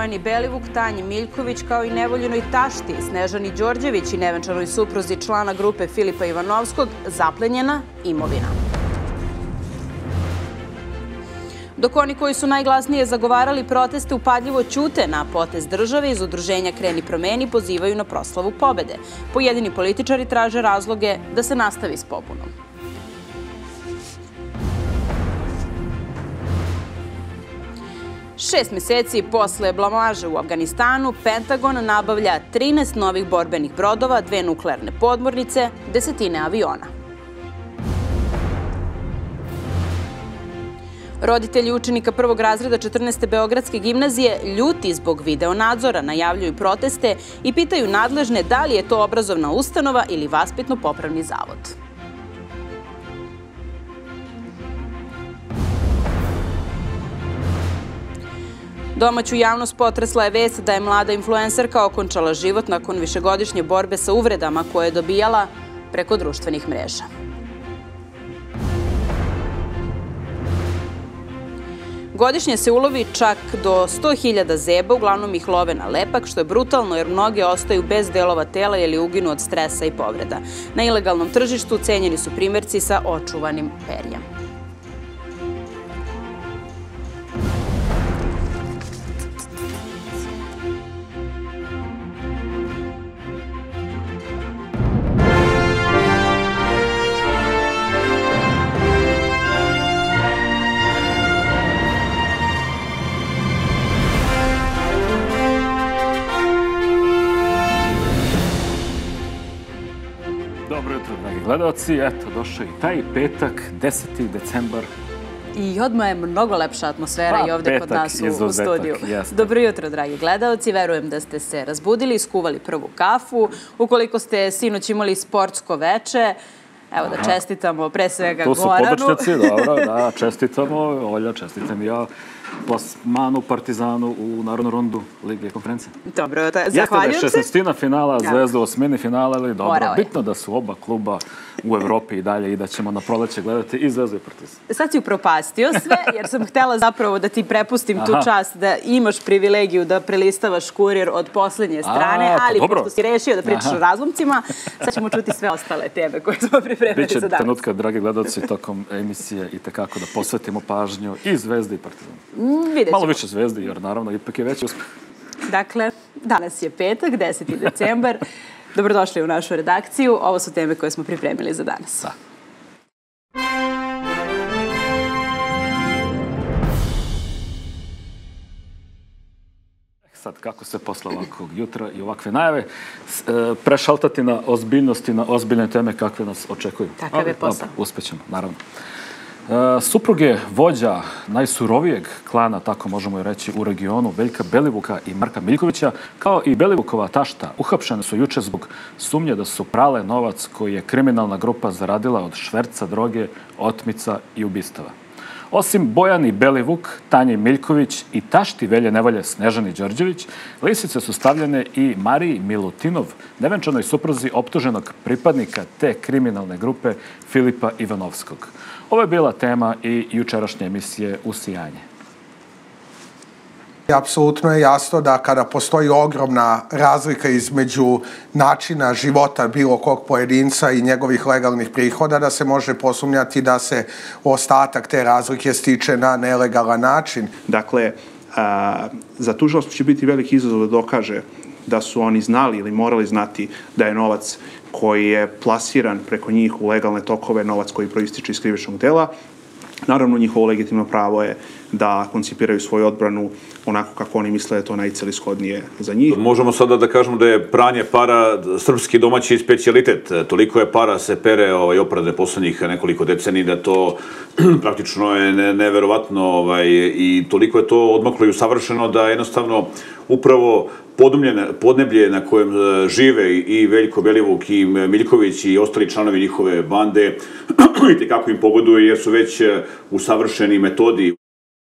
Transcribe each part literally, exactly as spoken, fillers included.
Bojani Belivuk, Tanji Miljković, kao i nevoljenoj tašti Snežani Đorđević i nevenčanoj supruzi člana grupe Filipa Ivanovskog zaplenjena imovina. Dok oni koji su najglasnije zagovarali proteste upadljivo ćute na potez države, iz udruženja Kreni promeni pozivaju na proslavu pobede. Pojedini političari traže razloge da se nastavi s pobunom. Šest meseci posle blamaže u Afganistanu, Pentagon nabavlja trinaest novih borbenih brodova, dve nuklearne podmornice, desetine aviona. Roditelji učenika prvog razreda četrnaeste Beogradske gimnazije ljuti zbog videonadzora, najavljuju proteste i pitaju nadležne da li je to obrazovna ustanova ili vaspitno-popravni zavod. Domaću javnost potresla je vest da je mlada influencerka okončala život nakon višegodišnje borbe sa uvredama koje je dobijala preko društvenih mreža. Godišnje se ulovi čak do sto hiljada zeba, uglavnom ih love na lepak, što je brutalno jer mnoge ostaju bez delova tela ili uginu od stresa i povreda. Na ilegalnom tržištu cenjeni su primjerci sa očuvanim perjem. Dobro jutro, dragi gledalci. Eto, došao i taj petak, deseti decembar. I odmah je mnogo lepša atmosfera i ovde kod nas u studiju. Dobro jutro, dragi gledalci. Verujem da ste se razbudili, iskuvali prvu kafu. Ukoliko ste sinoć imali sportsko veče, evo da čestitamo pre svega Goranu. Tu su podočnjaci, dobro, da, čestitamo. Olja, čestitam i ja. Plasmanu Partizanu u narodnu rundu Lige konferencije. Dobro, zahvaljujem se. Jeste da je šesnaestina finala, Zvezda u osmini finala, ali dobro. Bitno da su oba kluba u Evropi i dalje i da ćemo na proleće gledati i Zvezdu i Partizan. Sad si upropastio sve, jer sam htjela zapravo da ti prepustim tu čast da imaš privilegiju da prelistavaš Kurir od posljednje strane, ali pošto si rešio da pričaš o razlomcima, sad ćemo čuti sve ostale teme koje smo pripremili za danas. Biće trenutka, dragi gledalci, tokom emisije i tekako da posvetimo pažnju i Zvezdi i Partizanu. Malo više Zvezdi, jer naravno ipak je veći uspeh. Dakle, danas je petak, deseti decembar. Dobrodošli u našu redakciju. Ovo su teme koje smo pripremili za danas. Da. Sad, kako se posle ovakvog jutra i ovakve najave prešaltati na ozbiljnosti, na ozbiljne teme kakve nas očekuju. Takav je posao. Uspećemo, naravno. Supruge vođa najsurovijeg klana, tako možemo i reći, u regionu, Veljka Belivuka i Marka Miljkovića, kao i Belivukova tašta, uhapšene su juče zbog sumnje da su prale novac koji je kriminalna grupa zaradila od šverca droge, otmica i ubistava. Osim Bojani Belivuk, Tanji Miljković i tašti Velje nevolje Snežani Đorđević, lisice su stavljene i Mariji Milutinov, nevenčanoj supruzi optuženog pripadnika te kriminalne grupe Filipa Ivanovskog. Ovo je bila tema i jučerašnje emisije Usijanje. Apsolutno je jasno da kada postoji ogromna razlika između načina života bilo kog pojedinca i njegovih legalnih prihoda, da se može posumnjati da se ostatak te razlike stiče na nelegalan način. Dakle, za tužilaštvo će biti veliki izazov da dokaže da su oni znali ili morali znati da je novac koji je plasiran preko njih u legalne tokove, novac koji proističe iz krivičnog dela. Naravno, njihovo legitimno pravo je da koncipiraju svoju odbranu onako kako oni misle da je to najcelishodnije za njih. Možemo sada da kažemo da je pranje para srpski domaći specijalitet. Toliko je para se pere i oprade poslednjih nekoliko deceniji da to praktično je neverovatno i toliko je to odmaklo i usavršeno da jednostavno upravo podneblje na kojem žive i Veljko Belivuk i Miljković i ostali članovi njihove bande i tekako im pogoduje jer su već usavršeni metodi.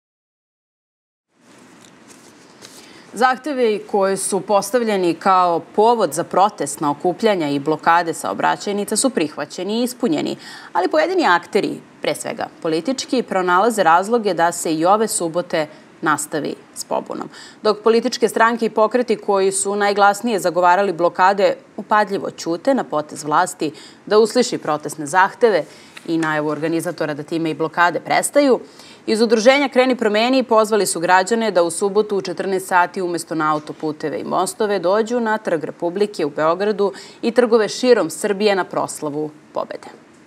Zahtevi koji su postavljeni kao povod za protestna okupljanja i blokade saobraćajnica su prihvaćeni i ispunjeni, ali pojedini akteri, pre svega politički, pronalaze razloge da se i ove subote nastavi s pobunom. Dok političke stranke i pokreti koji su najglasnije zagovarali blokade upadljivo ćute na potez vlasti da usliši protestne zahteve i najavu organizatora da time i blokade prestaju, iz udruženja Kreni promeni pozvali su građane da u subotu u četrnaest sati umjesto na autoputeve i mostove dođu na Trg Republike u Beogradu i trgove širom Srbije na proslavu pobede.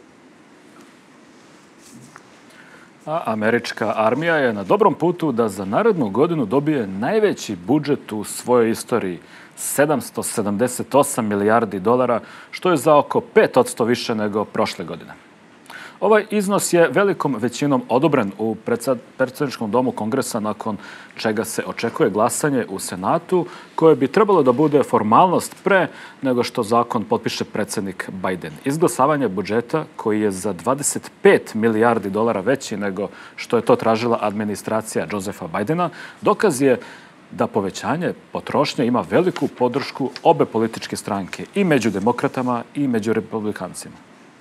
A američka armija je na dobrom putu da za narednu godinu dobije najveći budžet u svojoj istoriji, sedamsto sedamdeset osam milijardi dolara, što je za oko pet posto više nego prošle godine. Ovaj iznos je velikom većinom odobren u predsjedničkom domu Kongresa, nakon čega se očekuje glasanje u Senatu, koje bi trebalo da bude formalnost pre nego što zakon potpiše predsjednik Biden. Izglasavanje budžeta, koji je za dvadeset pet milijardi dolara veći nego što je to tražila administracija Josepha Bidena, dokaz je da povećanje potrošnje ima veliku podršku obe političke stranke, i među demokratama i među republikancima.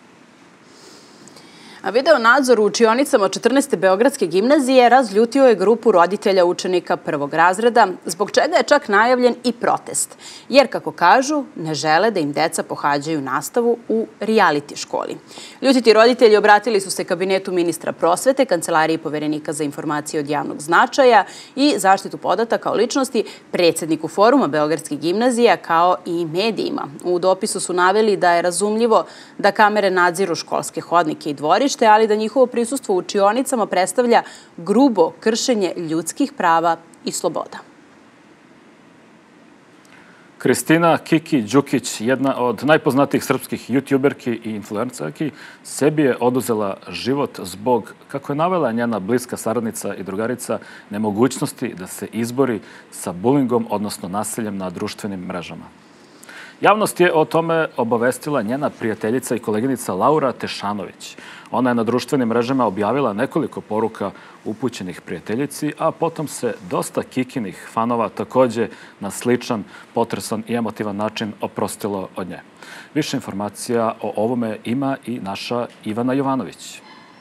A video nadzor u učionicama četrnaeste Beogradske gimnazije razljutio je grupu roditelja učenika prvog razreda, zbog čega je čak najavljen i protest. Jer, kako kažu, ne žele da im deca pohađaju nastavu u reality školi. Ljutiti roditelji obratili su se kabinetu ministra prosvete, Kancelariji poverenika za informacije od javnog značaja i zaštitu podataka o ličnosti, predsjedniku Foruma Beogradskih gimnazija, kao i medijima. U dopisu su naveli da je razumljivo da kamere nadziru školske hodnike i dvorište, ali da njihovo prisustvo u učionicama predstavlja grubo kršenje ljudskih prava i sloboda. Kristina Kiki Đukić, jedna od najpoznatijih srpskih youtuberki i influencerki, sebi je oduzela život zbog, kako je navela njena bliska saradnica i drugarica, nemogućnosti da se izbori sa bulingom, odnosno nasiljem na društvenim mrežama. Javnost je o tome obavestila njena prijateljica i koleginica Laura Tešanović. Ona je na društvenim mrežama objavila nekoliko poruka upućenih prijateljici, a potom se dosta Kikinih fanova također na sličan, potresan i emotivan način oprostilo od nje. Više informacija o ovome ima i naša Ivana Jovanović.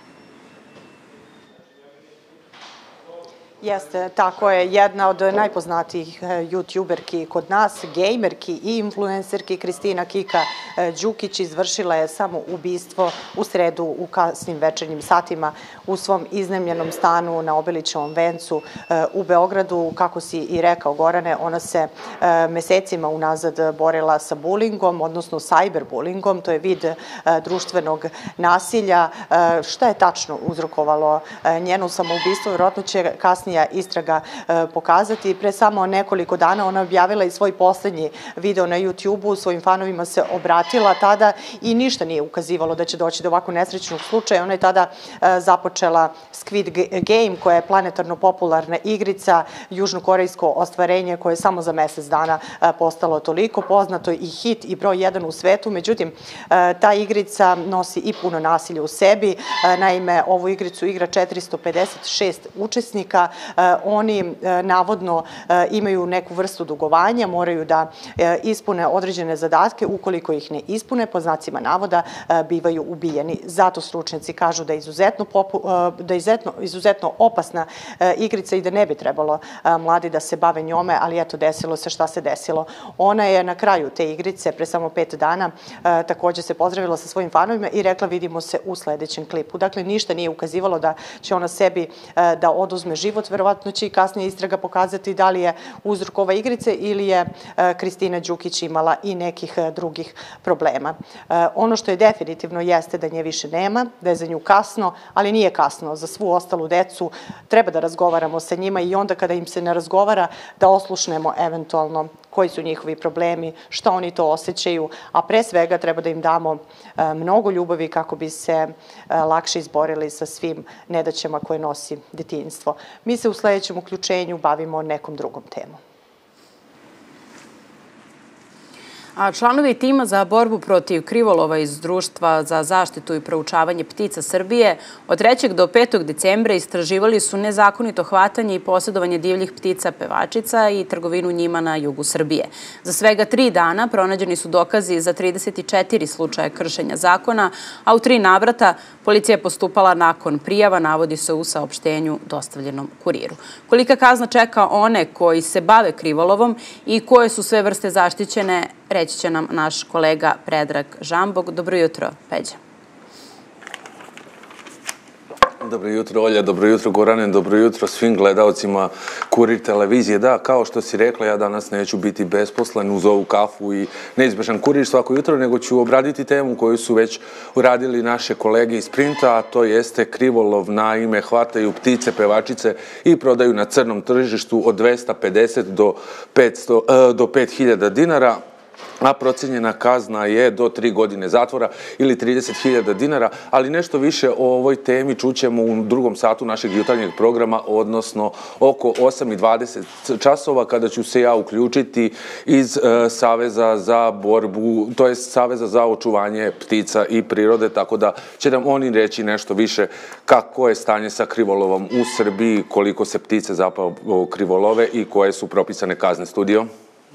Jeste, tako je. Jedna od najpoznatijih youtuberki kod nas, gejmerki i influencerki Kristina Kika Đukić izvršila je samo ubistvo u sredu u kasnim večernjim satima u svom iznajmljenom stanu na Obilićevom vencu u Beogradu. Kako si i rekao, Gorane, ona se mesecima unazad borila sa bulingom, odnosno cyberbulingom, to je vid društvenog nasilja. Šta je tačno uzrokovalo njeno samoubistvo? Vjerojatno će kasnije istraga pokazati. Pre samo nekoliko dana ona objavila i svoj poslednji video na YouTube-u, svojim fanovima se obratila tada i ništa nije ukazivalo da će doći do ovako nesrećnog slučaja. Ona je tada započela Squid Game, koja je planetarno popularna igrica, južnokorejsko ostvarenje koje je samo za mesec dana postalo toliko poznato i hit i broj jedan u svetu. Međutim, ta igrica nosi i puno nasilja u sebi. Naime, ovu igricu igra četiristo pedeset šest učesnika. Oni navodno imaju neku vrstu dugovanja, moraju da ispune određene zadatke. Ukoliko ih ne ispune, po znacima navoda, bivaju ubijeni. Zato stručnjaci kažu da je izuzetno, da je izuzetno, izuzetno opasna igrica i da ne bi trebalo mladi da se bave njome, ali eto, desilo se šta se desilo. Ona je na kraju te igrice, pre samo pet dana, također se pozdravila sa svojim fanovima i rekla vidimo se u sledećem klipu. Dakle, ništa nije ukazivalo da će ona sebi da oduzme život. Verovatno će i kasnije istraga pokazati da li je uzrok ova igrice ili je Kristina Đukić imala i nekih drugih problema. Ono što je definitivno jeste da nje više nema, da je za nju kasno, ali nije kasno. Za svu ostalu decu treba da razgovaramo sa njima i onda kada im se ne razgovara da oslušnemo eventualno koji su njihovi problemi, šta oni to osjećaju, a pre svega treba da im damo mnogo ljubavi kako bi se lakše izborili sa svim nedaćama koje nosi detinjstvo. Mi se u sledećem uključenju bavimo nekom drugom temom. A članovi tima za borbu protiv krivolova iz Društva za zaštitu i proučavanje ptica Srbije od trećeg do petog decembra istraživali su nezakonito hvatanje i posjedovanje divljih ptica pevačica i trgovinu njima na jugu Srbije. Za svega tri dana pronađeni su dokazi za trideset četiri slučaja kršenja zakona, a u tri navrata policija je postupala nakon prijava, navodi se u saopštenju dostavljenom Kuriru. Kolika kazna čeka one koji se bave krivolovom i koje su sve vrste zaštićene, reći će nam naš kolega Predrag Žambog. Dobro jutro, Peđa. Dobro jutro, Olja, dobro jutro, Gorane, dobro jutro svim gledalcima Kurir televizije. Da, kao što si rekla, ja danas neću biti besposlen uz ovu kafu i neizbežan kurir svako jutro, nego ću obraditi temu koju su već uradili naše kolege iz Printa, a to jeste krivolov. Naime, hvataju ptice, pevačice i prodaju na crnom tržištu od dvesta pedeset do petsto, do pet hiljada dinara. A procijenjena kazna je do tri godine zatvora ili trideset hiljada dinara, ali nešto više o ovoj temi čućemo u drugom satu našeg jutarnjeg programa, odnosno oko osam i dvadeset časova, kada ću se ja uključiti iz e, Saveza za borbu, to je Saveza za očuvanje ptica i prirode, tako da će nam oni reći nešto više kako je stanje sa krivolovom u Srbiji, koliko se ptice zapravo krivolove i koje su propisane kazne. Studio.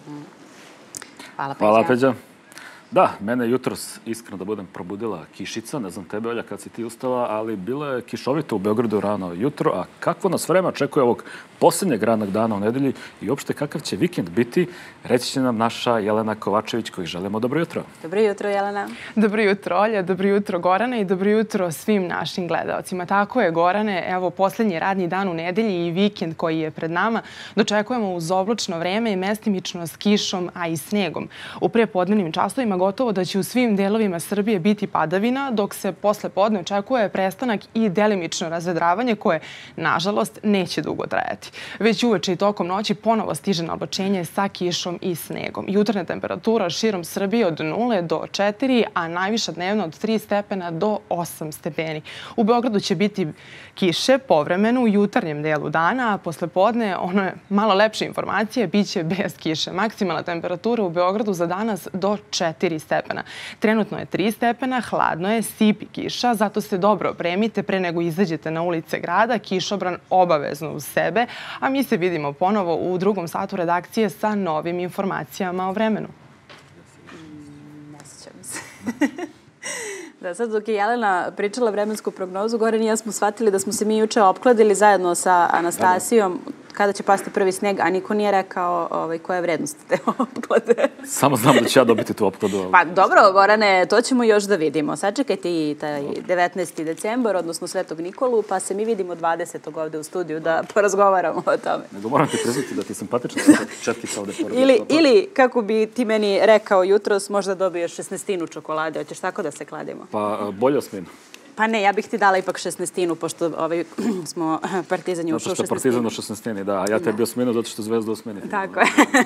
Hvala, Peđa. Hvala, Peđa. Da, mene jutros, iskreno da budem, probudila kišica. Ne znam tebe, Olja, kad si ti ustala, ali bilo je kišovito u Beogradu rano jutro. A kakvo nas vreme očekuje ovog posljednjeg radnog dana u nedelji i uopšte kakav će vikend biti, reći će nam naša Jelena Kovačević, koji želimo dobro jutro. Dobro jutro, Jelena. Dobro jutro, Olja, dobro jutro, Gorane, i dobro jutro svim našim gledalcima. Tako je, Gorane, evo posljednji radni dan u nedelji i vikend koji je pred nama dočekujemo uz oblačno vreme i mestimično s kišom, a i snegom. U prepodnevnim časovima gotovo da će u svim delovima Srbije biti padavina, dok se posle podne očekuje prestanak i delimično razvedravanje koje, nažalost, neće dugo trajati. Već uveče i tokom noći ponovo stiže na oblačenje sa kišom i snegom. Jutarnja temperatura širom Srbije od nule do četiri, a najviša dnevna od tri stepena do osam stepeni. U Beogradu će biti kiše povremeno u jutarnjem delu dana, a posle podne, ono je malo lepše informacije, bit će bez kiše. Maksimalna temperatura u Beogradu za danas do četiri stepena. Trenutno je tri stepena, hladno je, sipi kiša, zato se dobro opremite pre nego izađete na ulice grada, kišobran obavezno uz sebe, a mi se vidimo ponovo u drugom satu redakcije sa novim informacijama o vremenu. Ne sjećam se. Da, sad dok je Jelena pričala vremensku prognozu, Goran i ja smo shvatili da smo se mi juče opkladili zajedno sa Anastasijom kada će pasti prvi sneg, a niko nije rekao ovaj, koja je vrednost te opklade. Samo znam da ću ja dobiti tu opkladu. Pa dobro, Gorane, to ćemo još da vidimo. Sačekajte i taj devetnaesti decembar, odnosno Svetog Nikolu, pa se mi vidimo dvadesetog ovde u studiju da porazgovaramo o tome. Nego moram ti priznati da ti simpatična četkica ovde pored. Ili, ili, kako bi ti meni rekao jutros, možda dobiješ šesnaestinu čokolade. Hoćeš tako da se kladimo? Pa bolje osminu. Pa ne, ja bih ti dala ipak šesnaestinu, pošto ovaj, smo Partizan je ušao u šesnaestinu. Zato što je Partizan u šesnaestini, da. A ja tebi osminu, zato što Zvezda osmini. Tako je.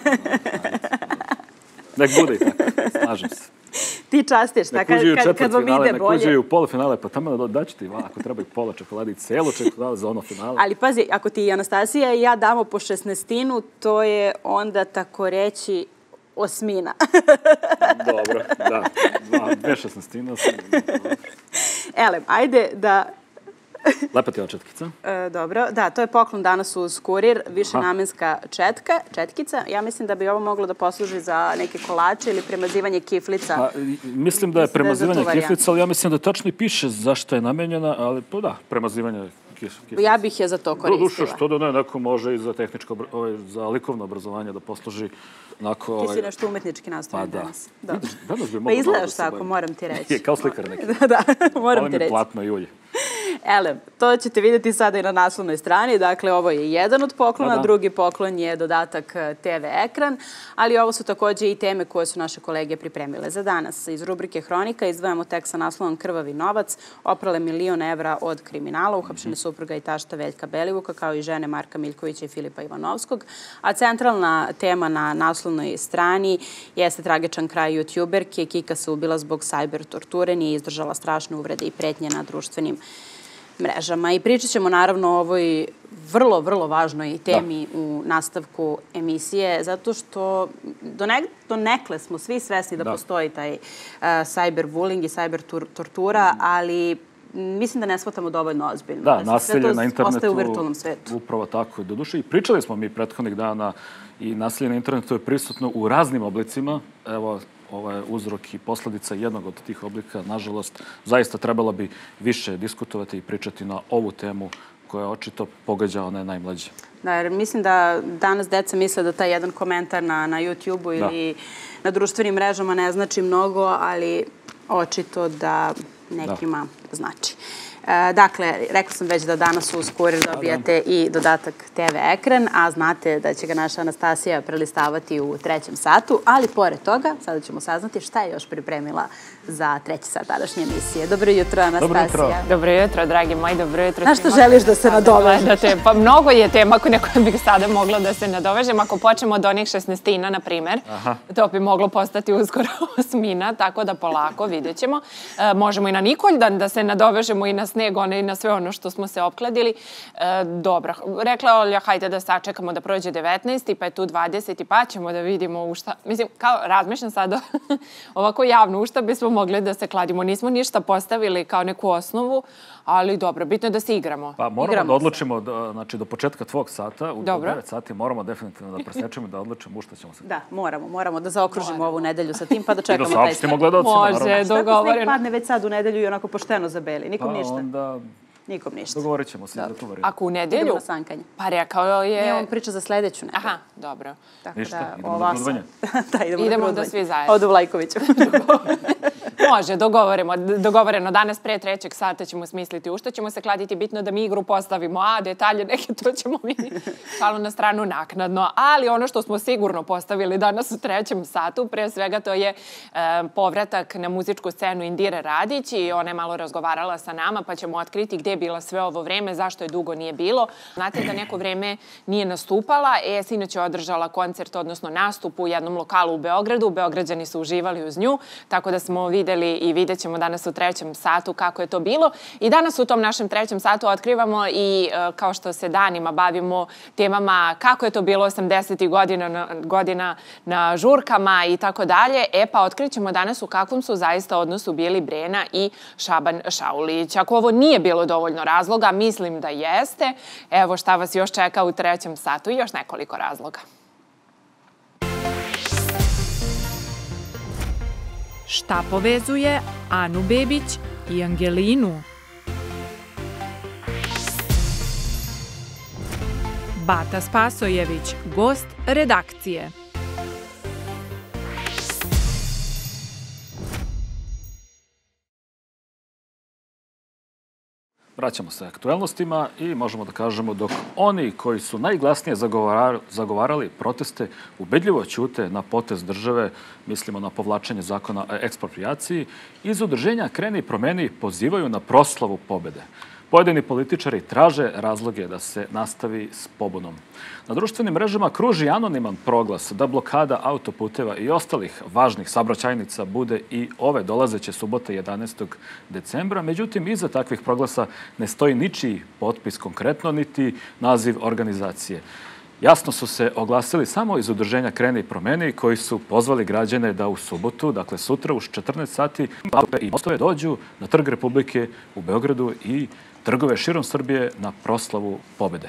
Nek bude i tako, slažem se. Ti častiš, tako kad vam ide bolje. Nek uđe u polufinale, pa tamo daću ti, ako treba i pola čokolade i celu čokolade za ono finale. Ali pazi, ako ti i Anastasija i ja damo po šesnaestinu, to je onda tako reći osmina. Dobro, da. Dve šesnaestine. Elem, ajde da... Lepa ti je ova četkica. E, dobro, da, to je poklon danas uz Kurir, višenamenska četka, četkica. Ja mislim da bi ovo moglo da posluži za neke kolače ili premazivanje kiflica. Pa, mislim da je premazivanje kiflica, ali ja mislim da tačno i piše zašto je namenjena, ali pa da, premazivanje kiflica. Ja bih je za to koristila. Dušo, što da ne, neko može i za tehničko, za likovno obrazovanje da posluži. Onako, ti si nešto umetnički nastojan pa, danas. Da. Danas bi pa izgledaš tako, moram ti reći. Kao slikar neki. da, da, moram ali ti reći. Ali mi platno i ulje. Elem, to ćete vidjeti sada i na naslovnoj strani. Dakle, ovo je jedan od poklona, da. Drugi poklon je dodatak te ve ekran, ali ovo su također i teme koje su naše kolege pripremile za danas. Iz rubrike Hronika izdvajamo tek sa naslovom Krvavi novac, oprale milion evra od kriminala, uhapšene supruga i tašta Veljka Belivuka, kao i žene Marka Miljkovića i Filipa Ivanovskog. A centralna tema na naslovnoj strani jeste tragičan kraj youtuberke. Kika se ubila zbog sajber torture, nije izdržala strašne uvrede i pretnje na društvenim mrežama. I pričat ćemo naravno o ovoj vrlo, vrlo važnoj temi u nastavku emisije, zato što do nekle smo svi svesni da postoji taj cyberbullying i cyber tortura, ali mislim da ne shvatamo dovoljno ozbiljno. Da, nasilje na internetu. Ostaje u virtualnom svetu. Upravo tako. Doduše, i pričali smo mi prethodnih dana i nasilje na internetu je prisutno u raznim oblicima. Evo, ovo je uzrok i posledica jednog od tih oblika. Nažalost, zaista trebalo bi više diskutovati i pričati na ovu temu koja očito pogađa one najmlađe. Da, jer mislim da danas deca misle da taj jedan komentar na YouTube-u ili na društvenim mrežama ne znači mnogo, ali očito da nekima znači. Dakle, rekla sam već da danas uz Kurir dobijate i dodatak te ve ekran, a znate da će ga naša Anastasija prelistavati u trećem satu, ali pored toga sada ćemo saznati šta je još pripremila za treći sat današnje emisije. Dobro jutro, Anastasija. Dobro jutro, dragi moji, dobro jutro. Na što želiš da se nadovežeš? Pa mnogo je tema na koje bih sada mogla da se nadovežem. Ako počnemo od onih šesnaestina, na primer, to bi moglo postati uskoro osmina, tako da polako vidjet ćemo. Možemo i na Nikolj da se nadovežemo i na sneg, i na sve ono što smo se opkladili. Dobro, rekla Olja, hajde da sačekamo da prođe devetnaesti, pa je tu dvadeseti, pa ćemo da vidimo u šta. Mislim, kao razmišljam sada ovako javno, u šta bismo mogli da se kladimo. Nismo ništa postavili kao neku osnovu, ali dobro, bitno je da se igramo. Pa moramo da odlučimo, znači do početka tvog sata, u devet sati moramo definitivno da presečemo da odlučimo u šta ćemo se. Da, moramo, moramo da zaokružimo ovu nedelju sa tim, pa da čekamo taj sat. I da saopštimo gledalcima, naravno. Može, dogovoreno. Šta padne već sad u nedelju i onako pošteno zabeli? Nikom ništa? Pa onda... Nikom ništa. Dogovorit ćemo se za tu varijantu. Ako u nedelju? Idemo na sankanje. Pa rekao je... Nije on priča za sledeću nedelju. Aha, dobro. Ništa, idemo na grudvanje. Da, idemo na Idemo da svi zajedno. Odu Vlajkoviću. Može, dogovoreno. Danas pre trećeg sata ćemo smisliti u što ćemo se kladiti. Bitno da mi igru postavimo, a detalje neke to ćemo mi šalo na stranu naknadno. Ali ono što smo sigurno postavili danas u trećem satu, pre svega to je povratak na muzičku scenu Indire Radić i ona je malo razgovarala sa nama, pa ćemo otkriti gde je bila sve ovo vreme, zašto je dugo nije bilo. Znate da neko vreme nije nastupala, e, sinoć je održala koncert, odnosno nastup u jednom lokalu u Beogradu. Beograđani su uživali uz nju, tako da smo videli i vidjet ćemo danas u trećem satu kako je to bilo. I danas u tom našem trećem satu otkrivamo i kao što se danima bavimo temama kako je to bilo osamdesetih godina na žurkama i tako dalje. E pa otkrićemo danas u kakvom su zaista odnosu bili Brena i Šaban Šaulić. Ako ovo nije bilo dovoljno razloga, mislim da jeste. Evo šta vas još čeka u trećem satu i još nekoliko razloga. Šta povezuje Anu Bebić i Angelinu? Bata Spasojević, gost redakcije. Vraćamo se aktuelnostima i možemo da kažemo dok oni koji su najglasnije zagovarali proteste ubedljivo ćute na potez države, mislimo na povlačenje zakona o eksproprijaciji, iz udruženja Kreni i promeni pozivaju na proslavu pobede. Pojedini političari traže razloge da se nastavi s pobunom. Na društvenim mrežama kruži anoniman proglas da blokada autoputeva i ostalih važnih saobraćajnica bude i ove dolazeće subote jedanaestog decembra. Međutim, iza takvih proglasa ne stoji ničiji potpis konkretno, niti naziv organizacije. Jasno su se oglasili samo iz udruženja Kreni i promeni koji su pozvali građane da u subotu, dakle sutra u četrnaest sati, i mostove dođu na Trg Republike u Beogradu i trgove širom Srbije na proslavu pobede.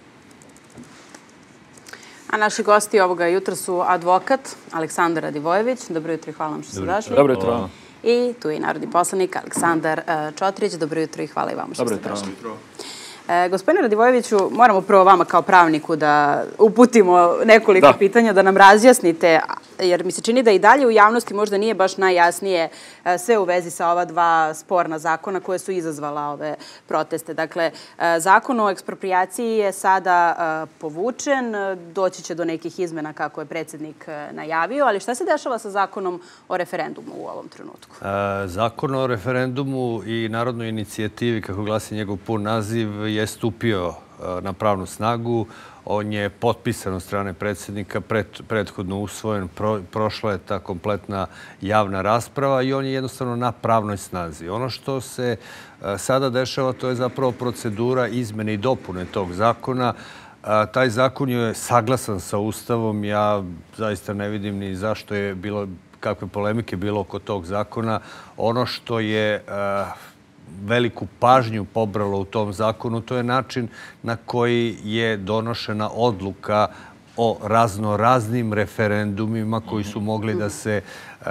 A naši gosti ovoga jutra su advokat Aleksandar Radivojević. Dobro jutro i hvala vam što ste došli. Dobro jutro. I tu je i narodni poslanik Aleksandar Čotrić. Dobro jutro i hvala i vam što ste došli. Gospodine Radivojeviću, moramo prvo vama kao pravniku da uputimo nekoliko pitanja, da nam razjasnite, jer mi se čini da i dalje u javnosti možda nije baš najjasnije sve u vezi sa ova dva sporna zakona koje su izazvala ove proteste. Dakle, zakon o eksproprijaciji je sada povučen, doći će do nekih izmena kako je predsjednik najavio, ali šta se dešava sa zakonom o referendumu u ovom trenutku? Zakon o referendumu i narodnoj inicijativi, kako glasi njegov pun naziv, je stupio na pravnu snagu. On je potpisan od strane predsjednika, prethodno usvojen, prošla je ta kompletna javna rasprava i on je jednostavno na pravnoj snazi. Ono što se sada dešava, to je zapravo procedura izmene i dopune tog zakona. Taj zakon je saglasan sa Ustavom. Ja zaista ne vidim ni zašto je bilo, kakve polemike bilo oko tog zakona. Ono što je veliku pažnju pobralo u tom zakonu, to je način na koji je donošena odluka o raznoraznim referendumima koji su mogli da se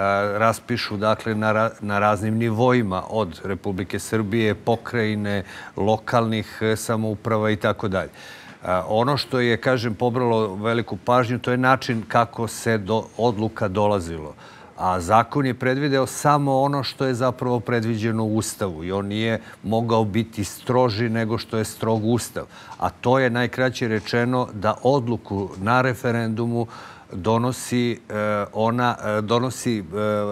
raspišu dakle, na, na raznim nivoima od Republike Srbije, pokrajine, lokalnih samouprava i tako dalje. Ono što je, kažem, pobralo veliku pažnju, to je način kako se do odluka dolazilo. A zakon je predvideo samo ono što je zapravo predviđeno u Ustavu i on nije mogao biti stroži nego što je strog Ustav. A to je najkraće rečeno da odluku na referendumu donosi, ona, donosi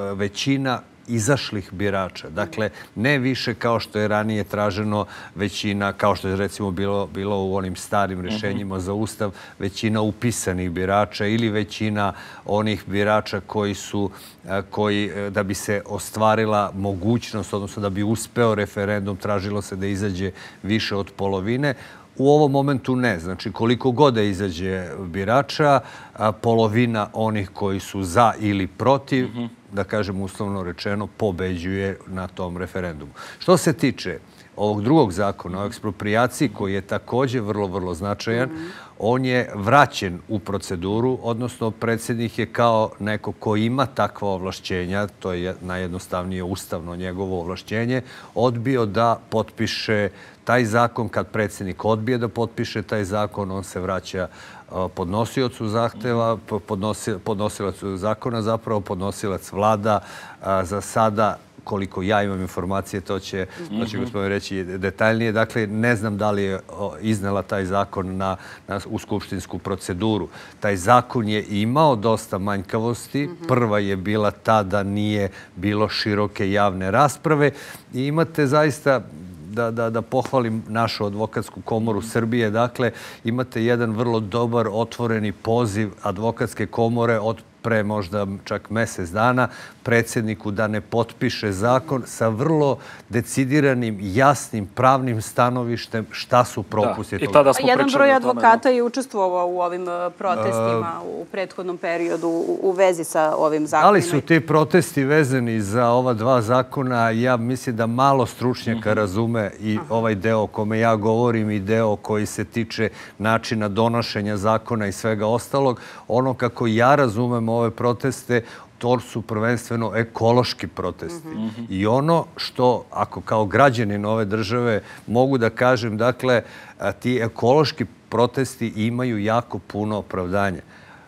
većina izašlih birača. Dakle, ne više kao što je ranije traženo većina, kao što je recimo bilo, bilo u onim starim rješenjima za Ustav, većina upisanih birača ili većina onih birača koji su, koji, da bi se ostvarila mogućnost, odnosno da bi uspeo referendum, tražilo se da izađe više od polovine. U ovom momentu ne. Znači, koliko god da izađe birača, polovina onih koji su za ili protiv, da kažem uslovno rečeno, pobeđuje na tom referendumu. Što se tiče ovog drugog zakona o eksproprijaciji, koji je također vrlo, vrlo značajan, on je vraćen u proceduru, odnosno predsjednik je kao neko ko ima takva ovlašćenja, to je najjednostavnije ustavno njegovo ovlašćenje, odbio da potpiše taj zakon. Kad predsjednik odbije da potpiše taj zakon, on se vraća podnosiocu zahteva, podnosilac zakona, zapravo podnosilac vlada. Za sada, koliko ja imam informacije, to će, to će gospodin reći detaljnije. Dakle, ne znam da li je iznela taj zakon na, na, u skupštinsku proceduru. Taj zakon je imao dosta manjkavosti. Prva je bila ta da nije bilo široke javne rasprave i imate zaista, Da, da, da pohvalim našu advokatsku komoru Srbije. Dakle, imate jedan vrlo dobar otvoreni poziv advokatske komore od pre možda čak mjesec dana predsjedniku da ne potpiše zakon sa vrlo decidiranim, jasnim, pravnim stanovištem šta su propusti. Da. Jedan broj advokata je učestvovao u ovim protestima u prethodnom periodu u, u vezi sa ovim zakonima. Da li su ti protesti vezani za ova dva zakona? Ja mislim da malo stručnjaka razume i ovaj deo o kome ja govorim i deo koji se tiče načina donošenja zakona i svega ostalog. Ono kako ja razumem ove proteste, to su prvenstveno ekološki protesti. I ono što, ako kao građanin ove države mogu da kažem, dakle, ti ekološki protesti imaju jako puno opravdanja.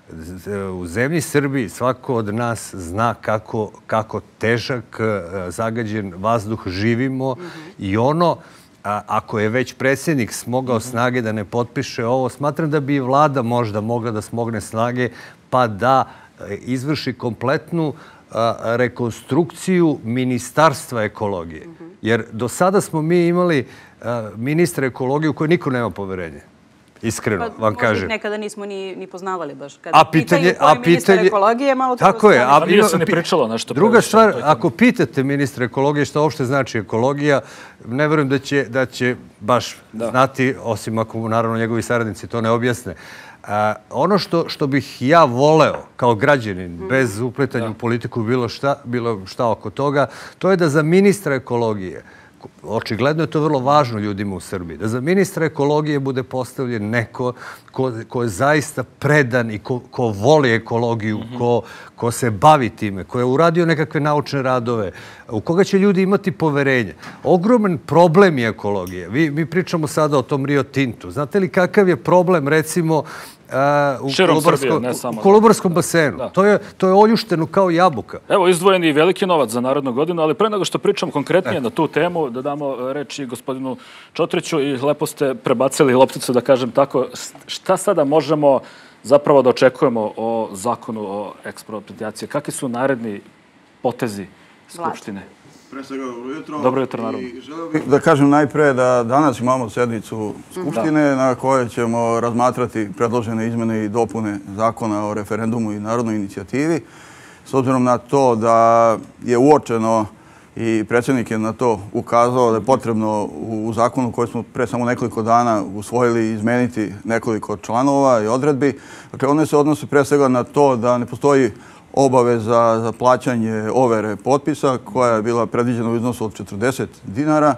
U zemlji Srbiji svako od nas zna kako, kako težak, zagađen vazduh živimo i ono, ako je već predsjednik smogao snage da ne potpiše ovo, smatram da bi i vlada možda mogla da smogne snage pa da izvrši kompletnu rekonstrukciju Ministarstva ekologije. Jer do sada smo mi imali ministra ekologije u kojoj niko nema poverenje. Iskreno pa, vam kažem. Nekada nismo ni, ni poznavali baš. Kada a pitanje, pitaju koji ministar ekologije, malo to tako je. A nije se ni pričalo nešto. Druga stvar, ako pitate ministra ekologije što uopšte znači ekologija, ne verujem da će, da će baš da. znati, osim ako naravno njegovi saradnici to ne objasne. A, ono što, što bih ja voleo kao građanin, mm. bez upletanja u politiku bilo šta, bilo šta oko toga, to je da za ministra ekologije, očigledno je to vrlo važno ljudima u Srbiji, da za ministra ekologije bude postavljen neko ko, ko je zaista predan i ko, ko voli ekologiju, mm-hmm. ko, ko se bavi time, ko je uradio nekakve naučne radove, u koga će ljudi imati poverenje. Ogroman problem je ekologije. Vi, mi pričamo sada o tom Rio Tintu. Znate li kakav je problem, recimo, Uh, u Kolubarskom, Srbije, Kolubarskom basenu. Da. To, je, to je oljušteno kao jabuka. Evo, izdvojen i veliki novac za narodnu godinu, ali pre nego što pričam konkretnije e. na tu temu, da damo reći gospodinu Čotriću i lepo ste prebacili lopticu, da kažem tako, šta sada možemo zapravo da očekujemo o zakonu o eksproprijaciji? Kakvi su naredni potezi Skupštine? Pre svega, dobro jutro. Dobro jutro, naravno. I želeo bih da kažem najpre da danas imamo sednicu Skupštine na kojoj ćemo razmatrati predložene izmene i dopune zakona o referendumu i narodnoj inicijativi. S obzirom na to da je uočeno i predsjednik je na to ukazao da je potrebno u zakonu koji smo pre samo nekoliko dana usvojili izmeniti nekoliko članova i odredbi. Dakle, one se odnose pre svega na to da ne postoji obaveza za plaćanje overe potpisa koja je bila predviđena u iznosu od četrdeset dinara.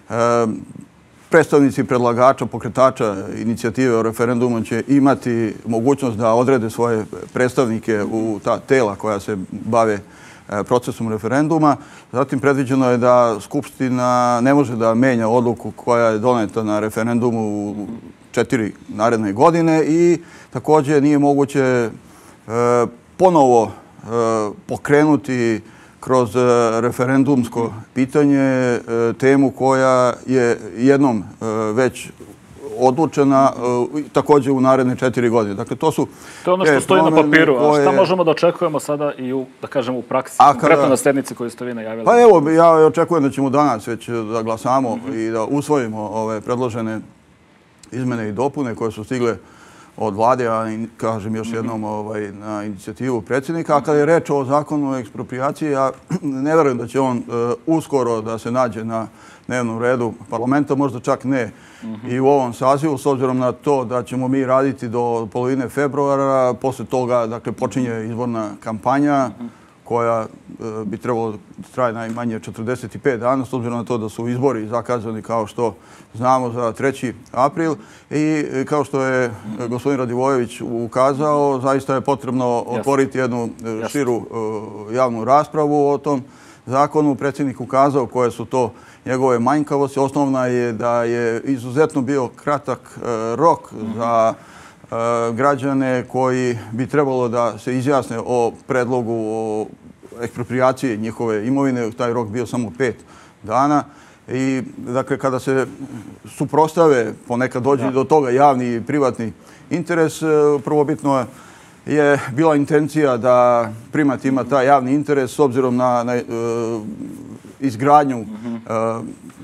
Predstavnici predlagača, pokretača inicijative o referendumu će imati mogućnost da odrede svoje predstavnike u ta tela koja se bave procesom referenduma. Zatim predviđeno je da Skupština ne može da menja odluku koja je doneta na referendumu u četiri naredne godine i također nije moguće ponovo pokrenuti kroz referendumsko pitanje temu koja je jednom već odlučena također u naredne četiri godine. Dakle, to su... To je ono što stoji na papiru, a šta možemo da očekujemo sada i u, da kažem, u praksi, konkretno na sednici koju ste vi najavili? Pa evo, ja očekujem da ćemo danas već da glasamo i da usvojimo ove predložene izmene i dopune koje su stigle od vlade, a kažem još jednom na inicijativu predsjednika. A kada je reč o zakonu o eksproprijaciji, ja ne verujem da će on uskoro da se nađe na dnevnom redu parlamenta, možda čak ne i u ovom sazivu, s obzirom na to da ćemo mi raditi do polovine februara. Posle toga, dakle, počinje izborna kampanja koja bi trebalo traje najmanje četrdeset pet dana, s obzirom na to da su izbori zakazani, kao što znamo, za treći april. I kao što je gospodin Radivojević ukazao, zaista je potrebno otvoriti jednu širu javnu raspravu o tom zakonu. Predsjednik ukazao koje su to njegove manjkavosti. Osnovna je da je izuzetno bio kratak rok za građane koji bi trebalo da se izjasne o predlogu o eksproprijaciji njihove imovine. Taj rok bio samo pet dana. I, dakle, kada se suprostave, ponekad dođe do toga javni i privatni interes, prvobitno je bila intencija da primat ima taj javni interes s obzirom na, na uh, izgradnju uh,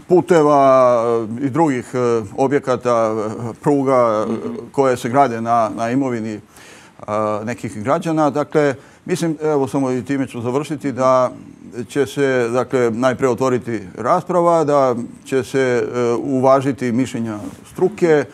puteva i drugih uh, objekata, pruga uh, koje se grade na, na imovini uh, nekih građana. Dakle, mislim, evo samo i time ću završiti, da će se, dakle, najpre otvoriti rasprava, da će se uh, uvažiti mišljenja struke,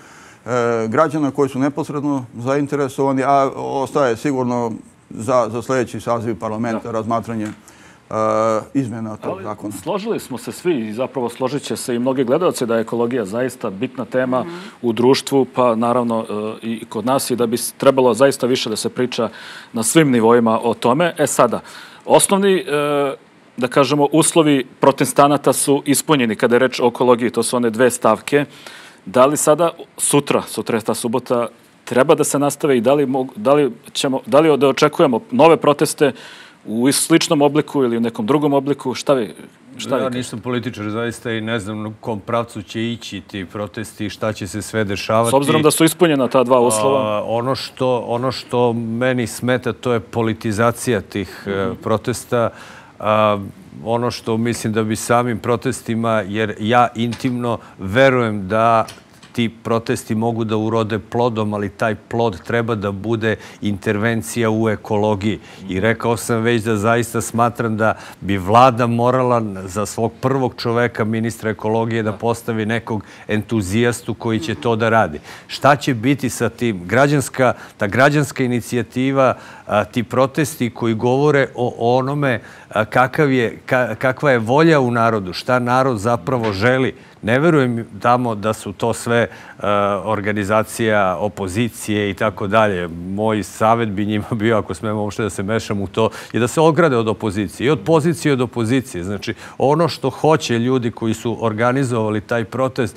građana koji su neposredno zainteresovani, a ostaje sigurno za, za sljedeći saziv parlamenta razmatranje uh, izmjena tog zakona. Složili smo se svi i zapravo složit će se i mnogi gledalci da je ekologija zaista bitna tema mm-hmm. u društvu, pa naravno uh, i kod nas, i da bi trebalo zaista više da se priča na svim nivoima o tome. E sada, osnovni uh, da kažemo, uslovi protestanata su ispunjeni kada je reč o ekologiji. To su one dve stavke. Da li sada, sutra, sutra je ta subota, treba da se nastave i da li, mogu, da li, ćemo, da li da očekujemo nove proteste u sličnom obliku ili u nekom drugom obliku? Šta vi, šta vi ja nisam političar zaista i ne znam u kom pravcu će ići ti protesti i šta će se sve dešavati. S obzirom da su ispunjena ta dva uslova? A, ono, što, ono što meni smeta, to je politizacija tih mm-hmm. protesta. A, ono što mislim da bi samim protestima, jer ja intimno verujem da ti protesti mogu da urode plodom, ali taj plod treba da bude intervencija u ekologiji. I rekao sam već da zaista smatram da bi vlada morala za svog prvog čoveka, ministra ekologije, da postavi nekog entuzijastu koji će to da radi. Šta će biti sa tim? Građanska, ta građanska inicijativa, ti protesti koji govore o onome kakav je, kakva je volja u narodu, šta narod zapravo želi. Ne verujem tamo da su to sve uh, organizacija, opozicije i tako dalje. Moj savjet bi njima bio, ako smemo uopšte da se mešam u to, je da se ograde od opozicije. I od pozicije od opozicije. Znači, ono što hoće ljudi koji su organizovali taj protest,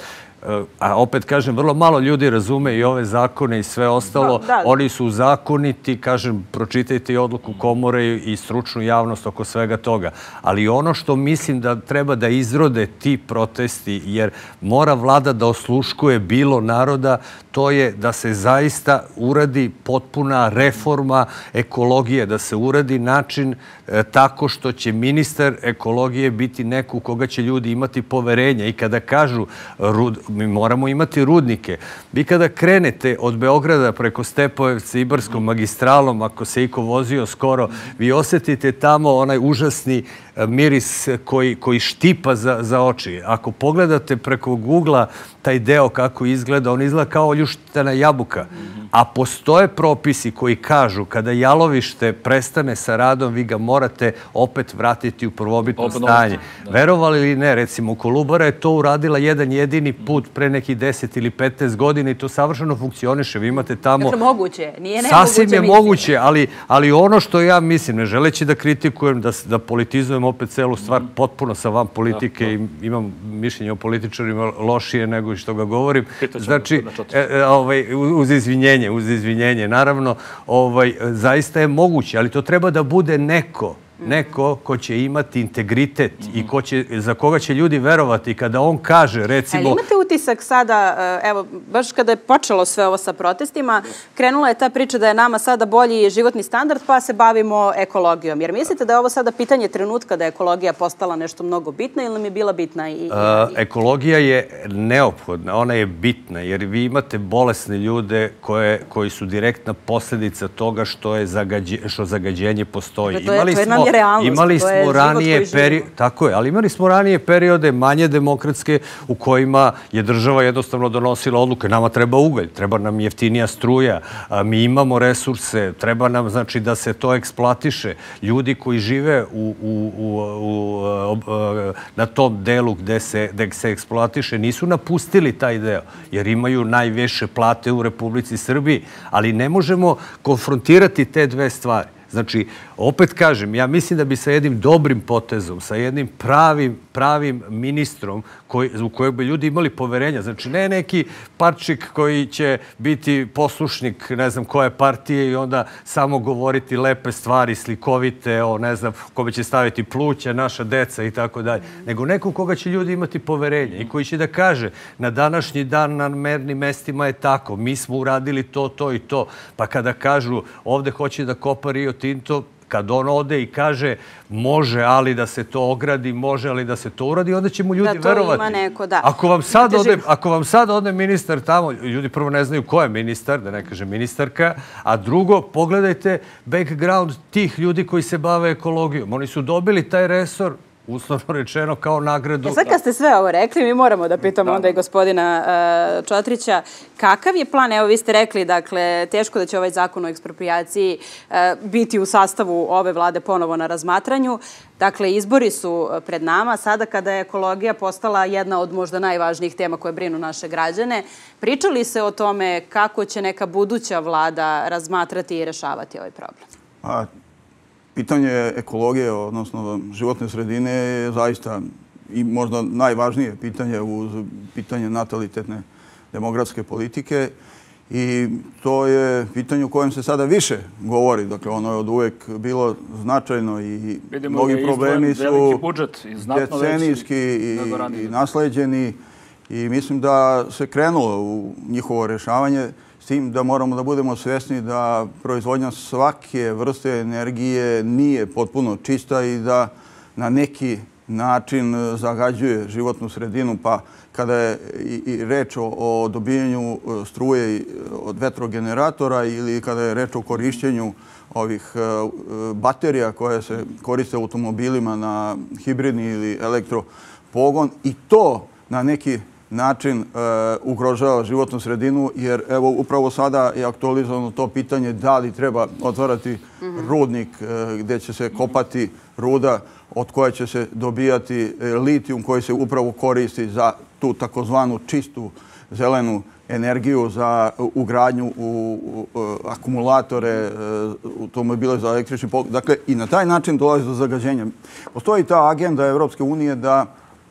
a opet kažem, vrlo malo ljudi razume i ove zakone i sve ostalo. Oni su zakoniti, kažem, pročitajte i odluku komore i stručnu javnost oko svega toga. Ali ono što mislim da treba da izrode ti protesti, jer mora vlada da osluškuje bilo naroda, to je da se zaista uradi potpuna reforma ekologije, da se uradi način tako što će ministar ekologije biti neko u koga će ljudi imati poverenja. I kada kažu, mi moramo imati rudnike. Vi kada krenete od Beograda preko Stepojevca Ibarskom magistralom, ako se iko vozio skoro, vi osjetite tamo onaj užasni miris koji štipa za oči. Ako pogledate preko Google-a taj deo kako izgleda, on izgleda kao ljuštena jabuka. A postoje propisi koji kažu kada jalovište prestane sa radom, vi ga morate opet vratiti u prvobitno stanje. Verovali ili ne, recimo, Kolubara je to uradila jedan jedini put pre nekih deset ili petnaest godina i to savršeno funkcioniše. Vi imate tamo... Dakle, moguće, nije nemoguće. Sasvim je moguće, ali ono što ja mislim, ne želeći da kritikujem, da politizujem opet celu stvar, potpuno sa vam politike i imam mišljenje o političarima lošije nego i što ga govorim. Znači, uz izvinjenje, uz izvinjenje, naravno, zaista je moguće, ali to treba da bude neko, neko ko će imati integritet i za koga će ljudi verovati kada on kaže, recimo... Ali imate utisak sada, evo, baš kada je počelo sve ovo sa protestima, krenula je ta priča da je nama sada bolji životni standard, pa se bavimo ekologijom. Jer mislite da je ovo sada pitanje trenutka da je ekologija postala nešto mnogo bitna ili nam je bila bitna? Ekologija je neophodna, ona je bitna, jer vi imate bolesne ljude koji su direktna posljedica toga što zagađenje postoji. Imali smo ranije periode, tako je, ali imali smo ranije periode manje demokratske u kojima je država jednostavno donosila odluke. Nama treba ugalj, treba nam jeftinija struja, mi imamo resurse, treba nam znači da se to eksploatiše. Ljudi koji žive na tom delu gde se eksploatiše nisu napustili taj deo, jer imaju najviše plate u Republici Srbiji, ali ne možemo konfrontirati te dve stvari. Znači, opet kažem, ja mislim da bi sa jednim dobrim potezom, sa jednim pravim, pravim ministrom u kojeg bi ljudi imali poverenja, znači ne neki parčik koji će biti poslušnik ne znam koje partije i onda samo govoriti lepe stvari, slikovite, o ne znam kome će staviti pluća, naša deca i tako dalje, nego neko koga će ljudi imati poverenja i koji će da kaže na današnji dan na mernim mestima je tako, mi smo uradili to, to i to, pa kada kažu ovde hoće da kopa Rio Tinto, kad on ode i kaže može, ali da se to ogradi, može, ali da se to uradi, onda će mu ljudi verovati. Da to ima neko, da. Ako vam sad ode ministar tamo, ljudi prvo ne znaju ko je ministar, da ne kaže ministarka, a drugo, pogledajte background tih ljudi koji se bave ekologijom. Oni su dobili taj resor, uslovno rečeno, kao nagradu. Sad kad ste sve ovo rekli, mi moramo da pitamo onda i gospodina Čotrića, kakav je plan, evo vi ste rekli, dakle, teško da će ovaj zakon o eksproprijaciji biti u sastavu ove vlade ponovo na razmatranju. Dakle, izbori su pred nama, sada kada je ekologija postala jedna od možda najvažnijih tema koje brinu naše građane. Pričali se o tome kako će neka buduća vlada razmatrati i rešavati ovaj problem? Pitanje ekologije, odnosno životne sredine, je zaista i možda najvažnije pitanje uz pitanje natalitetne demografske politike i to je pitanje u kojem se sada više govori. Dakle, ono je od uvek bilo značajno i mnogi problemi su decenijski i nasleđeni i mislim da se krenulo u njihovo rešavanje. S tim da moramo da budemo svesni da proizvodnja svake vrste energije nije potpuno čista i da na neki način zagađuje životnu sredinu. Pa kada je i reč o dobijanju struje od vetrogeneratora ili kada je reč o korišćenju ovih baterija koje se koriste u automobilima na hibridni ili elektropogon, i to na neki način ugrožava životnu sredinu, jer evo upravo sada je aktualizovano to pitanje da li treba otvarati rudnik gdje će se kopati ruda od koje će se dobijati litijum koji se upravo koristi za tu takozvanu čistu zelenu energiju za ugradnju u akumulatore, automobile za električni pogon. Dakle, i na taj način dolazi do zagađenja. Postoji ta agenda Evropske unije da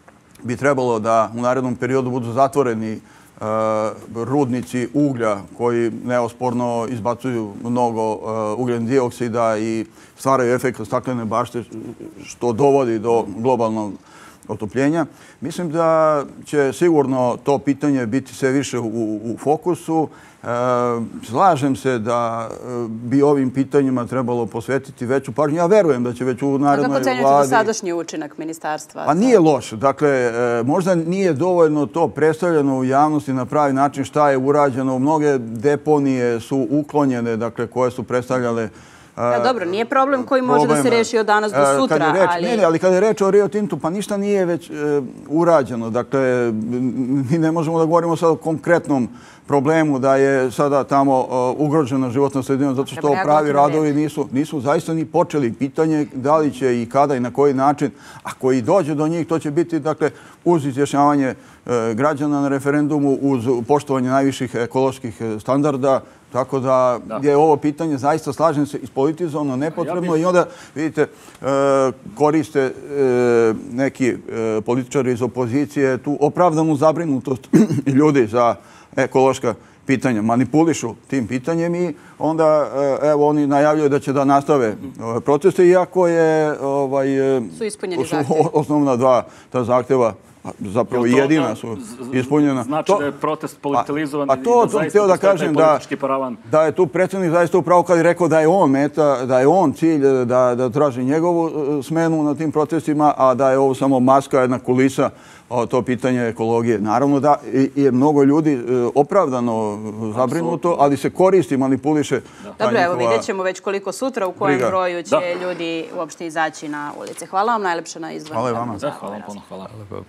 bi trebalo da u narednom periodu budu zatvoreni rudnici uglja koji neosporno izbacuju mnogo ugljen dioksida i stvaraju efekt staklene bašte što dovodi do globalnog otopljenja. Mislim da će sigurno to pitanje biti sve više u, u fokusu. E, slažem se da bi ovim pitanjima trebalo posvetiti veću pažnju. Ja verujem da će već u narednoj vladi... A kako ocenjujete dosadašnji učinak ministarstva? Pa nije loš. Dakle, e, možda nije dovoljno to predstavljeno u javnosti na pravi način šta je urađeno. Mnoge deponije su uklonjene, dakle, koje su predstavljale... Da, dobro, nije problem koji može da se reši od danas do sutra, ali... Ne, ne, ali kada je reč o Rio Tintu, pa ništa nije već urađeno. Dakle, mi ne možemo da govorimo sad o konkretnom problemu da je sada tamo ugrožena životna sredina, zato što pravi radovi nisu, nisu zaista ni počeli. Pitanje da li će i kada i na koji način, ako i dođe do njih, to će biti, dakle, uz izjašnjavanje građana na referendumu, uz poštovanje najviših ekoloških standarda. Tako da je ovo pitanje, zaista slažem se, ispolitizovano, nepotrebno i onda, vidite, koriste neki političari iz opozicije tu opravdanu zabrinutost ljudi za ekološka pitanja. Manipulišu tim pitanjem i onda, evo, oni najavljaju da će da nastave proteste, iako je su ispunjeni zahtjevi. Osnovna dva ta zahtjeva zapravo jedina su ispunjena. Znači da je protest politilizovan i da zaista postoje taj politički paravan. Da je tu predsjednik zaista upravo kad je rekao da je on meta, da je on cilj da traži njegovu smenu na tim protestima, a da je ovo samo maska, jedna kulisa, to pitanje ekologije. Naravno da je mnogo ljudi opravdano zabrinuto, ali se koristi, manipuliše. Dobro, evo vidjet ćemo već koliko sutra, u kojem broju će ljudi uopšte izaći na ulice. Hvala vam najlepše na izdvojenju. Hvala i vama. Hvala vam puno, hvala.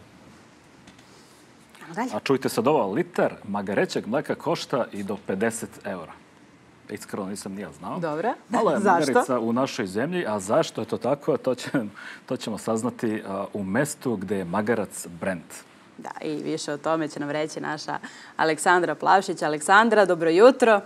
A čujte sad ovo, liter magarećeg mleka košta i do pedeset eura. Iskreno nisam nija znao. Dobre. Malo je magarica u našoj zemlji, a zašto je to tako, to, će, to ćemo saznati u mestu gde je magarac brend. Da, i više o tome će nam reći naša Aleksandra Plavšić. Aleksandra, dobro jutro.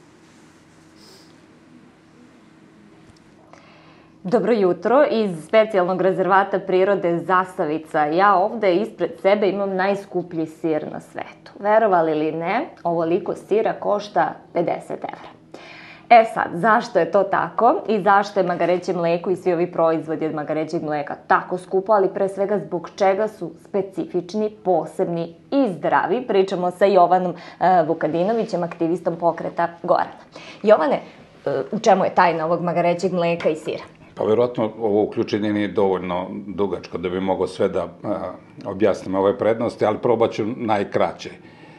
Dobro jutro. Iz specijalnog rezervata prirode Zasavica ja ovde ispred sebe imam najskuplji sir na svetu. Verovali ili ne, ovoliko sira košta pedeset evra. E sad, zašto je to tako i zašto je magareće mleko i svi ovi proizvodi od magarećeg mleka tako skupo, ali pre svega zbog čega su specifični, posebni i zdravi? Pričamo sa Jovanom Vukadinovićem, aktivistom pokreta Gorana. Jovane, u čemu je tajna ovog magarećeg mleka i sira? Pa vjerojatno ovo uključenje nije dovoljno dugačko da bi mogao sve da objasnimo ove prednosti, ali probat ću najkraće.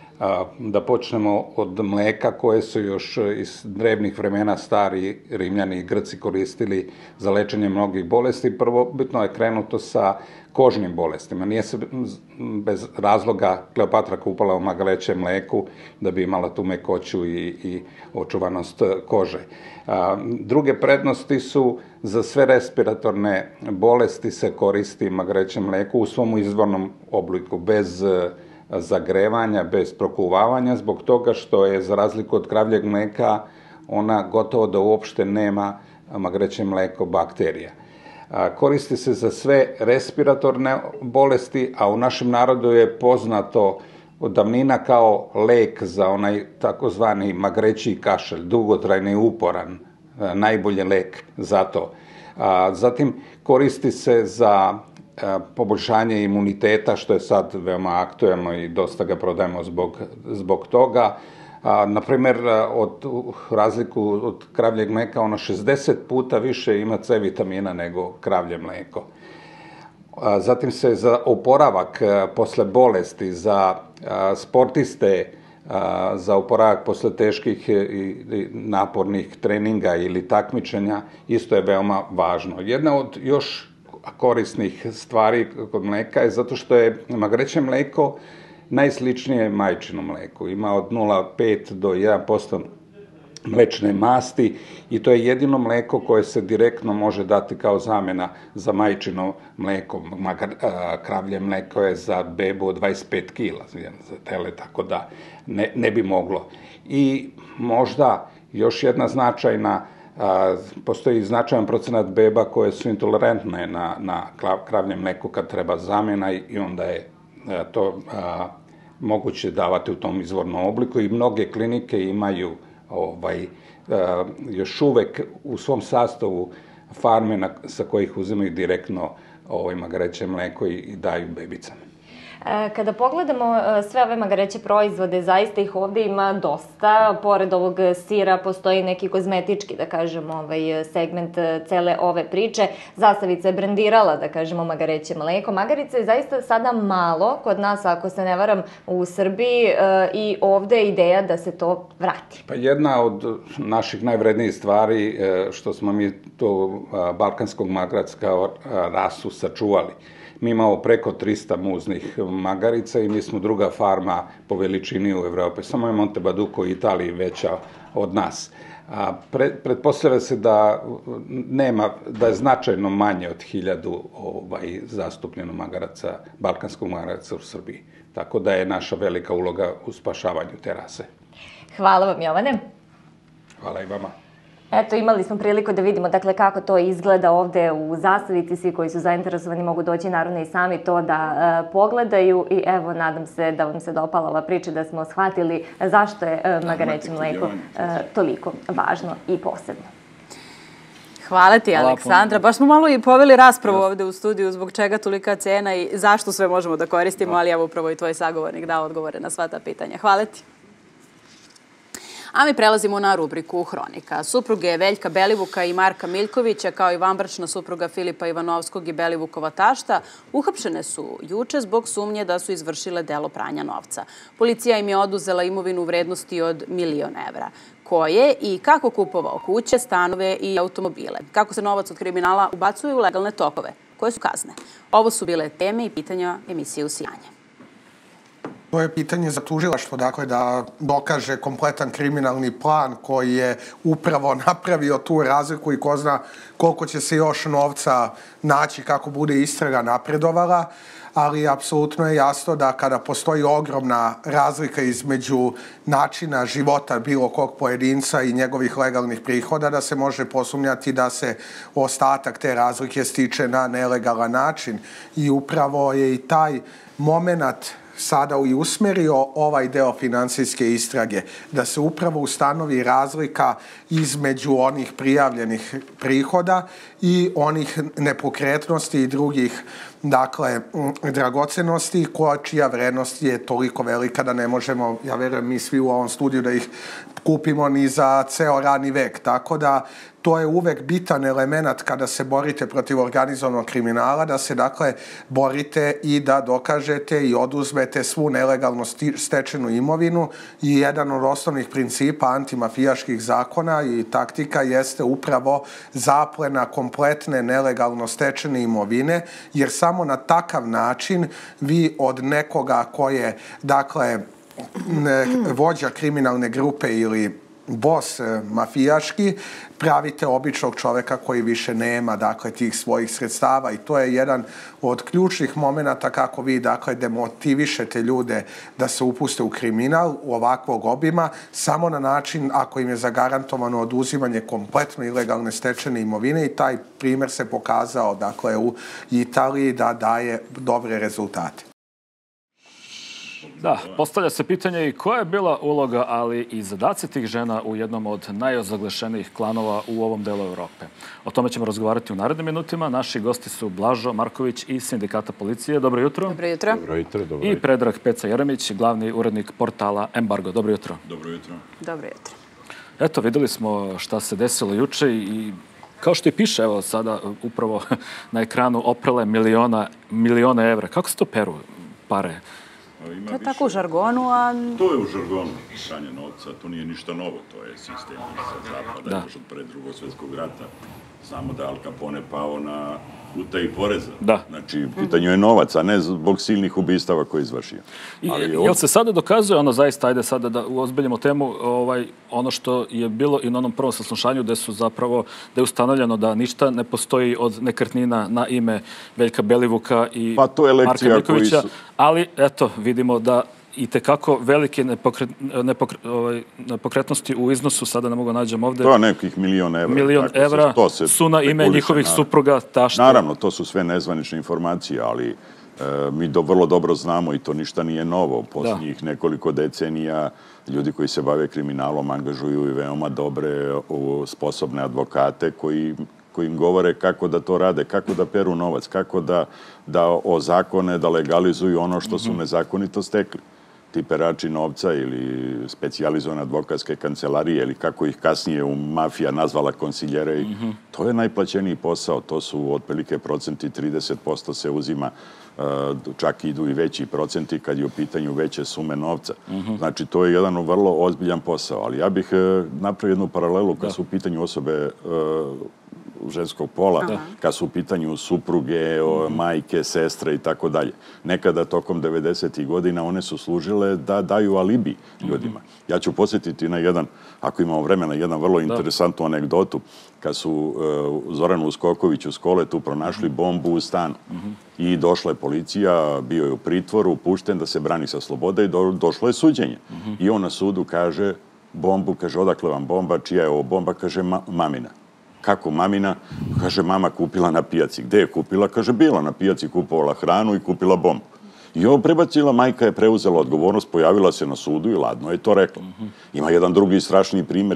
Da počnemo od mleka koje su još iz drevnih vremena stari Rimljani i Grci koristili za lečenje mnogih bolesti. Prvo bitno je krenuto sa kožnim bolestima. Nije se bez razloga Kleopatra kupala u magarećem mleku da bi imala tu mekoću i, i očuvanost kože. Druge prednosti su za sve respiratorne bolesti se koristi magareće mleko u svom izvornom obliku, bez zagrevanja, bez prokuvavanja, zbog toga što je, za razliku od kravljeg mleka, ona gotovo da uopšte nema magareće mleko bakterija. Koristi se za sve respiratorne bolesti, a u našem narodu je poznato od davnina kao lek za onaj takozvani magreći kašelj, dugotrajni i uporan, najbolji lek za to. Zatim koristi se za poboljšanje imuniteta, što je sad veoma aktuelno i dosta ga prodajemo zbog, zbog toga. Naprimjer, od razliku od kravljeg mleka, ono šezdeset puta više ima C vitamina nego kravlje mleko. Zatim se za oporavak posle bolesti, za sportiste, za oporavak posle teških i napornih treninga ili takmičenja, isto je veoma važno. Jedna od još korisnih stvari kod mleka je zato što je magareće mleko najsličnije majčinom mleku. Ima od nula zarez pet do jedan posto mlečne masti i to je jedino mleko koje se direktno može dati kao zamjena za majčino mleko. Kravlje mleko je za bebu od dvadeset pet kila, za tele, tako da ne, ne bi moglo. I možda još jedna značajna, postoji značajan procenat beba koje su intolerantne na, na kravlje mleko kad treba zamjena i onda je to moguće davati u tom izvornom obliku i mnoge klinike imaju još uvek u svom sastavu farme sa kojih uzimaju direktno magareće mleko i daju bebicama. Kada pogledamo sve ove magareće proizvode, zaista ih ovde ima dosta. Pored ovog sira postoji neki kozmetički, da kažemo, segment cele ove priče. Zastavica je brendirala, da kažemo, magareće mleko. Magarica je zaista sada malo kod nas, ako se ne varam, u Srbiji i ovde je ideja da se to vrati. Pa jedna od naših najvrednijih stvari što smo mi to balkanskog magaraca kao rasu sačuvali. Mi imamo preko trista muznih magarica i mi smo druga farma po veličini u Evropi. Samo je Montebaduko u Italiji veća od nas. Pretpostavlja se da nema, da je značajno manje od hiljadu zastupljeno magaraca, balkanskog magaraca u Srbiji. Tako da je naša velika uloga u spašavanju te rase. Hvala vam, Jovane. Hvala i vama. Eto, imali smo priliku da vidimo dakle kako to izgleda ovde u Zastavici. Svi koji su zainteresovani mogu doći naravno i sami to da pogledaju i evo, nadam se da vam se dopala ova priča, da smo shvatili zašto je magareće mleko toliko važno i posebno. Hvala ti, Aleksandra. Baš smo malo i poveli raspravu ovde u studiju zbog čega tolika cena i zašto sve možemo da koristimo, ali evo upravo i tvoj sagovornik dao odgovore na sva ta pitanja. Hvala ti. A mi prelazimo na rubriku Hronika. Supruge Veljka Belivuka i Marka Miljkovića, kao i vanbračna supruga Filipa Ivanovskog i Belivukova tašta, uhapšene su juče zbog sumnje da su izvršile delo pranja novca. Policija im je oduzela imovinu u vrednosti od milion evra. Ko je i kako kupovao kuće, stanove i automobile? Kako se novac od kriminala ubacuje u legalne tokove? Koje su kazne? Ovo su bile teme i pitanja emisije Usijanje. To je pitanje za tužilaštvo, dakle da dokaže kompletan kriminalni plan koji je upravo napravio tu razliku i ko zna koliko će se još novca naći kako bude istraga napredovala, ali apsolutno je jasno da kada postoji ogromna razlika između načina života bilo kog pojedinca i njegovih legalnih prihoda, da se može posumnjati da se ostatak te razlike stiče na nelegalan način. I upravo je i taj moment sada i usmerio ovaj deo finansijske istrage, da se upravo ustanovi razlika između onih prijavljenih prihoda i onih nepokretnosti i drugih, dakle, dragocenosti, čija vrednost je toliko velika da ne možemo, ja verujem, mi svi u ovom studiju da ih kupimo ni za ceo radni vek. Tako da to je uvek bitan element kada se borite protiv organizovanog kriminala, da se, dakle, borite i da dokažete i oduzmete svu nelegalno stečenu imovinu i jedan od osnovnih principa antimafijaških zakona i taktika jeste upravo zaplena kompletne nelegalno stečene imovine, jer samo na takav način vi od nekoga ko je, dakle, vođa kriminalne grupe ili bos mafijaški, pravite običnog čoveka koji više nema, dakle, tih svojih sredstava i to je jedan od ključnih momenta kako vi, dakle, demotivišete ljude da se upuste u kriminal u ovakvog obima, samo na način ako im je zagarantovano oduzimanje kompletno ilegalne stečene imovine i taj primer se pokazao, dakle, u Italiji da daje dobre rezultate. Da, postavlja se pitanje i koja je bila uloga, ali i zadaci tih žena u jednom od najozaglašenijih klanova u ovom delu Evrope. O tome ćemo razgovarati u narednim minutima. Naši gosti su Blažo Marković iz Sindikata policije. Dobro jutro. Dobro jutro. Dobro jutro. I Predrag Peca Jeremić, glavni urednik portala Embargo. Dobro jutro. Dobro jutro. Dobro jutro. Eto, videli smo šta se desilo juče i kao što i piše, evo sada upravo na ekranu, oprele miliona, milione evra. Kako se to peru pare? To je tako u žargonu, a... To je u žargonu, pranje novca, to nije ništa novo, to je sistem iz zapada, još od pre drugog svjetskog rata. Znamo da Al Capone pao na utaji poreza. Da. Znači, u pitanju je novac, a ne zbog silnih ubistava koje je izvršio. Jel se sada dokazuje, ono zaista, ajde sada da uozbiljimo temu, ono što je bilo i na onom prvom saslušanju gde su zapravo, gde je ustanovljeno da ništa ne postoji od nekretnina na ime Veljka Belivuka i Marka Miljkovića, ali eto, vidimo da i tekako velike nepokretnosti u iznosu, sada ne mogu nađem ovde. To je nekih milion evra. Milion evra su na ime njihovih supruga, tašta. Naravno, to su sve nezvanične informacije, ali Mi vrlo dobro znamo i to ništa nije novo. U posljednjih nekoliko decenija ljudi koji se bave kriminalom angažuju i veoma dobre, sposobne advokate koji koji im govore kako da to rade, kako da peru novac, kako da ozakone, da legalizuju ono što su nezakonito stekli. Ti perači novca ili specijalizovane advokatske kancelarije ili kako ih kasnije u mafija nazvala konsiljere, to je najplaćeniji posao. To su otprilike procenti, trideset posto se uzima, čak idu i veći procenti kad je u pitanju veće sume novca. Znači, to je jedan vrlo ozbiljan posao. Ali ja bih napravio jednu paralelu kad su u pitanju osobe ženskog pola, kad su u pitanju supruge, majke, sestre i tako dalje. Nekada tokom devedesetih godina one su služile da daju alibi ljudima. Ja ću posjetiti na jedan, ako imamo vremena, jedan vrlo interesantnu anegdotu. Kad su Zoranu Uskokoviću u Skoletu pronašli bombu u stanu i došla je policija, bio je u pritvoru, pušten da se brani sa slobode i došlo je suđenje. I on na sudu kaže bombu, kaže odakle vam bomba, čija je ovo bomba, kaže mamina. Kako mamina? Kaže, mama kupila na pijaci. Gde je kupila? Kaže, bila na pijaci, kupovala hranu i kupila bombu. I ovo prebacila, majka je preuzela odgovornost, pojavila se na sudu i ladno je to rekla. Ima jedan drugi strašni primjer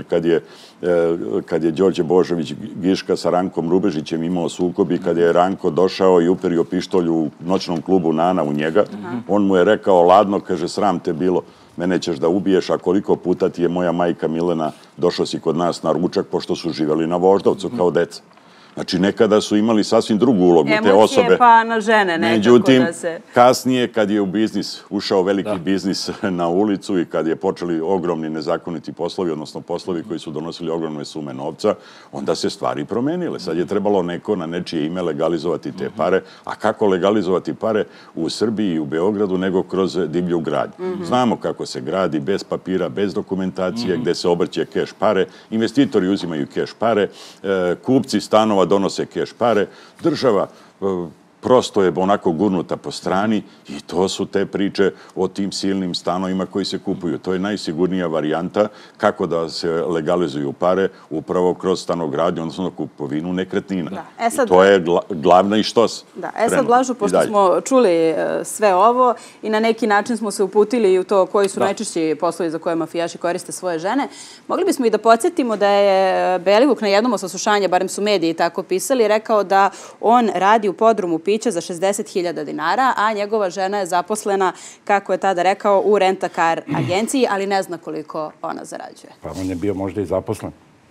kad je Đorđe Božović Giška sa Rankom Rubežićem imao sukob i kad je Ranko došao i uperio pištolj u noćnom klubu Nana u njega. On mu je rekao, ladno, kaže, sram te bilo, mene ćeš da ubiješ, a koliko puta ti je moja majka Milena došao si kod nas na ručak, pošto su živjeli na Voždovcu kao deca. Znači, nekada su imali sasvim drugu ulogu te osobe. Emocije pa na žene nekako da se... Međutim, kasnije, kad je u biznis, ušao veliki biznis na ulicu i kad je počeli ogromni nezakoniti poslovi, odnosno poslovi koji su donosili ogromne sume novca, onda se stvari promenile. Sad je trebalo neko na nečije ime legalizovati te pare. A kako legalizovati pare u Srbiji i u Beogradu nego kroz divlju gradnju? Znamo kako se gradi, bez papira, bez dokumentacije, gde se obrće keš pare, investitori uzimaju keš pare, kupci stanova donose keš pare, država prosto je onako gurnuta po strani i to su te priče o tim silnim stanovima koji se kupuju. To je najsigurnija varijanta kako da se legalizuju pare upravo kroz stanogradnju, odnosno kupovinu nekretnina. I to je glavna i štos. E sad, Blažu, pošto smo čuli sve ovo i na neki način smo se uputili u to koji su najčešći poslovi za koje mafijaši koriste svoje žene, mogli bismo i da podsjetimo da je Belivuk na jednom od saslušanja, barem su mediji tako pisali, rekao da on radi u podrumu pića za šezdeset hiljada dinara, a njegova žena je zaposlena, kako je tada rekao, u rent-a-car agenciji, ali ne zna koliko ona zarađuje. Pa on je bio možda i zaposlen.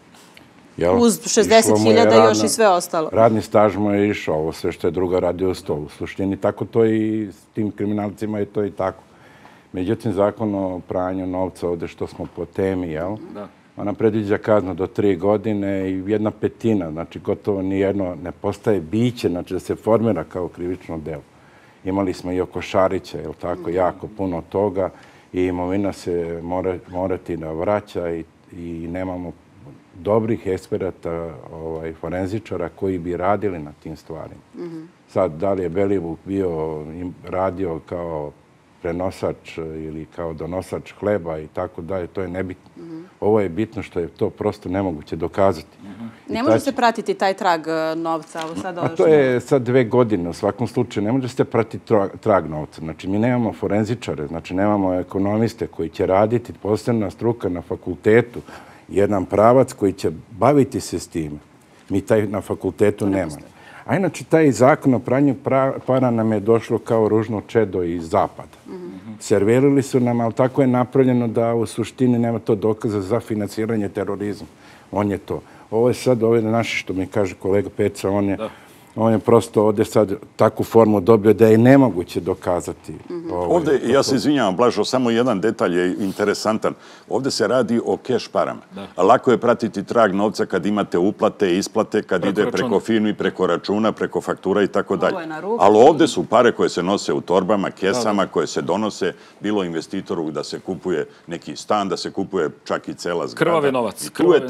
Uz šezdeset hiljada još i sve ostalo. Radni staž mu je išao, ovo sve što je druga radio u sto. U suštini tako to i s tim kriminalcima je to i tako. Međutim, zakon o pranju novca ovde što smo po temi, jel? Da. Ona predviđa kaznu do tri godine i jedna petina, znači gotovo nijedno ne postaje biće, znači da se formira kao krivično delo. Imali smo i oko Šarića, je li tako, jako puno toga i imovina se morati da vraća i nemamo dobrih eksperata, forenzičara koji bi radili na tim stvarima. Sad, da li je Belivuk bio, radio kao prenosač ili kao donosač hleba i tako dalje, to je nebitno. Ovo je bitno što je to prosto nemoguće dokazati. Ne može se pratiti taj trag novca? A to je sad dve godine u svakom slučaju. Ne može se pratiti trag novca. Znači, mi nemamo forenzičare, znači nemamo ekonomiste koji će raditi, posebna struka na fakultetu, jedan pravac koji će baviti se s tim. Mi taj na fakultetu nemamo. A inače, taj zakon o pranju para nam je došlo kao ružno čedo iz zapada. Servirali su nam, ali tako je napravljeno da u suštini nema to dokaza za financiranje terorizma. On je to. Ovo je sad, ovo je naši, što mi kaže kolega Peca, on je... On je prosto ovdje sad takvu formu dobio da je nemoguće dokazati. Ovdje, ja se izvinjavam, Blažo, samo jedan detalj je interesantan. Ovdje se radi o keš parama. Lako je pratiti trag novca kad imate uplate, isplate, kad ide preko firmi, preko računa, preko faktura i tako dalje. Ali ovdje su pare koje se nose u torbama, kesama, koje se donose bilo investitoru da se kupuje neki stan, da se kupuje čak i cela zgrada. Krvavi novac.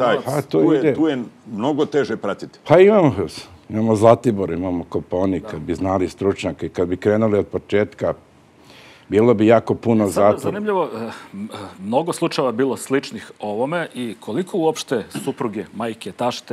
Tu je mnogo teže pratiti. Pa imamo Imamo Zlatibor, imamo Kopaonik, kad bi znali stručnjaka i kad bi krenuli od početka, bilo bi jako puno zatvora. Zanimljivo, mnogo slučajeva bilo sličnih ovome i koliko uopšte supruge, majke, tašte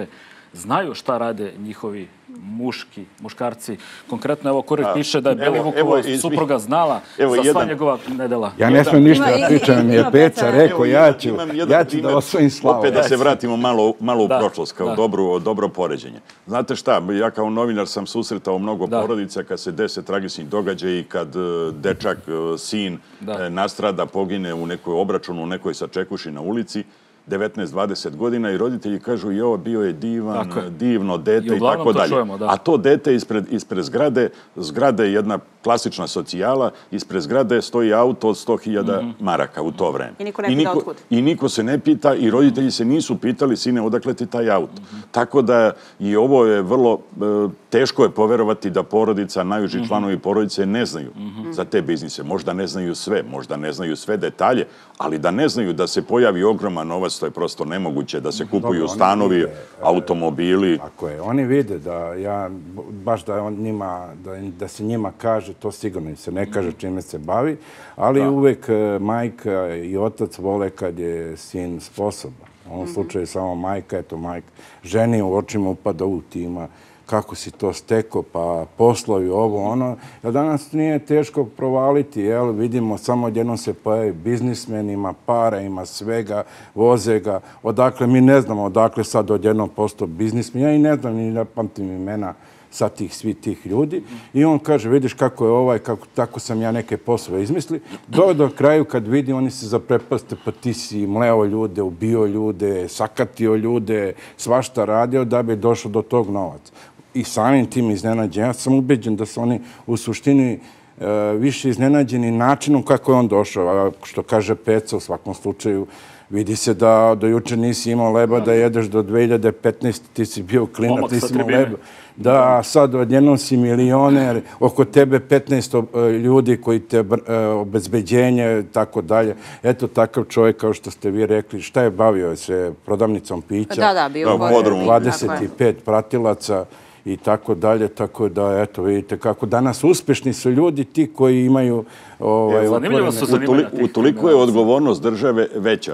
znaju šta rade njihovi muški, muškarci. Konkretno, evo, Kurir piše da je Belivukova supruga znala za sva njegova nedela. Ja ne smijem ništa da pričam, mi je Peca rekao, ja ću da osvojim slavu. Opet da se vratimo malo u prošlost, kao dobro poređenje. Znate šta, ja kao novinar sam susretao mnogo porodica kad se dese tragični događaj i kad dečak, sin, nastrada, pogine u nekoj obračunu, u nekoj sačekuši na ulici, devetnaest dvadeset godina i roditelji kažu jo, bio je divan, divno dete i tako dalje. A to dete ispred zgrade, zgrade je jedna klasična socijala, ispred zgrade stoji auto od sto hiljada maraka u to vreme. I niko ne pita otkud. I niko se ne pita i roditelji se nisu pitali, sine, odakle ti taj auto. Tako da i ovo je vrlo teško je poverovati da porodica, najuži članovi porodice ne znaju za te biznise. Možda ne znaju sve, možda ne znaju sve detalje, ali da ne znaju da se pojavi ogroman novac, to je prosto nemoguće, da se kupuju stanovi, automobili. Tako je, oni vide da ja, baš da njima, da se njima kaže, to sigurno se ne kaže čime se bavi, ali uvek majka i otac vole kad je sin sposoban. U ovom slučaju samo majka, eto majka, ženi u očima upada u tima, kako si to steko, pa poslovi, ovo, ono. Danas nije teško provaliti, jel? Vidimo, samo odjednom se pojavi biznismen, ima para, ima svega, voze ga. Odakle, mi ne znamo odakle sad odjednom postao biznismen. Ja i ne znam, ni ne pamtim imena sa tih, svi tih ljudi. I on kaže, vidiš kako je ovaj, tako sam ja neke poslove izmisli. Do do kraju kad vidi, oni se zaprepaste, pa ti si mleo ljude, ubio ljude, sakatio ljude, svašta radio da bi došao do tog novaca. I samim tim iznenađen. Ja sam ubeđen da su oni u suštini više iznenađeni načinom kako je on došao. A što kaže Peca, u svakom slučaju, vidi se da do juče nisi imao leba da jedeš, do dve hiljade petnaeste. ti si bio klinac, nisi imao leba. Da sad odjednom si milioner, oko tebe petnaest ljudi koji te obezbeđenje, tako dalje. Eto, takav čovjek, kao što ste vi rekli, šta je bavio se prodavnicom pića? Da, da, bio u dvadeset pet pratilaca i tako dalje, tako da, eto, vidite kako danas uspešni su ljudi ti koji imaju otvorene... Utoliko je odgovornost države veća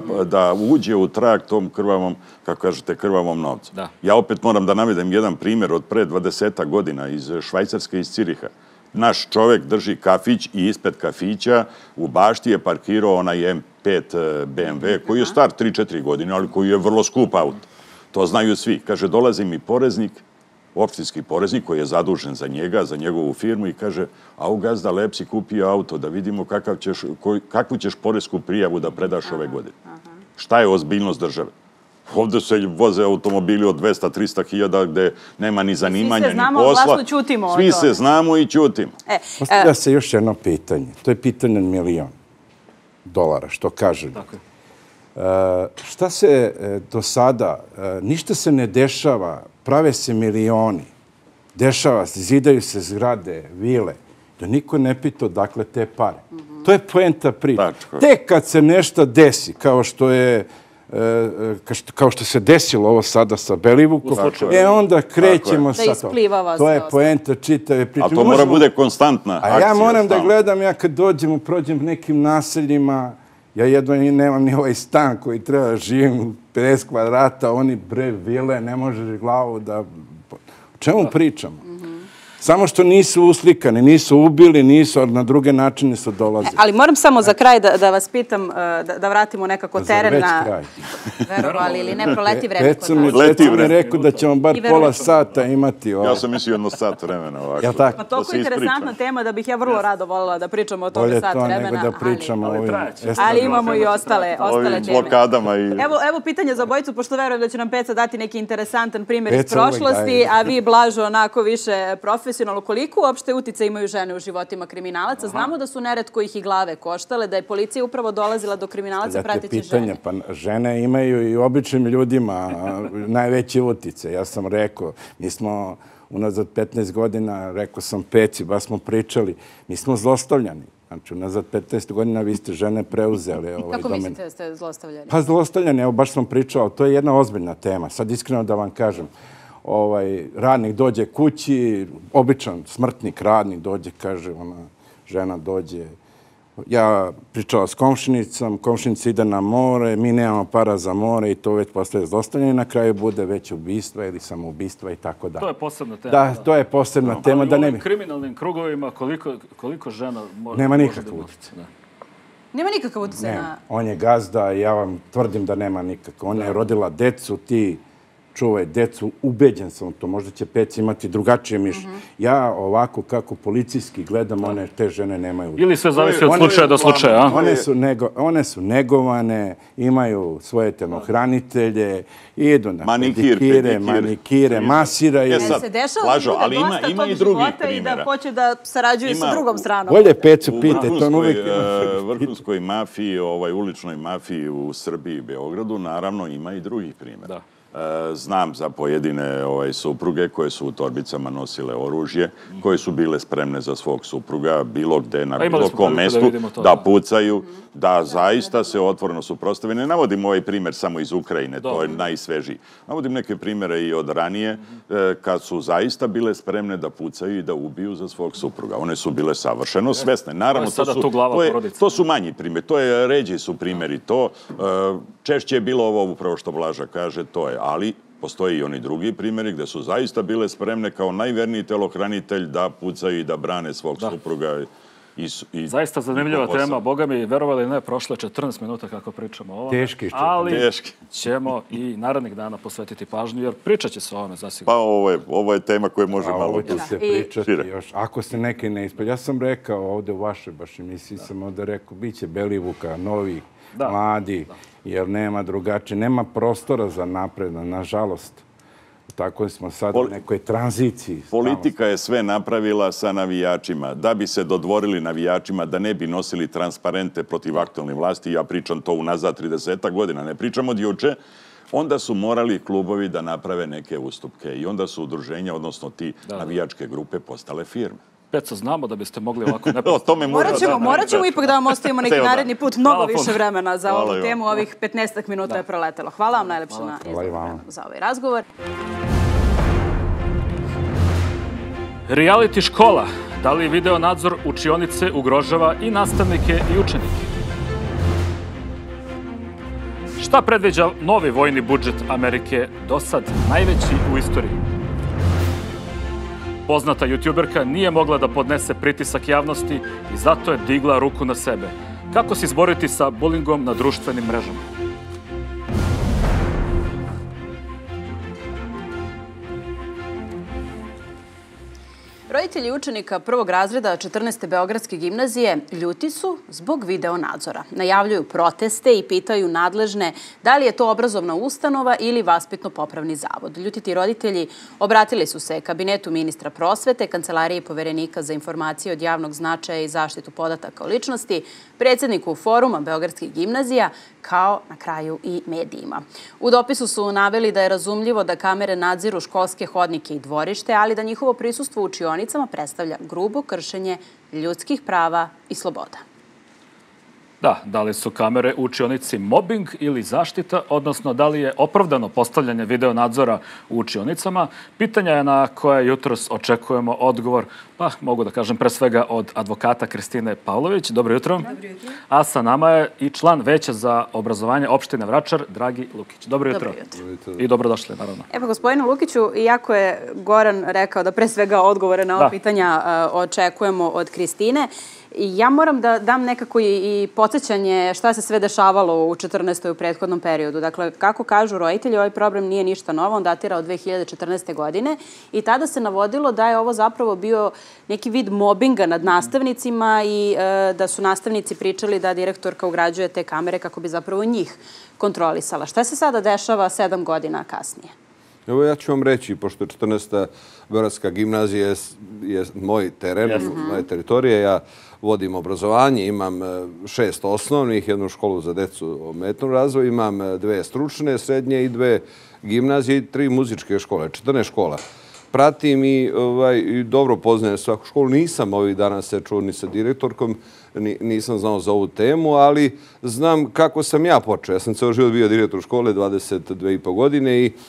da uđe u trag tom krvavom, kako kažete, krvavom novcu. Ja opet moram da navedem jedan primjer od pre dvadeset godina iz Švajcarske, iz Ciriha. Naš čovek drži kafić i ispred kafića u bašti je parkirao onaj M pet B M W koji je star tri četiri godine, ali koji je vrlo skup auto. To znaju svi. Kaže, dolazi mi poreznik, opštinski poreznik koji je zadužen za njega, za njegovu firmu i kaže, a u gazda lep si kupio auto, da vidimo kakvu ćeš porezku prijavu da predaš ove godine. Šta je ozbiljnost države? Ovde se voze automobili od dvesta do trista hiljada gde nema ni zanimanja, ni posla. Svi se znamo, glasno ćutimo. Svi se znamo i ćutimo. Postavlja se još jedno pitanje. To je pitanje od milion dolara, što kažem. Šta se do sada, ništa se ne dešava, prave se milioni, dešava se, zidaju se zgrade, vile, da niko ne pita odakle te pare. To je poenta priče. Tek kad se nešto desi, kao što je kao što se desilo ovo sada sa Belivukom, e onda krećemo sa to. To je poenta čitave priče. A to mora bude konstantna akcija. A ja moram da gledam, ja kad dođem, prođem nekim naseljima, ja jedno nemam ni ovaj stan koji treba da živim u pedeset kvadrata, oni bre vile, ne možeš glavu da... O čemu pričamo? Samo što nisu uslikani, nisu ubili, nisu, ali na druge načine su dolazili. Ali moram samo za kraj da vas pitam, da vratimo nekako teren na... Za već kraj. Verovali ili ne, proleti vreme kod nas. Peca mi rekao da ćemo bar pola sata imati. Ja sam mislio jedno sat vremena ovako. Jel' tako? Pa toliko interesantna tema da bih ja vrlo rado voljela da pričamo o tome sat vremena. Bolje to nego da pričamo o ovim... Ali imamo i ostale teme. Blokadama i... Evo pitanje za obojicu, pošto verujem da će nam Peca dati neki interesantan primjer iz prošlosti, a vi, Blažo, onako više profesionalno. Koliko uopšte utice imaju žene u životima kriminalaca? Znamo da su neretko ih i glave koštale, da je policija upravo dolazila do kriminalaca prateći žene. Pa žene imaju i običnim ljudima najveće utice. Ja sam rekao, mi smo unazad petnaest godina, rekao sam Peci, baš smo pričali, mi smo zlostavljani. Znači, unazad petnaest godina vi ste žene preuzeli. Kako mislite da ste zlostavljani? Pa zlostavljani, evo baš sam pričao, to je jedna ozbiljna tema. Sad iskreno da vam kažem, radnik dođe kući, običan smrtnik radnik dođe, kaže, ona žena dođe, Ja pričala s komšinicom, komšinica ide na more, mi nemamo para za more i to već postaje zlostavljanje. Na kraju bude već ubistva ili samoubistva i tako dalje. To je posebna tema. Da, to je posebna tema. Ali u ovim kriminalnim krugovima koliko žena može... Nema nikakav utjecaj. Nema nikakav utjecaj na... On je gazda, ja vam tvrdim da nema nikakav. Ona je rodila decu, ti čuvaj decu, ubeđen sam u to. Možda će Pec imati drugačije mišljenje. Ja ovako kako policijski gledam, one te žene nemaju utjecaj. Ili sve zavisi od slučaja do slučaja. One su negovane, imaju svoje telohranitelje, idu na pedikire, manikire, masiraju. Se dešava da bude dosta tog života i da hoće da sarađuju sa drugom stranom. Bolje Pecu pite, to on uvijek ima. U vrhunskoj mafiji, uličnoj mafiji u Srbiji i Beogradu, naravno ima i drugih primjera. Znam za pojedine supruge koje su u torbicama nosile oružje, koje su bile spremne za svog supruga, bilo gde, na bilo kom mestu, da pucaju, da zaista se otvoreno suprotstave. Ne navodim ovaj primjer samo iz Ukrajine, to je najsvežiji. Navodim neke primjere i od ranije, kad su zaista bile spremne da pucaju i da ubiju za svog supruga. One su bile savršeno svesne. Naravno, to su manji primjeri, to je ređi su primjeri. To češće je bilo ovo upravo što Blaža kaže, to je, ali postoji i oni drugi primjeri gde su zaista bile spremne kao najverniji telohranitelj da pucaju i da brane svog supruga. Zaista zanimljiva tema. Boga mi, verovali ne, prošle četrnaest minuta kako pričamo o ovome. Teški što. Ali ćemo i narednih dana posvetiti pažnju, jer pričat će se o ovome zasigurno. Pa ovo je tema koja može malo... Ovo će se pričati još. Ako se neki ne ispred... Ja sam rekao ovde u vašoj baš emisiji, sam ovde rekao, bit će Belivuka, novi, mladi, jer nema drugačije, nema prostora za napred, nažalost. Tako smo sad u nekoj tranziciji. Politika je sve napravila sa navijačima. Da bi se dodvorili navijačima, da ne bi nosili transparente protiv aktualne vlasti, ja pričam to unazad trideset godina, ne pričam od juče, onda su morali klubovi da naprave neke ustupke i onda su udruženja, odnosno ti navijačke grupe, postale firme. Peco, znamo da biste mogli ovako ne... Morat ćemo ipak da vam ostavimo neki naredni put mnogo više vremena za ovu temu. Ovih petnaestak minuta je proletelo. Hvala vam najlepše na izgleda za ovaj razgovor. Reality škola. Da li video nadzor učionice ugrožava i nastavnike i učenike? Šta predviđa novi vojni budžet Amerike, do sad najveći u istoriji? Poznata youtuberka nije mogla da podnese pritisak javnosti i zato je digla ruku na sebe. Kako se izboriti sa bulingom na društvenim mrežama? Roditelji učenika prvog razreda četrnaeste Beogradske gimnazije ljuti su zbog video nadzora. Najavljuju proteste i pitaju nadležne da li je to obrazovna ustanova ili vaspitno-popravni zavod. Ljutiti roditelji obratili su se kabinetu ministra prosvete, Kancelariji poverenika za informacije od javnog značaja i zaštitu podataka o ličnosti, predsjedniku Foruma Beogradskih gimnazija, kao na kraju i medijima. U dopisu su naveli da je razumljivo da kamere nadziru školske hodnike i dvorište, ali da njihovo prisustvo u učionicama predstavlja grubo kršenje ljudskih prava i sloboda. Da, da li su kamere u učionici mobbing ili zaštita, odnosno da li je opravdano postavljanje video nadzora u učionicama, pitanja je na koje jutros očekujemo odgovor, pa mogu da kažem pre svega od advokata Kristine Pavlović. Dobro jutro. Dobro jutro. A sa nama je i član Veća za obrazovanje opštine Vračar, Dragi Lukić. Dobro jutro. Dobro jutro. I dobrodošli, naravno. Evo, gospodinu Lukiću, iako je Goran rekao da pre svega odgovore na ova pitanja očekujemo od Kristine, ja moram da dam nekako i podsjećanje šta se sve dešavalo u četrnaestoj u prethodnom periodu. Dakle, kako kažu roditelji, ovaj problem nije ništa novo, on datira od dve hiljade četrnaeste. godine i tada se navodilo da je ovo zapravo bio neki vid mobinga nad nastavnicima i da su nastavnici pričali da direktorka ugrađuje te kamere kako bi zapravo njih kontrolisala. Šta se sada dešava sedam godina kasnije? Evo ja ću vam reći, pošto je četrnaesta Beogradska gimnazija je moj teren, moje teritorije, ja vodim obrazovanje, imam šest osnovnih, jednu školu za decu ometnog razvoja, imam dve stručne, srednje i dve gimnazije i tri muzičke škole, četrnaest škola. Pratim i dobro poznajem svaku školu, nisam ovih dana se čuo ni sa direktorkom, nisam znao za ovu temu, ali znam kako sam ja počeo. Ja sam ceo život bio direktor škole, dvadeset dve i po godine i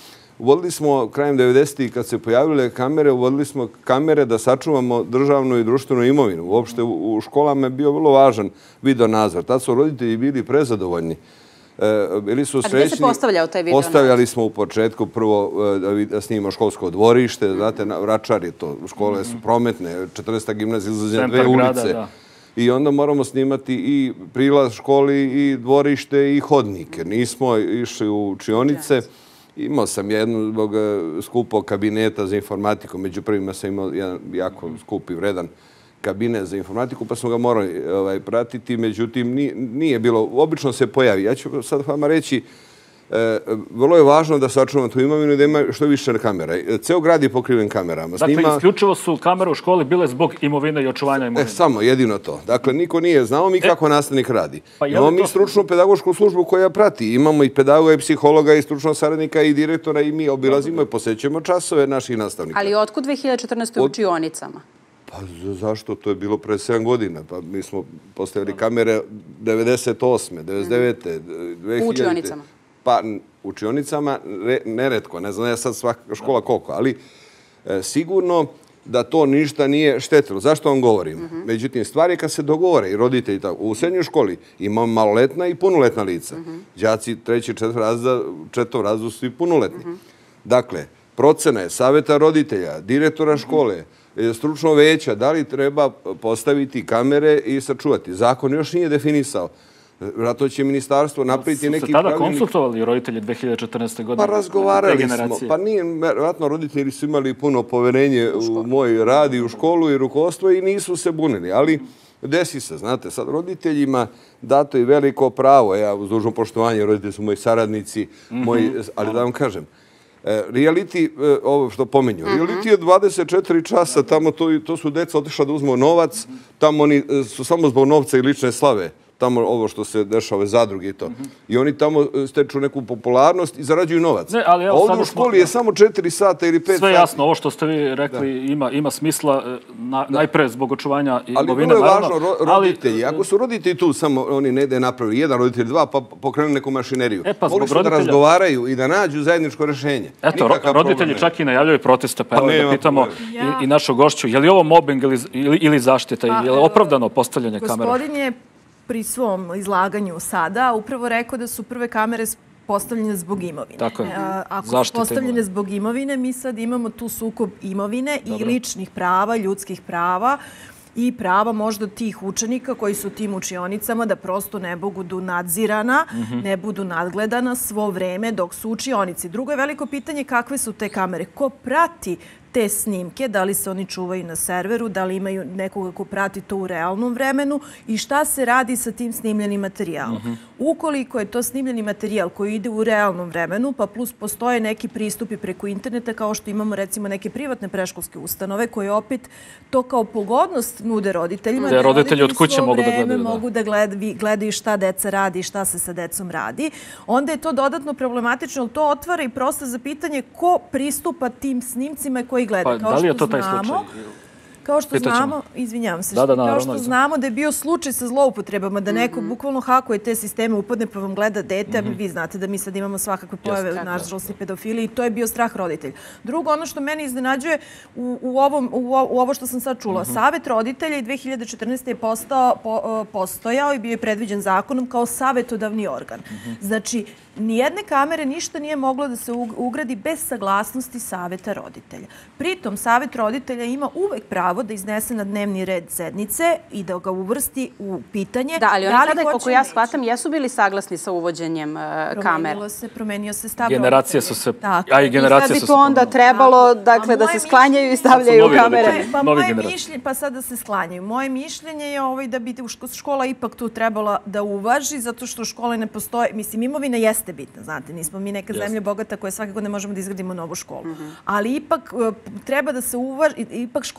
Uvodili smo krajem devedesetih kad se pojavile kamere, uvodili smo kamere da sačuvamo državnu i društvenu imovinu. Uopšte u školama je bio vrlo važan video nadzor. Tad su roditelji bili prezadovoljni. Bili su srećni. A gdje se postavljao taj video nadzor? Postavljali smo u početku prvo da snimimo školsko dvorište. Znate, Vračar je to, škole su prometne, četrnaesta gimnazija izlazi na dve ulice. I onda moramo snimati i prilaz školi, i dvorište, i hodnike. Nismo išli u učionice. Imao sam jednu zbog skupog kabineta za informatiku. Među prvima sam imao jedan jako skup i vredan kabinet za informatiku, pa smo ga morali pratiti. Međutim, nije bilo. Obično se pojavi. Ja ću sad vama reći, vrlo je važno da sačuvamo tu imovinu i da ima što više kamera. Ceo grad je pokriven kamerama. Dakle, isključivo su kamere u školi bile zbog imovine i očuvanja imovine. Samo, jedino to. Dakle, niko nije znao mi kako nastavnik radi. Imamo mi stručnu pedagošku službu koja prati. Imamo i pedagoga, i psihologa, i stručnog saradnika, i direktora, i mi obilazimo i posećujemo časove naših nastavnika. Ali otkud dve hiljade četrnaeste. u učionicama? Pa zašto? To je bilo pre sedam godina. Pa mi smo postavili kamere devedeset osme, devedeset devete. U učionicama? Pa u učionicama neretko, ne znam ja sad svaka škola koliko, ali sigurno da to ništa nije štetilo. Zašto vam govorim? Međutim, stvari kad se dogovore i roditelji tako, u srednjoj školi imamo maloletna i punoletna lica. Đaci treći, četvrtog razreda su i punoletni. Dakle, procena je saveta roditelja, direktora škole, stručno veća, da li treba postaviti kamere i sačuvati. Zakon još nije definisao. Vratno će ministarstvo napraviti neki pravilnik. Su se tada konsultovali roditelji dve hiljade četrnaeste. godine? Pa razgovarali smo. Pa nije, vratno roditelji su imali puno poverenje u moj rad i u školu i rukovodstvo i nisu se bunili. Ali desi se, znate, sad roditeljima dato i veliko pravo. Ja uz dužno poštovanje, roditelji su moji saradnici, ali da vam kažem, reality, ovo što pomenju, reality je dvadeset četiri časa, tamo to su deca otišla da uzmu novac, tamo oni su samo zbog novca i lične slave, tamo ovo što se dešava, zadruge i to. I oni tamo steču neku popularnost i zarađuju novac. Ovdje u školi je samo četiri sata ili pet sata. Sve jasno, ovo što ste vi rekli ima smisla, najpre zbog očuvanja imovine. Ali vrlo je važno roditelji. Ako su roditelji tu, samo oni ne da je napravili jedan roditelj, dva, pa pokrenu neku mašineriju. Mogli su da razgovaraju i da nađu zajedničko rešenje. Eto, roditelji čak i najavljaju proteste, pa evo da pitamo i našu gošću, je li ovo mobbing ili zaštita, je li opravdano postavljanje kamera? Pri svom izlaganju sada upravo rekao da su prve kamere postavljene zbog imovine. Tako je. Ako su postavljene zbog imovine, mi sad imamo tu sukob imovine i ličnih prava, ljudskih prava i prava možda tih učenika koji su u tim učionicama da prosto ne budu nadzirana, ne budu nadgledana svo vreme dok su učionici. Drugo je veliko pitanje kakve su te kamere. Ko prati te snimke, da li se oni čuvaju na serveru, da li imaju nekoga ko prati to u realnom vremenu i šta se radi sa tim snimljenim materijalom. Ukoliko je to snimljeni materijal koji ide u realnom vremenu, pa plus postoje neki pristupi preko interneta, kao što imamo recimo neke privatne predškolske ustanove koje opet to kao pogodnost nude roditeljima. Da roditelji od kuće mogu da gledaju. Mogu da gledaju šta deca radi i šta se sa decom radi. Onda je to dodatno problematično, ali to otvara i prosto za pitanje ko pristupa tim snimcima koji gleda. Da li je to taj slučaj? Kao što znamo, izvinjavam se, kao što znamo da je bio slučaj sa zloupotrebama, da neko bukvalno hakuje te sisteme, upadne pa vam gleda dete, vi znate da mi sad imamo svakakve pojave, nažalost i pedofili, i to je bio strah roditelja. Drugo, ono što mene iznenađuje u ovo što sam sad čula, Savet roditelja i dve hiljade četrnaeste. je postojao i bio je predviđen zakonom kao savetodavni organ. Znači, nijedne kamere ništa nije moglo da se ugradi bez saglasnosti Saveta roditelja. Pritom, Savet roditelja ima uvek pravo da iznese na dnevni red sednice i da ga uvrsti u pitanje. Da, ali oni tada, koliko ja shvatam, jesu bili saglasni sa uvođenjem kamera. Promenilo se, promenio se stav. Generacije su se... A i generacije su se... I sad bi to onda trebalo, dakle, da se sklanjaju i stavljaju kamere. Pa moje mišljenje, pa sad da se sklanjaju. Moje mišljenje je da bi škola ipak tu trebala da uvaži, zato što škole ne postoje. Mislim, imovina jeste bitna, znate, nismo mi neka zemlja bogata koja svake godine možemo da izgradimo novu školu. Ali ipak treba da se uvaži, ipak škole postoje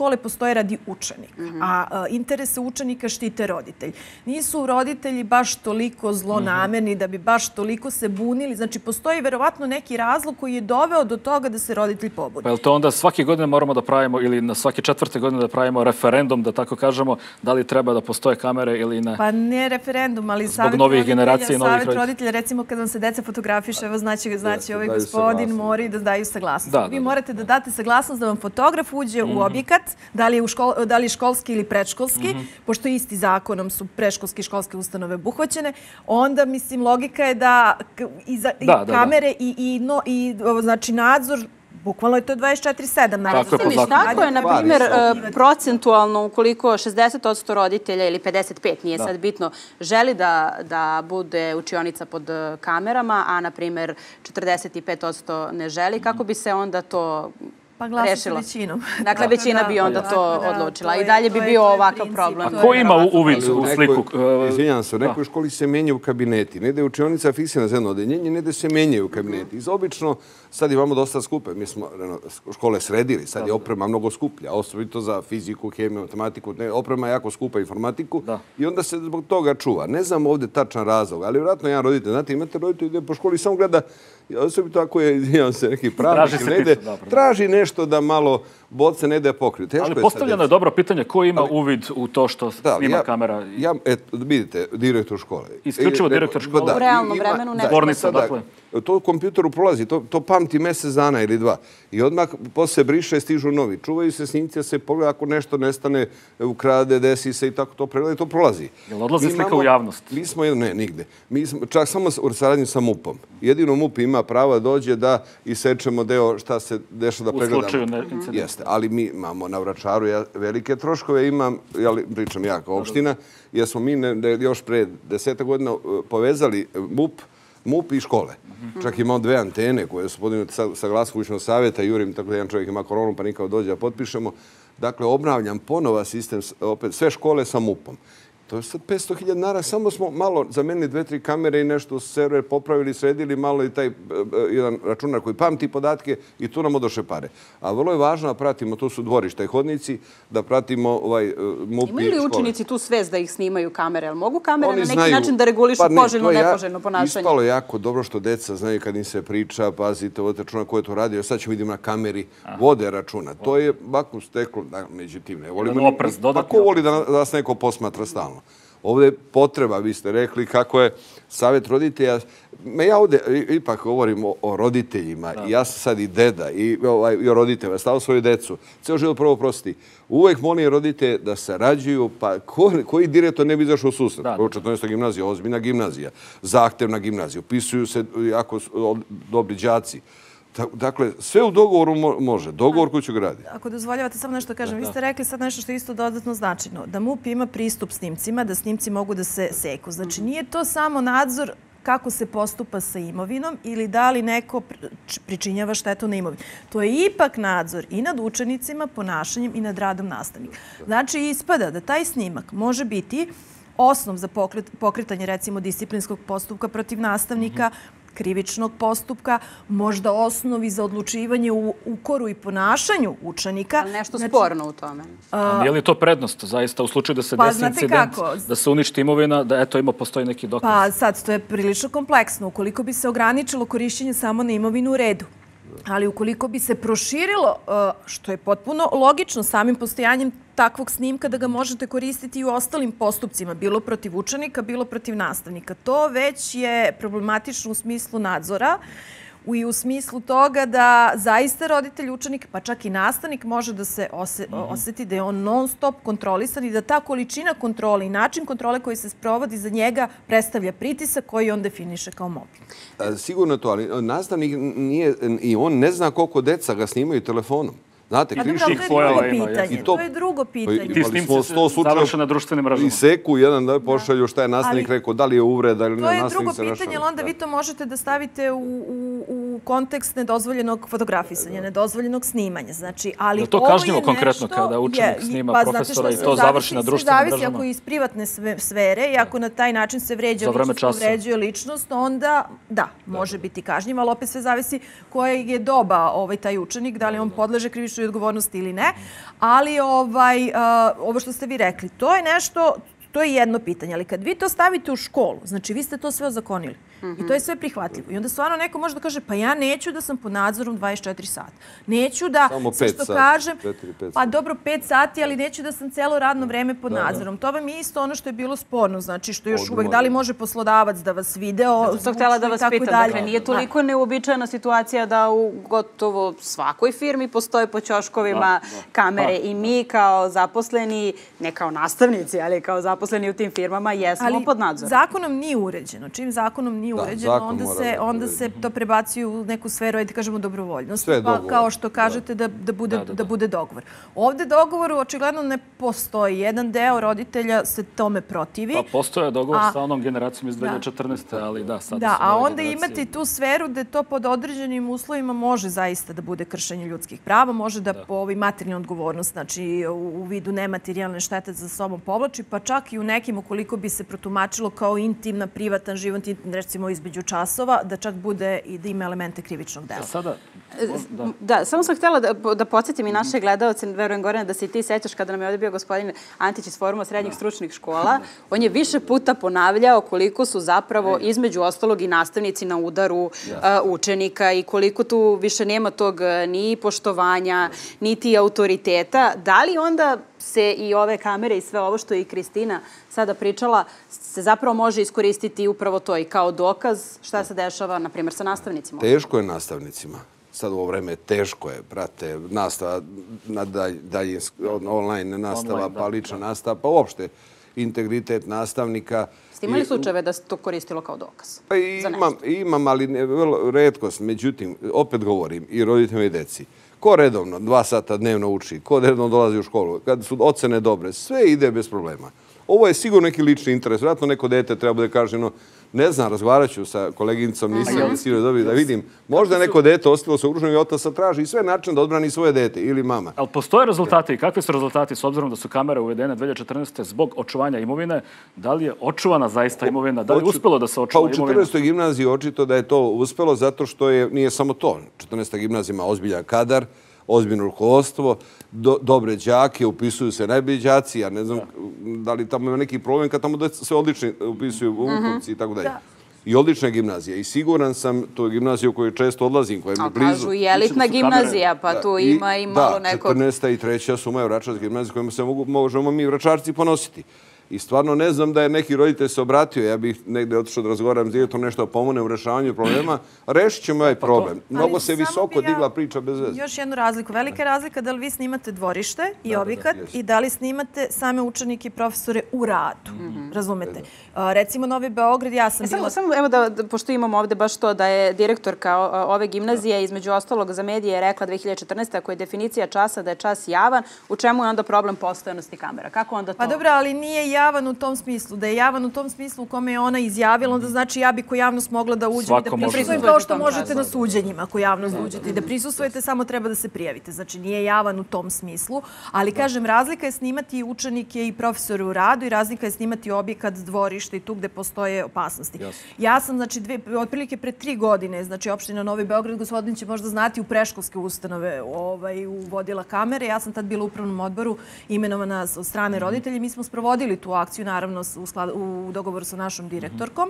postoje radi učenika. A interese učenika štite roditelji. Nisu roditelji baš toliko zlonamerni da bi baš toliko se bunili. Znači, postoji verovatno neki razlog koji je doveo do toga da se roditelji pobune. Pa je li to onda svake godine moramo da pravimo ili na svake četvrte godine da pravimo referendum, da tako kažemo, da li treba da postoje kamere ili ne? Pa ne referendum, ali savjet roditelja, recimo kad vam se deca fotografiše, evo znači, znači ovaj gospodin mori da daju saglasnost. Vi morate da date saglasnost da vam fotograf uđe u objekat, da li je, škol, da li je školski ili predškolski, pošto isti zakonom su predškolske i školske ustanove obuhvaćene, onda, mislim, logika je da i, za, i kamere i, i, no, i znači nadzor, bukvalno je to dvadeset četiri sedam. Tako je, tako je, na primjer, procentualno, ukoliko šezdeset posto roditelja ili pedeset pet, nije sad bitno, želi da, da bude učionica pod kamerama, a, na primjer, četrdeset pet posto ne želi, kako bi se onda to Pa glasa sa većinom. Dakle, većina bi onda to odlučila. I dalje bi bio ovakav problem. A ko ima uvid u sliku? Izvinjam se, u nekoj školi se menjaju kabineti. Ne da je učionica fiksirana za jedno odeljenje, ne da se menjaju kabineti. Obično, sad imamo dosta skupe. Mi smo škole sredili, sad je oprema mnogo skuplja. Osobito za fiziku, hemiju, matematiku. Oprema je jako skupa, informatiku. I onda se zbog toga čuva. Ne znam ovdje tačan razlog, ali vjerojatno jedan roditelj. Znate, imate roditelj ide po školi, samo gleda, osobito ako je, izvinjam se, neki pravnik, traži nešto da malo boce ne da je pokriti. Ali postavljeno je dobro pitanje, ko ima uvid u to što snima kamera? Ja, vidite, direktor škole. Isključivo direktor škole? U realnom vremenu ne. Zbornica, dakle. To u kompjuteru prolazi, to pamti mjesec dana ili dva. I odmah posle briše, stižu novi. Čuvaju se snimci, da se pogleda ako nešto nestane, ukrade, desi se i tako to pregleda i to prolazi. Jel odlazi slika u javnost? Mi smo, ne, nigde. Mi smo, čak samo u saradnji sa MUP-om. Jedino MUP ima pravo dođe da isečemo deo šta se deša da pregledamo. U slučaju incidenta. Jeste, ali mi imamo na Vračaru velike troškove, imam, pričam ja kao opština, jer smo mi još pre deseta godina povezali MUP, MUP i škole. Čak imao dve antene koje su podignute sa Glaskućnog savjeta, jurim, tako da jedan čovjek ima koronu, pa nikao dođe da potpišemo. Dakle, obnavljam ponova sistem, opet sve škole sa MUP-om. To je sad petsto hiljada dinara, samo smo malo zamenili dve, tri kamere i nešto server popravili, sredili malo i taj jedan računar koji pamti podatke i tu nam odoše pare. A vrlo je važno da pratimo, to su dvorišta i hodnici, da pratimo ovaj MUP i škole. Imaju li učenici tu svest da ih snimaju kamere? Ali mogu kamere na neki način da regulišu poželjno, nepoželjno ponašanje? Ispalo je jako dobro što deca znaju kad im se priča, pazite, vodite računa ko je to radio, sad ćemo vidimo na kameri, vode računa. To je ovako steklo, međutim, ne volimo. Pa ko voli da nas neko posmatra stalno? Ovdje je potreba, vi ste rekli, kako je savjet roditelja. Ja ovdje ipak govorim o roditeljima. Ja sam sad i deda i o roditeljima. Stavio svoju decu. Ceo život prvo prosti. Uvijek molim roditelje da sarađuju. Pa koji direktor ne bi izašao u susret? Prvo četrnaesta gimnazija, ozbiljna gimnazija, zahtevna gimnazija. Upisuju se jako dobri đaci. Dakle, sve u dogovoru može. Dogovor koji ću graditi. Ako dozvoljavate samo nešto kažem, vi ste rekli sad nešto što je isto dodatno značajno. Da MUP ima pristup snimcima, da snimci mogu da se seku. Znači, nije to samo nadzor kako se postupa sa imovinom ili da li neko pričinjava štetu na imovini. To je ipak nadzor i nad učenicima, ponašanjem i nad radom nastavnika. Znači, ispada da taj snimak može biti osnov za pokretanje, recimo, disciplinskog postupka protiv nastavnika, krivičnog postupka, možda osnovi za odlučivanje u ukoru i ponašanju učenika. Ali nešto sporno u tome. Je li to prednost, zaista, u slučaju da se desi incident, da se uništi imovina, da eto ima postoji neki dokaz? Pa sad, to je prilično kompleksno. Ukoliko bi se ograničilo korišćenje samo na imovinu, u redu. Ali ukoliko bi se proširilo, što je potpuno logično samim postojanjem takvog snimka, da ga možete koristiti i u ostalim postupcima, bilo protiv učenika, bilo protiv nastavnika. To već je problematično u smislu nadzora i u smislu toga da zaista roditelj, učenik, pa čak i nastavnik može da se osjeti da je on non stop kontrolisan i da ta količina kontrole i način kontrole koji se sprovodi za njega predstavlja pritisak koji on definiše kao mobbing. Sigurno to, ali nastavnik nije, i on ne zna koliko deca ga snimaju telefonom. Znate, krišnih pojava ima. To je drugo pitanje. Ti snimci se završe na društvenim mrežama. I seku jedan da pošalju šta je nastavnik rekao, da li je uvreda ili ne nastavnik se rašava. To je drugo pitanje, ali onda vi to možete da stavite u u kontekst nedozvoljenog fotografisanja, nedozvoljenog snimanja. Znači, ali je to kažnjivo konkretno kada učenik snima pa, profesora i to završi na društvenim mrežama? Zavisi ako je iz privatne sfere i ako na taj način se vređa ličnost, povređuje ličnost, onda da, može biti kažnjivo, ali opet sve zavisi koje je doba ovaj, taj učenik, da li on podleže krivičnoj odgovornosti ili ne. Ali ovaj, ovo što ste vi rekli, to je nešto, to je jedno pitanje, ali kad vi to stavite u školu, znači vi ste to sve ozakonili i to je sve prihvatljivo. I onda stvarno neko može da kaže, pa ja neću da sam pod nadzorom dvadeset četiri sata. Neću da, sve što kažem, pa dobro, pet sati, ali neću da sam celo radno vreme pod nadzorom. To vam je isto ono što je bilo sporno, znači što još uvek, da li može poslodavac da vas video, zvuči i tako dalje. Htjela da vas pitam, dakle, nije toliko neuobičajena situacija da u gotovo svakoj firmi postoje po ćoškovima kamere i mi kao zaposleni, ne kao nastavnici, ali kao zaposleni u tim firmama, jesmo pod nadzorom. Zakonom nije uređeno. Čim zakonom nije uređeno, onda se, onda se to prebaci u neku sferu, ajde kažemo, dobrovoljnost. Pa kao što kažete, da, da, bude, da, da, da bude dogovor. Ovde dogovor očigledno ne postoji. Jedan deo roditelja se tome protivi. Pa postoje dogovor a, sa onom generacijom iz dve hiljade četrnaeste. ali da, sada da, a onda imate tu sferu gde to pod određenim uslovima može zaista da bude kršenje ljudskih prava, može da, da. po ovoj materijalnoj odgovornost, znači u, u vidu nematerijalne štete za sobom povlači, pa čak i u nekim, ukoliko bi se protumačilo kao intimna, privatan život, recimo između časova, da čak bude i da ima elemente krivičnog dela. Sada, da. da, samo sam htjela da, da podsjetim i naše gledalce, verujem Gorane, da se i ti sećaš kada nam je ovdje bio gospodin Antić iz Foruma srednjih stručnih škola. On je više puta ponavljao koliko su zapravo između ostalog i nastavnici na udaru uh, učenika i koliko tu više nema tog ni poštovanja, niti autoriteta. Da li onda se i ove kamere i sve ovo što je i Kristina sada pričala, se zapravo može iskoristiti upravo to i kao dokaz šta se dešava, na primjer, sa nastavnicima? Teško je nastavnicima. Sad u ovo vreme teško je, brate, nastava, online nastava, pa lična nastava, pa uopšte integritet nastavnika. Ste imali slučajeve da se to koristilo kao dokaz? Pa imam, imam, ali vrlo redkost. Međutim, opet govorim, i roditeljima i deci, ko redovno dva sata dnevno uči, ko redovno dolazi u školu, kad su ocene dobre, sve ide bez problema. Ovo je sigurno neki lični interes. Vratno neko dete treba bude kaženo, ne znam, razgovarat ću sa koleginicom, nisam sigurno dobio da vidim. Možda neko dete ostalo se ugroženo i otac traži i sve način da odbrani svoje dete ili mama. Ali postoje rezultati i kakvi su rezultati s obzirom da su kamere uvedene dve hiljade četrnaeste. zbog očuvanja imovine? Da li je očuvana zaista imovina? Da li je uspjelo da se očuva imovina? Pa u četrnaestoj gimnaziji očito da je to uspjelo zato što je, nije samo to. četrnaesta gimnazija ima ozbiljan kadar, ozbiljno rukovodstvo, do, dobre đake, upisuju se najbolji đaci, ja ne znam da li tamo ima neki problem kad tamo se odlični upisuju u Vukovci i tako dalje. I odlična gimnazija. I siguran sam, to je gimnazija u kojoj često odlazim, koja mi je blizu. Kažu i elitna gimnazija, pa tu ima i malo nekog... Da, četrnaesta i treća su moja vračarska gimnazija kojima se mogu, možemo mi vračarci ponositi. I stvarno ne znam da je neki roditelj se obratio. Ja bih negde otišao da razgovaram s direktorom nešto pomone u rešavanju problema. Rešit ćemo ovaj problem. Mnogo se visoko digla priča bez veze. Još jednu razliku. Velika razlika da li vi snimate dvorište i objekat i da li snimate same učenike i profesore u radu. Razumete? Recimo Novi Beograd, ja sam bila... Samo evo da, pošto imamo ovde baš to da je direktorka ove gimnazije između ostalog za medije rekla dve hiljade četrnaeste. ako je definicija časa da je čas javan, u čemu je onda problem postojanosti kamera? Kako onda to? Pa dobro, ali nije javan u tom smislu. Da je javan u tom smislu u kome je ona izjavila, onda znači ja bi ko javnost mogla da uđem i da prisustvujem kao što možete na suđenjima ako javnost uđete i da prisustvujete, samo treba da se prijavite. Znači nije javan u tom smislu, ali kažem, razlika je snimati učenike i profesore u radu i razlika je snimati objekat, dvorište i tu gde postoje opasnosti. Ja sam, znači, dve, otprilike pre tri godine, znači opština Novi Beograd, gospodin će možda znati, u preškolske ustanove ovaj, uvodila kamere. Ja sam tad bila u upravnom odboru imenovana od strane roditelja. Mi smo sprovodili tu akciju, naravno u, sklad, u dogovoru sa našom direktorkom.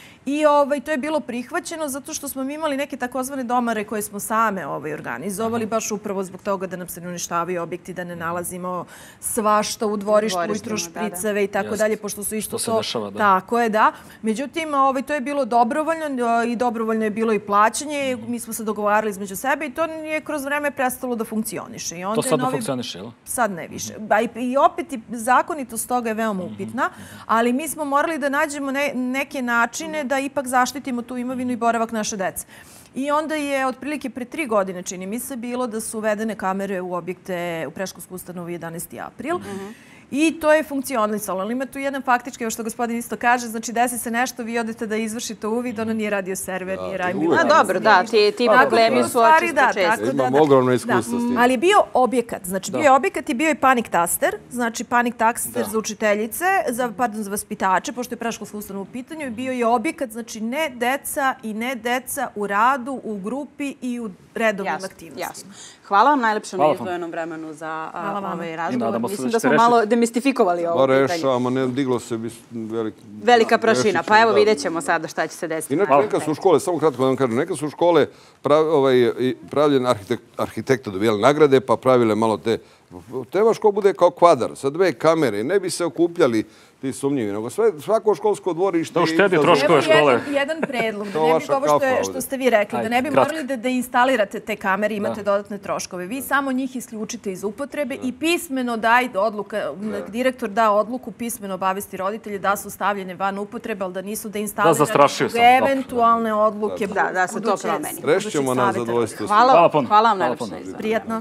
I ovaj, to je bilo prihvaćeno zato što smo imali neke takozvane domare koje smo same ovaj, organizovali, baš upravo zbog toga da nam se ne uništavaju objekti, da ne nalazimo svašta u dvorištu, ujutro špriceve i tako dalje, pošto su isto to... Dešava, da. Tako je, da. Međutim, ovaj, to je bilo dobrovoljno i dobrovoljno je bilo i plaćanje. Mi smo se dogovarali između sebe i to je kroz vreme prestalo da funkcioniše. I onda to sad novi... ne funkcioniše, ili? Sad ne više. I, i opet i zakonitost toga je veoma upitna, ali mi smo morali da nađemo ne, neke načine da ipak zaštitimo tu imovinu i boravak naše dece. I onda je otprilike pre tri godine, čini mi se, bilo da su uvedene kamere u objekte u preškolsku ustanovu jedanaesti april. I to je funkcionisalo. Ali ima tu jedan faktički, evo što gospodin isto kaže, znači desi se nešto, vi odete da izvršite uvid, ono nije radio server, nije radio... A dobro, da, ti problemi su očisto često. Imam ogromno iskustvo s tim. Ali je bio objekat, znači bio je objekat i bio je panic taster, znači panic taster za učiteljice, za, pardon, za vaspitače, pošto je predškolska ustanova u pitanju, bio je objekat, znači ne deca i ne deca u radu, u grupi i u redovnim aktivnostima. Jasno. Hvala vam najlepše na izdvojenom vremenu za ovaj razgovor. Mislim da smo malo demistifikovali ovo pitanje. Rešavamo, ne, diglo se veliki... Velika prašina, pa evo vidjet ćemo sada šta će se desiti. Inače, neka su u škole, samo kratko da vam kažem, neka su u škole pravljene arhitekta dobijali nagrade, pa pravile malo te... Treba škola bude kao kvadar, sa dve kamere, ne bi se okupljali ti sumnjivi, nego svako školsko dvorište... Da uštedi troškove škole. Evo jedan predlog, da ne bi ovo što ste vi rekli, da ne bi morali da instalirate te kamere i imate dodatne troškove. Vi samo njih isključite iz upotrebe i pismeno daj odluka, direktor da odluku, pismeno obavesti roditelje da su stavljene van upotrebe, ali da nisu da instalirane eventualne odluke. Da, da se to promeni. Rešćemo na zadovoljstvo. Hvala vam najlepše. Prijatno.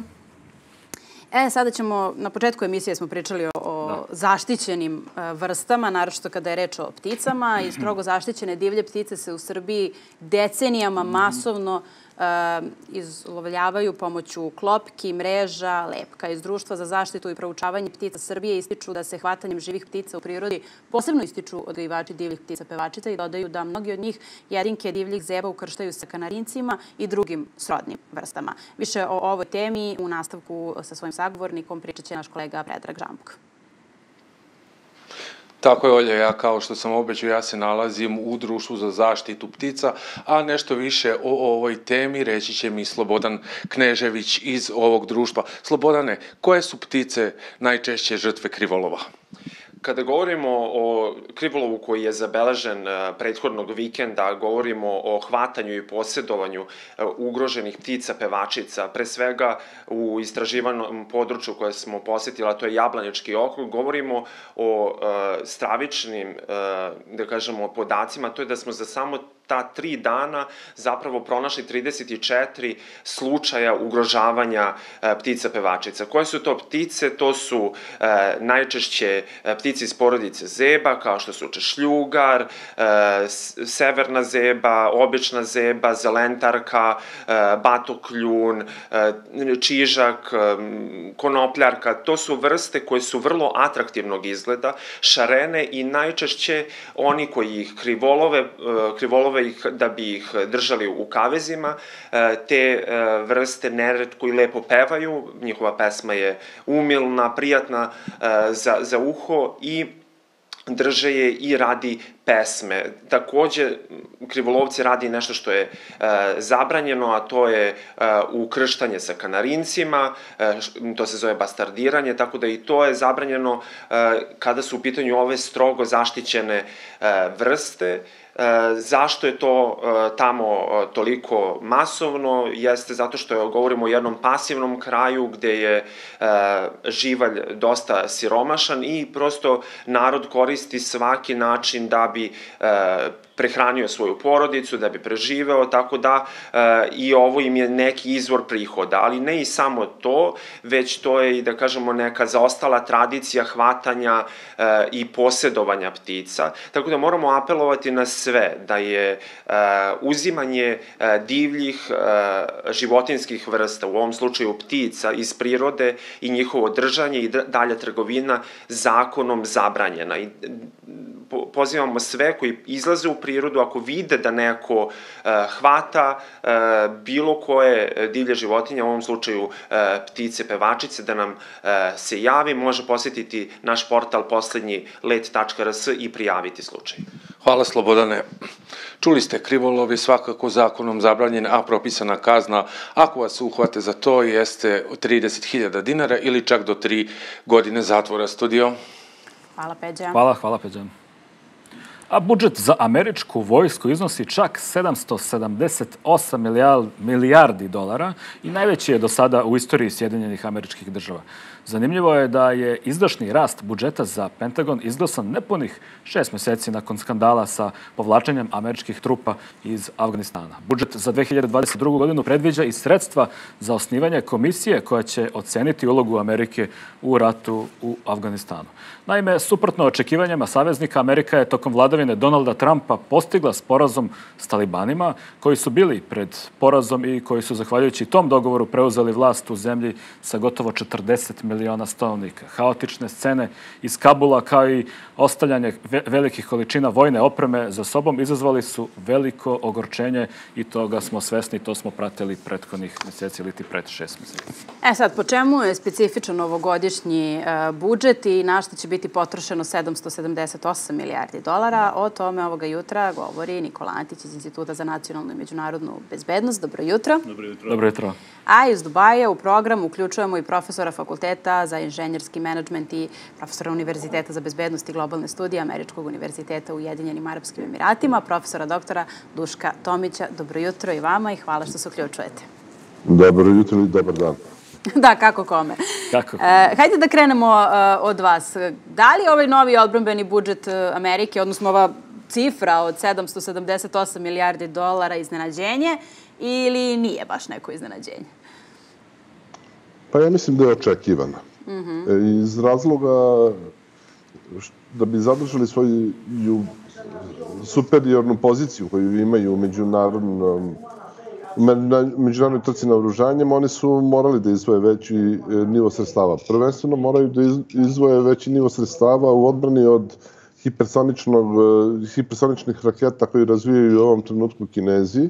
E, sada ćemo, na početku emisije smo pričali o zaštićenim vrstama, naročito kada je reč o pticama i strogo zaštićene divlje ptice se u Srbiji decenijama masovno izlovljavaju pomoću klopki, mreža, lepka. Iz Društva za zaštitu i proučavanje ptica Srbije ističu da se hvatanjem živih ptica u prirodi posebno ističu odgajivači divljih ptica pevačica i dodaju da mnogi od njih jedinke divljih zeba ukrštaju sa kanarincima i drugim srodnim vrstama. Više o ovoj temi u nastavku sa svojim sagovornikom pričat će naš kolega Predrag Žambuk. Tako je, Olja, ja kao što sam obećao, ja se nalazim u Društvu za zaštitu ptica, a nešto više o ovoj temi reći će mi Slobodan Knežević iz ovog društva. Slobodane, koje su ptice najčešće žrtve krivolova? Kada govorimo o krivolovu koji je zabeležen prethodnog vikenda, govorimo o hvatanju i posjedovanju ugroženih ptica pevačica, pre svega u istraživanom području koje smo posjetili, a to je Jablanički okrug, govorimo o stravičnim, da kažemo, podacima, to je da smo za samo ta tri dana zapravo pronašli trideset četiri slučaja ugrožavanja ptica pevačica. Koje su to ptice? To su najčešće ptice iz porodice zeba, kao što su češljugar, severna zeba, obična zeba, zelentarka, batokljun, čižak, konopljarka. To su vrste koje su vrlo atraktivnog izgleda, šarene i najčešće oni koji ih krivolove, krivolove ih da bi ih držali u kavezima, te vrste neretko i lepo pevaju, njihova pesma je umilna, prijatna za, za uho i drže je i radi pesme. Takođe, krivolovci radi nešto što je zabranjeno, a to je ukrštanje sa kanarincima, to se zove bastardiranje, tako da i to je zabranjeno kada su u pitanju ove strogo zaštićene vrste. Zašto je to tamo toliko masovno? Jeste zato što govorimo o jednom pasivnom kraju gde je živalj dosta siromašan i prosto narod koristi svaki način da bi prehranio svoju porodicu, da bi preživeo, tako da i ovo im je neki izvor prihoda, ali ne i samo to, već to je i, da kažemo, neka zaostala tradicija hvatanja i posjedovanja ptica. Tako da moramo apelovati na sve, da je uzimanje divljih životinskih vrsta, u ovom slučaju ptica, iz prirode i njihovo držanje i dalja trgovina zakonom zabranjena. I pozivamo sve koji izlaze u prirodu, ako vide da neko hvata bilo koje divlje životinje, u ovom slučaju ptice pevačice, da nam se javi, može posjetiti naš portal poslednji let tačka r s i prijaviti slučaj. Hvala, Slobodane. Čuli ste, krivolov je svakako zakonom zabranjen, a propisana kazna, ako vas uhvate za to, jeste trideset hiljada dinara ili čak do tri godine zatvora. Studio. Hvala, Peđa. Hvala, hvala, Peđa. A budžet za američku vojsku iznosi čak sedamsto sedamdeset osam milijardi dolara i najveći je do sada u istoriji Sjedinjenih Američkih Država. Zanimljivo je da je izdašni rast budžeta za Pentagon izglasan nepunih šest meseci nakon skandala sa povlačenjem američkih trupa iz Afganistana. Budžet za dve hiljade dvadeset drugu. godinu predviđa i sredstva za osnivanje komisije koja će oceniti ulogu Amerike u ratu u Afganistanu. Naime, suprotno očekivanjima saveznika, Amerika je tokom vladavine Donalda Trumpa postigla sporazum s talibanima koji su bili pred porazom i koji su, zahvaljujući tom dogovoru, preuzeli vlast u zemlji sa gotovo četrdeset miliona stanovnika. Haotične scene iz Kabula kao i ostavljanje velikih količina vojne opreme za sobom izazvali su veliko ogorčenje i toga smo svesni, to smo pratili prethodnih mjeseci ili ti pred šest mjeseci. E sad, po čemu je specifičan ovogodišnji budžet i na što će biti potrošeno sedamsto sedamdeset osam milijardi dolara? O tome ovoga jutra govori Nikola Antić iz Instituta za nacionalnu i međunarodnu bezbednost. Dobro jutro. Dobro jutro. Dobro jutro. A iz Dubaja u program uključujemo i profesora Fakulteta za inženjerski menadžment i profesora Univerziteta za bezbednost i globalne studije Američkog univerziteta u Ujedinjenim Arapskim Emiratima, profesora doktora Duška Tomića. Dobro jutro i vama i hvala što se uključujete. Dobro jutro i dobar dan. Da, kako kome. Kako? E, hajde da krenemo uh, od vas. Da li ovaj novi odbrambeni budžet Amerike, odnosno ova cifra od sedamsto sedamdeset osam milijardi dolara iznenađenje ili nije baš neko iznenađenje? Pa ja mislim da je očekivana. Mm-hmm. Iz razloga da bi zadržali svoju superiornu poziciju koju imaju u međunarodnom međunarodnoj trci na oružanjem, oni su morali da izvoje veći nivo sredstava. Prvenstveno moraju da izvoje veći nivo sredstava u odbrani od hipersoničnih raketa koji razvijaju u ovom trenutku Kinezi.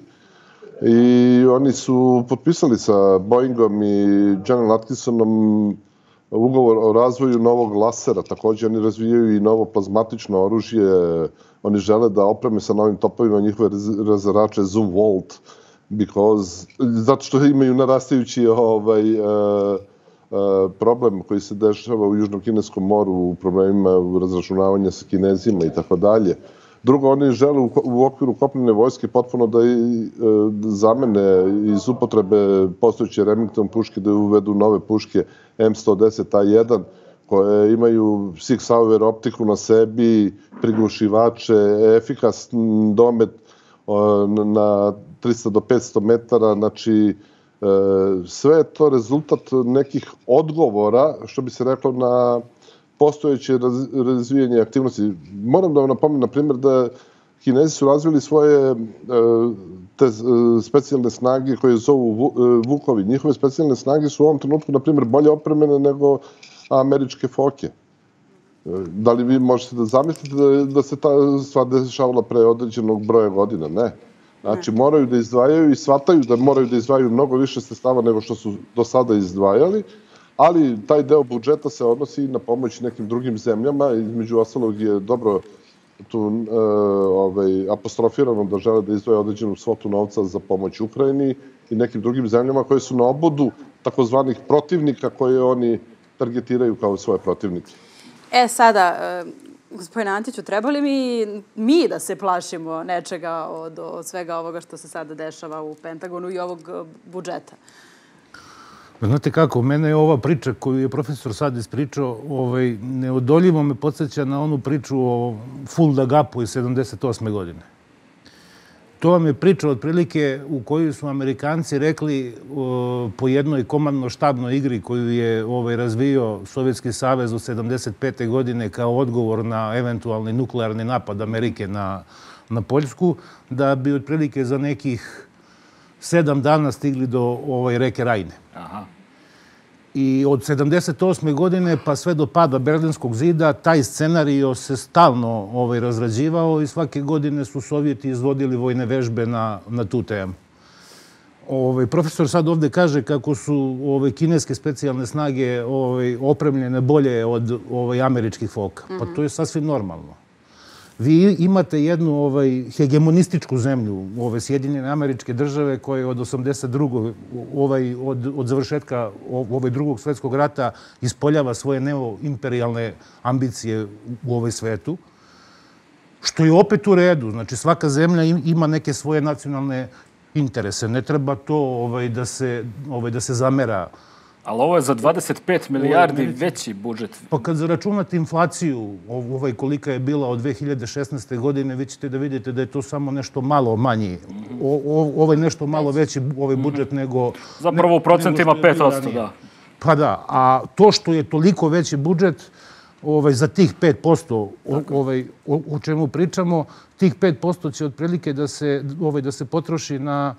I oni su potpisali sa Boeingom i General Atkinsonom ugovor o razvoju novog lasera. Također oni razvijaju i novo plazmatično oružje. Oni žele da opreme sa novim topovima njihove razarače Zumwalt, because, zato što imaju narastajući ovaj, uh, uh, problem koji se dešava u Južnom Kineskom moru, u problemima razračunavanja sa Kinezima i tako dalje. Drugo, oni žele u, u okviru kopnene vojske potpuno da i, uh, zamene iz upotrebe postojeće Remington puške, da uvedu nove puške M sto deset A jedan, koje imaju six hour optiku na sebi, priglušivače, efikasan domet uh, na trista do petsto metara, znači sve je to rezultat nekih odgovora, što bi se reklo, na postojeće razvijanje aktivnosti. Moram da vam napomenem, na primjer, da Kinezi su razvili svoje te specijalne snage koje zovu Vukovi. Njihove specijalne snage su u ovom trenutku, na primjer, bolje opremene nego američke foke. Da li vi možete da zamislite da se ta stvar dešavala pre određenog broja godina? Ne. Znači, moraju da izdvajaju i shvataju da moraju da izdvajaju mnogo više sredstava nego što su do sada izdvajali, ali taj deo budžeta se odnosi i na pomoć nekim drugim zemljama. Između ostalog je dobro tu e, ovaj, apostrofirano da žele da izdvoje određenu svotu novca za pomoć Ukrajini i nekim drugim zemljama koje su na obodu takozvanih protivnika koje oni targetiraju kao svoje protivnike. E, sada, gospodine Antiću, treba li mi, mi da se plašimo nečega od, od svega ovoga što se sada dešava u Pentagonu i ovog budžeta? Znate kako, mene je ova priča koju je profesor sad ispričao, ovaj, neodoljivo me podsjeća na onu priču o Fulda Gapu iz sedamdeset osme godine. To vam je priča otprilike u kojoj su Amerikanci rekli o, po jednoj komandno-štabnoj igri koju je ovaj, razvio Sovjetski savez u sedamdeset pete godine kao odgovor na eventualni nuklearni napad Amerike na, na Poljsku, da bi otprilike za nekih sedam dana stigli do ovaj, reke Rajne. Aha. I od sedamdeset osme godine pa sve do pada Berlinskog zida taj scenario se stalno ovaj, razrađivao i svake godine su Sovjeti izvodili vojne vežbe na, na tu temu. Ovaj, profesor sad ovde kaže kako su ovaj, kineske specijalne snage ovaj, opremljene bolje od ovaj, američkih foka. Mm-hmm. Pa to je sasvim normalno. Vi imate jednu ovaj, hegemonističku zemlju, ove Sjedinjene Američke Države, koje od osamdeset druge ovaj, od, od završetka ovaj, drugog svjetskog rata ispoljava svoje neoimperijalne ambicije u ovaj svetu, Što je opet u redu. Znači, svaka zemlja ima neke svoje nacionalne interese. Ne treba to da se zamera. Ali ovo je za dvadeset pet milijardi veći budžet. Pa kad zaračunate inflaciju, kolika je bila od dve hiljade šesnaeste. godine, vi ćete da vidite da je to samo nešto malo manji. Ovo je nešto malo veći ovaj budžet nego... Zapravo u procentima pet posto, da. Pa da, a to što je toliko veći budžet za tih pet posto o čemu pričamo, tih pet posto će otprilike da se potroši na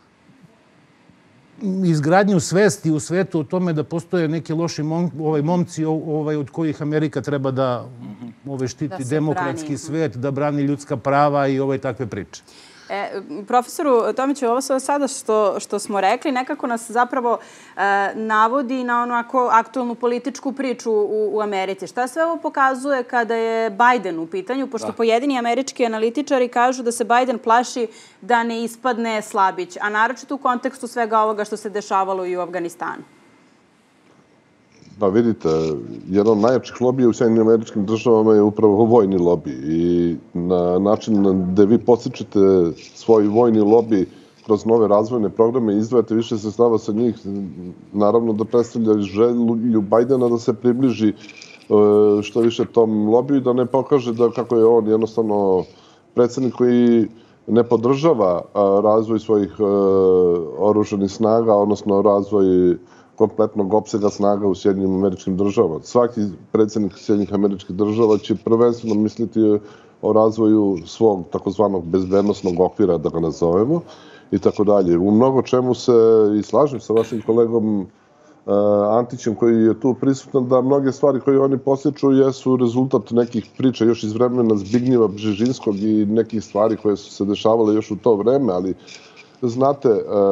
izgradnju svesti u svetu o tome da postoje neki loši momci od kojih Amerika treba da štiti demokratski svet, da brani ljudska prava i ove takve priče. Profesoru Tomiću, ovo sada što smo rekli nekako nas zapravo navodi na onako aktualnu političku priču u Americi. Šta sve ovo pokazuje kada je Biden u pitanju, pošto pojedini američki analitičari kažu da se Biden plaši da ne ispadne slabić, a naročito u kontekstu svega ovoga što se dešavalo i u Afganistanu? Da, vidite, jedan od najjačih lobija u Sjedinjenim Američkim Državama je upravo vojni lobi i na način gde vi podstičete svoj vojni lobi kroz nove razvojne programe i izdvajate više sredstava sa njih, naravno da predstavlja želju Bajdena da se približi što više tom lobiju i da ne pokaže da kako je on jednostavno predsjednik koji ne podržava razvoj svojih oružanih snaga, odnosno razvoj kompletnog opsega snaga u Sjedinjenim Američkim Državama. Svaki predsjednik Sjedinjenih Američkih Država će prvenstveno misliti o razvoju svog takozvanog bezbednosnog okvira, da ga nazovemo, i tako dalje. U mnogo čemu se i slažem sa vašim kolegom Antićem koji je tu prisutan, da mnoge stvari koje oni posjeću jesu rezultat nekih priča još iz vremena Zbignjeva Bžežinskog i nekih stvari koje su se dešavale još u to vreme, ali znate,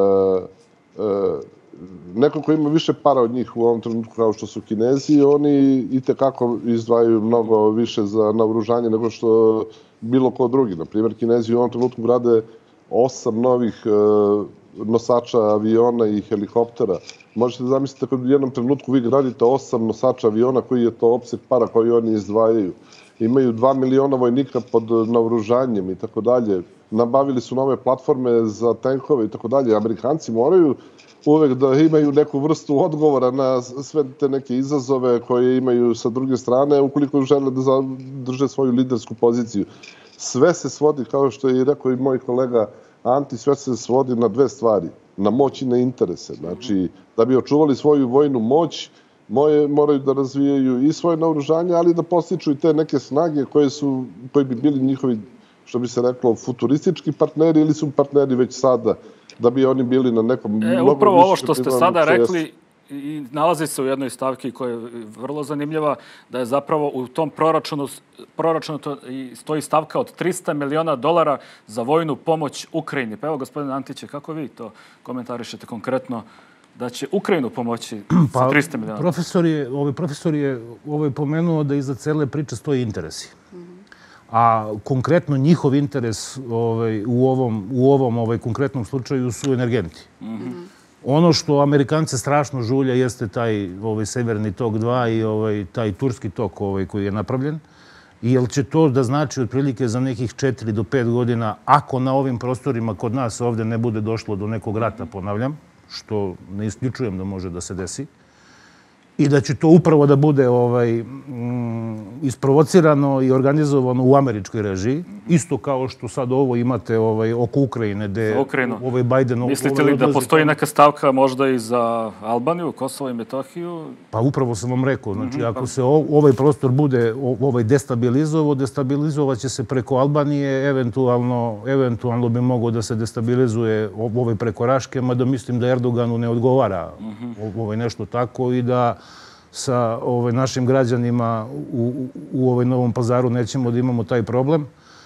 neko ko ima više para od njih u ovom trenutku kao što su Kinezi, oni i tekako izdvajaju mnogo više za naoružanje nego što bilo ko drugi. Naprimjer, Kinezi u ovom trenutku grade osam novih nosača aviona i helikoptera. Možete zamisliti kad u jednom trenutku vi gradite osam nosača aviona, koji je to opseg para koji oni izdvajaju. Imaju dva miliona vojnika pod naoružanjem i tako dalje. Nabavili su nove platforme za tenkove i tako dalje. Amerikanci moraju uvek da imaju neku vrstu odgovora na sve te neke izazove koje imaju sa druge strane, ukoliko žele da zadrže svoju lidersku poziciju. Sve se svodi, kao što je i rekao i moj kolega Anti, sve se svodi na dve stvari, na moć i na interese. Znači, da bi očuvali svoju vojnu moć, moraju da razvijaju i svoje naoružanje, ali da postiču i te neke snage koje bi bili njihovi, što bi se reklo, futuristički partneri ili su partneri već sada, da bi oni bili na nekom mnogo više... Upravo ovo što ste sada rekli i nalazi se u jednoj stavki koja je vrlo zanimljiva, da je zapravo u tom proračunu, proračunu stoji stavka od trista miliona dolara za vojnu pomoć Ukrajini. Pa evo, gospodine Antiće, kako vi to komentarišete konkretno da će Ukrajinu pomoći sa trista miliona? Profesor je pomenuo da iza cele priče stoji interesi. A konkretno njihov interes u ovom konkretnom slučaju su energenti. Ono što Amerikance strašno žulja jeste taj Severni tok dva i taj Turski tok koji je napravljen. Jer će to da znači otprilike za nekih četiri do pet godina, ako na ovim prostorima kod nas ovde ne bude došlo do nekog rata, ponavljam, što ne isključujem da može da se desi, i da će to upravo da bude isprovocirano i organizovano u američkoj režiji, isto kao što sad ovo imate oko Ukrajine, gde ovaj Biden... Mislite li da postoji neka stavka možda i za Albaniju, Kosovo i Metohiju? Pa upravo sam vam rekao, znači ako se ovaj prostor bude destabilizovao, destabilizovat će se preko Albanije, eventualno bi mogo da se destabilizuje ovaj preko Raške, mada mislim da Erdoganu ne odgovara nešto tako i da sa našim građanima u Novom Pazaru nećemo da imamo taj problem.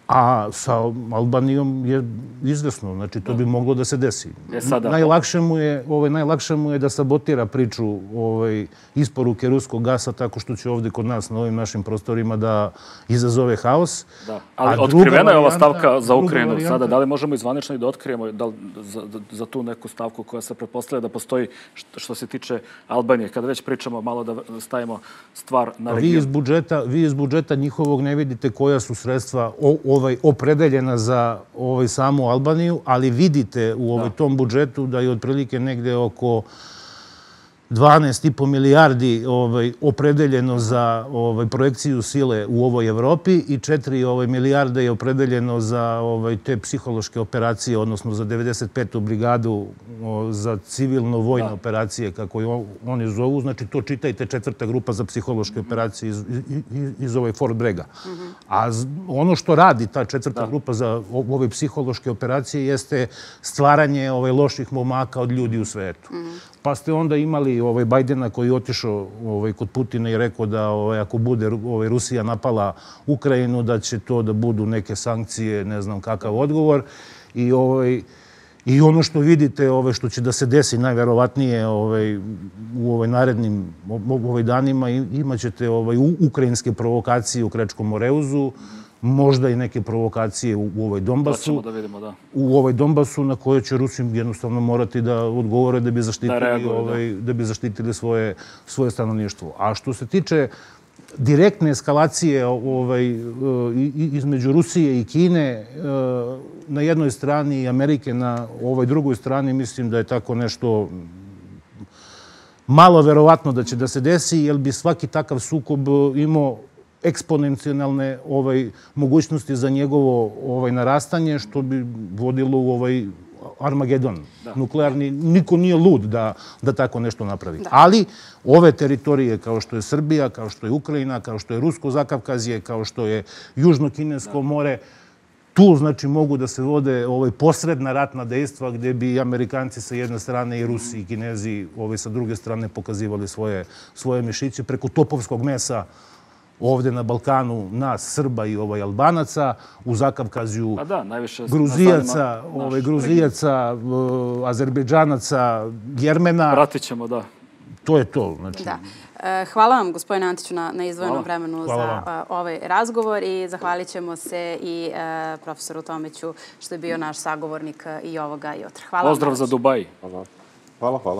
A sa Albanijom je izvesno, znači to bi moglo da se desi. Najlakše mu je, ovaj, najlakše mu je da sabotira priču ovaj, isporuke ruskog gasa tako što će ovde kod nas na ovim našim prostorima da izazove haos. Da, ali otkrivena je ova stavka za Ukrajinu sada. Da li možemo izvanično i da otkrijemo da, za, za tu neku stavku koja se pretpostavlja da postoji što, što se tiče Albanije? Kada već pričamo malo da stavimo stvar na region. Vi iz budžeta, vi iz budžeta njihovog ne vidite koja su sredstva o, ovaj, opredeljena za ovaj, samu Albaniju, ali vidite u ovaj, tom budžetu da je otprilike negde oko dvanaest i po milijardi ovaj, opredeljeno za ovaj, projekciju sile u ovoj Evropi i četiri ovaj, milijarde je opredeljeno za ovaj, te psihološke operacije, odnosno za devedeset petu brigadu o, za civilno-vojne operacije, kako je oni zovu. Znači, to čitajte četvrta grupa za psihološke operacije iz, iz, iz ovaj Fort Brega. A ono što radi ta četvrta grupa za ove psihološke operacije jeste stvaranje ovaj, loših momaka od ljudi u svetu. Pa ste onda imali ovaj Bajdena koji je otišao ovaj, kod Putina i rekao da ovaj, ako bude ovaj, Rusija napala Ukrajinu, da će to da budu neke sankcije, ne znam kakav odgovor. I, ovaj, i ono što vidite, ovaj, što će da se desi najverovatnije ovaj, u ovaj, narednim ovaj, danima, imaćete ovaj, ukrajinske provokacije u Krečkom Moreuzu, možda i neke provokacije u, u ovoj Donbasu. Da vidimo, da. U ovoj Donbasu na kojoj će Rusi jednostavno morati da odgovore da bi zaštitili, da reaguju, ovaj, da. Da bi zaštitili svoje, svoje stanovništvo. A što se tiče direktne eskalacije ovaj, između Rusije i Kine na jednoj strani i Amerike na ovoj drugoj strani, mislim da je tako nešto malo verovatno da će da se desi, jer bi svaki takav sukob imao eksponencijalne ovaj, mogućnosti za njegovo ovaj, narastanje, što bi vodilo u ovaj Armagedon. Da. Nuklearni, niko nije lud da, da tako nešto napravi. Da. Ali ove teritorije kao što je Srbija, kao što je Ukrajina, kao što je Rusko Zakavkazije, kao što je Južno-Kinesko more, tu znači mogu da se vode ovaj, posredna ratna dejstva gdje bi Amerikanci sa jedne strane i Rusi i Kinezi ovaj, sa druge strane pokazivali svoje, svoje mišiće preko topovskog mesa ovdje na Balkanu nas, Srba i ovaj Albanaca, u Zakavkaziju pa da, Gruzijaca, ovaj, Gruzijaca, uh, Azerbejdžanaca, Jermena. Pratit ćemo, da. To je to. Znači. Da. Hvala vam, gospodine Antiću, na, na izdvojenom vremenu Hvala za uh, ovaj razgovor i zahvalit ćemo se i uh, profesoru Tomiću što je bio naš sagovornik uh, i ovoga jutra. Hvala. Pozdrav za Dubaj. Hvala, hvala. hvala.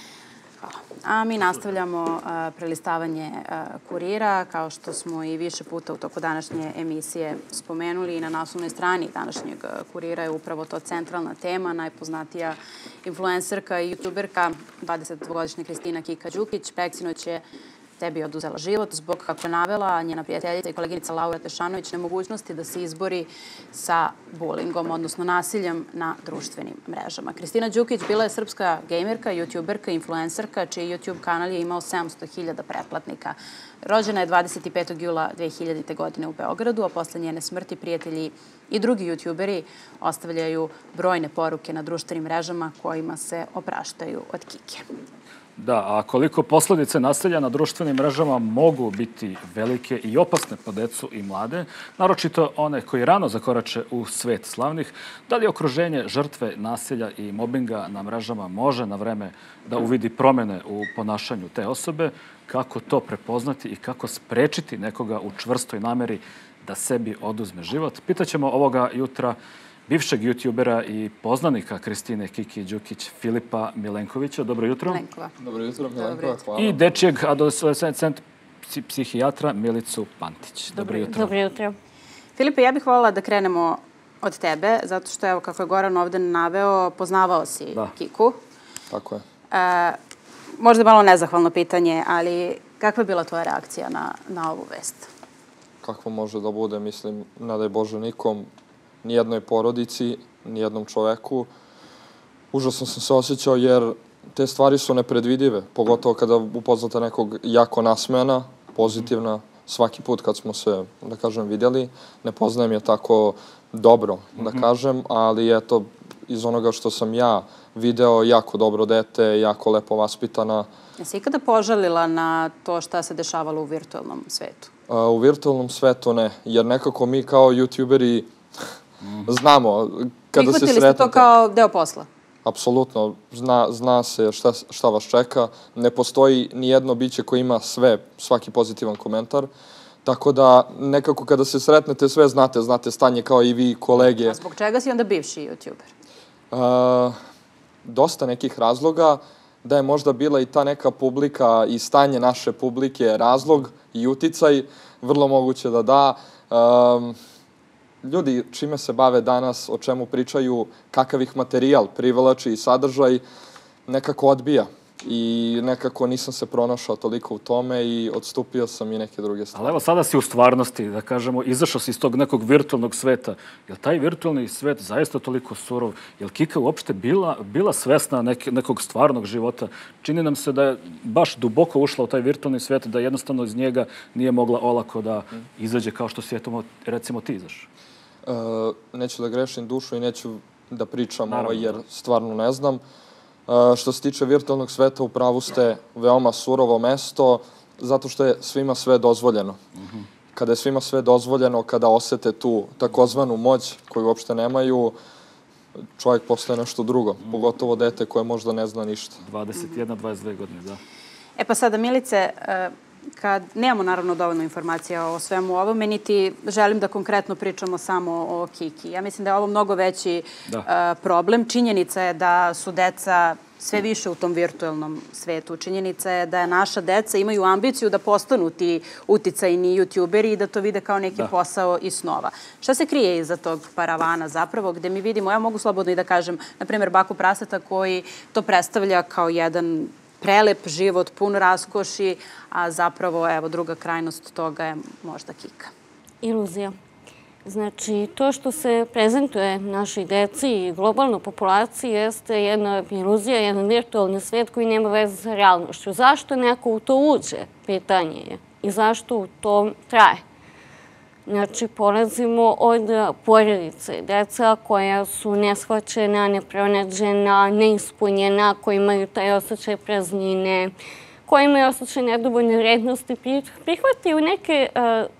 A mi nastavljamo uh, prelistavanje uh, kurira, kao što smo i više puta u toku današnje emisije spomenuli. I na naslovnoj strani današnjeg kurira je upravo to centralna tema. Najpoznatija influencerka i youtuberka, dvadesetdvogodišnja Kristina Kika Đukić, preksinoć je tebi oduzela život zbog, kako je navela, njena prijateljica i koleginica Laura Tešanović, nemogućnosti da se izbori sa bulingom, odnosno nasiljem na društvenim mrežama. Kristina Đukić bila je srpska gejmerka, youtuberka, influencerka, čiji YouTube kanal je imao sedamsto hiljada pretplatnika. Rođena je dvadeset petog jula dve hiljadite. godine u Beogradu, a posle njene smrti prijatelji i drugi youtuberi ostavljaju brojne poruke na društvenim mrežama kojima se opraštaju od Kike. Da, a koliko posljedice nasilja na društvenim mrežama mogu biti velike i opasne po decu i mlade, naročito one koji rano zakorače u svet slavnih, da li okruženje žrtve nasilja i mobinga na mrežama može na vreme da uvidi promjene u ponašanju te osobe, kako to prepoznati i kako sprečiti nekoga u čvrstoj nameri da sebi oduzme život. Pitaćemo ovoga jutra bivšeg youtubera i poznanika Kristine Kiki Đukić, Filipa Milenkovića. Dobro jutro. Milenkova. Dobro jutro, Milenkova. Hvala. I dečijeg adolescent psihijatra Milicu Pantić. Dobro jutro. Dobro jutro. Filipe, ja bih voljela da krenemo od tebe, zato što, evo, kako je Goran ovdje naveo, poznavao si da. Kiku. Tako je. E, možda malo nezahvalno pitanje, ali kakva je bila tvoja reakcija na, na ovu vest? Kakva može da bude, mislim, nadaj Bože nikom, nijednoj porodici, nijednom čoveku. Užasno sam se osjećao jer te stvari su nepredvidive, pogotovo kada upoznate nekog jako nasmejana, pozitivna, svaki put kad smo se, da kažem, vidjeli. Ne poznajem je tako dobro, da kažem, ali eto, iz onoga što sam ja video, jako dobro dete, jako lepo vaspitana. Jesi ikada požalila na to šta se dešavalo u virtualnom svetu? U virtualnom svetu ne, jer nekako mi kao youtuberi znamo kada se sretnete. Prihvatili ste to kao deo posla? Apsolutno, zna se šta vas čeka. Ne postoji ni jedno biće koje ima sve, svaki pozitivan komentar. Tako da nekako kada se sretnete sve znate, znate stanje kao i vi kolege. A zbog čega si onda bivši youtuber? Dosta nekih razloga, da je možda bila i ta neka publika i stanje naše publike razlog i uticaj, vrlo moguće da da. Ljudi čime se bave danas, o čemu pričaju, kakav ih materijal privlači i sadržaj, nekako odbija. I nekako nisam se pronašao toliko u tome i odstupio sam i neke druge stvari. Ali evo sada si u stvarnosti, da kažemo, izašao si iz tog nekog virtualnog sveta. Je li taj virtualni svet zaista toliko surov? Je li Kika uopšte bila svesna nekog stvarnog života? Čini nam se da je baš duboko ušla u taj virtualni svet, da jednostavno iz njega nije mogla olako da izađe kao što si, recimo, ti izašao. Neću da grešim dušu i neću da pričam jer stvarno ne znam. Što se tiče virtualnog sveta, u pravu ste, veoma surovo mesto, zato što je svima sve dozvoljeno. Kada je svima sve dozvoljeno, kada osete tu takozvanu moć koju uopšte nemaju, čovjek postaje nešto drugo, pogotovo dete koje možda ne zna ništa. dvadeset jedna dvadeset dve godine, da. E pa sada, Milice, kad nemamo naravno dovoljno informacija o svemu ovome, niti želim da konkretno pričamo samo o Kiki. Ja mislim da je ovo mnogo veći problem. Činjenica je da su deca sve više u tom virtualnom svetu. Činjenica je da naša deca imaju ambiciju da postanu ti uticajni youtuberi i da to vide kao neki posao i snova. Šta se krije iza tog paravana zapravo, gde mi vidimo, ja mogu slobodno i da kažem, na primjer, Baku Praseta koji to predstavlja kao jedan prelep život, pun raskoši, a zapravo, evo, druga krajnost toga je možda Kika. Iluzija. Znači, to što se prezentuje našoj deci i globalnoj populaciji jeste jedna iluzija, jedan virtualni svet koji nema veze sa realnošću. Zašto neko u to uđe? Pitanje je. I zašto u to traje? Znači, polazimo od porodice. Deca koja su neshvaćena, nepronađena, neispunjena, koji imaju taj osjećaj praznine, koji imaju osjećaj nedovoljne vrednosti, prihvataju neke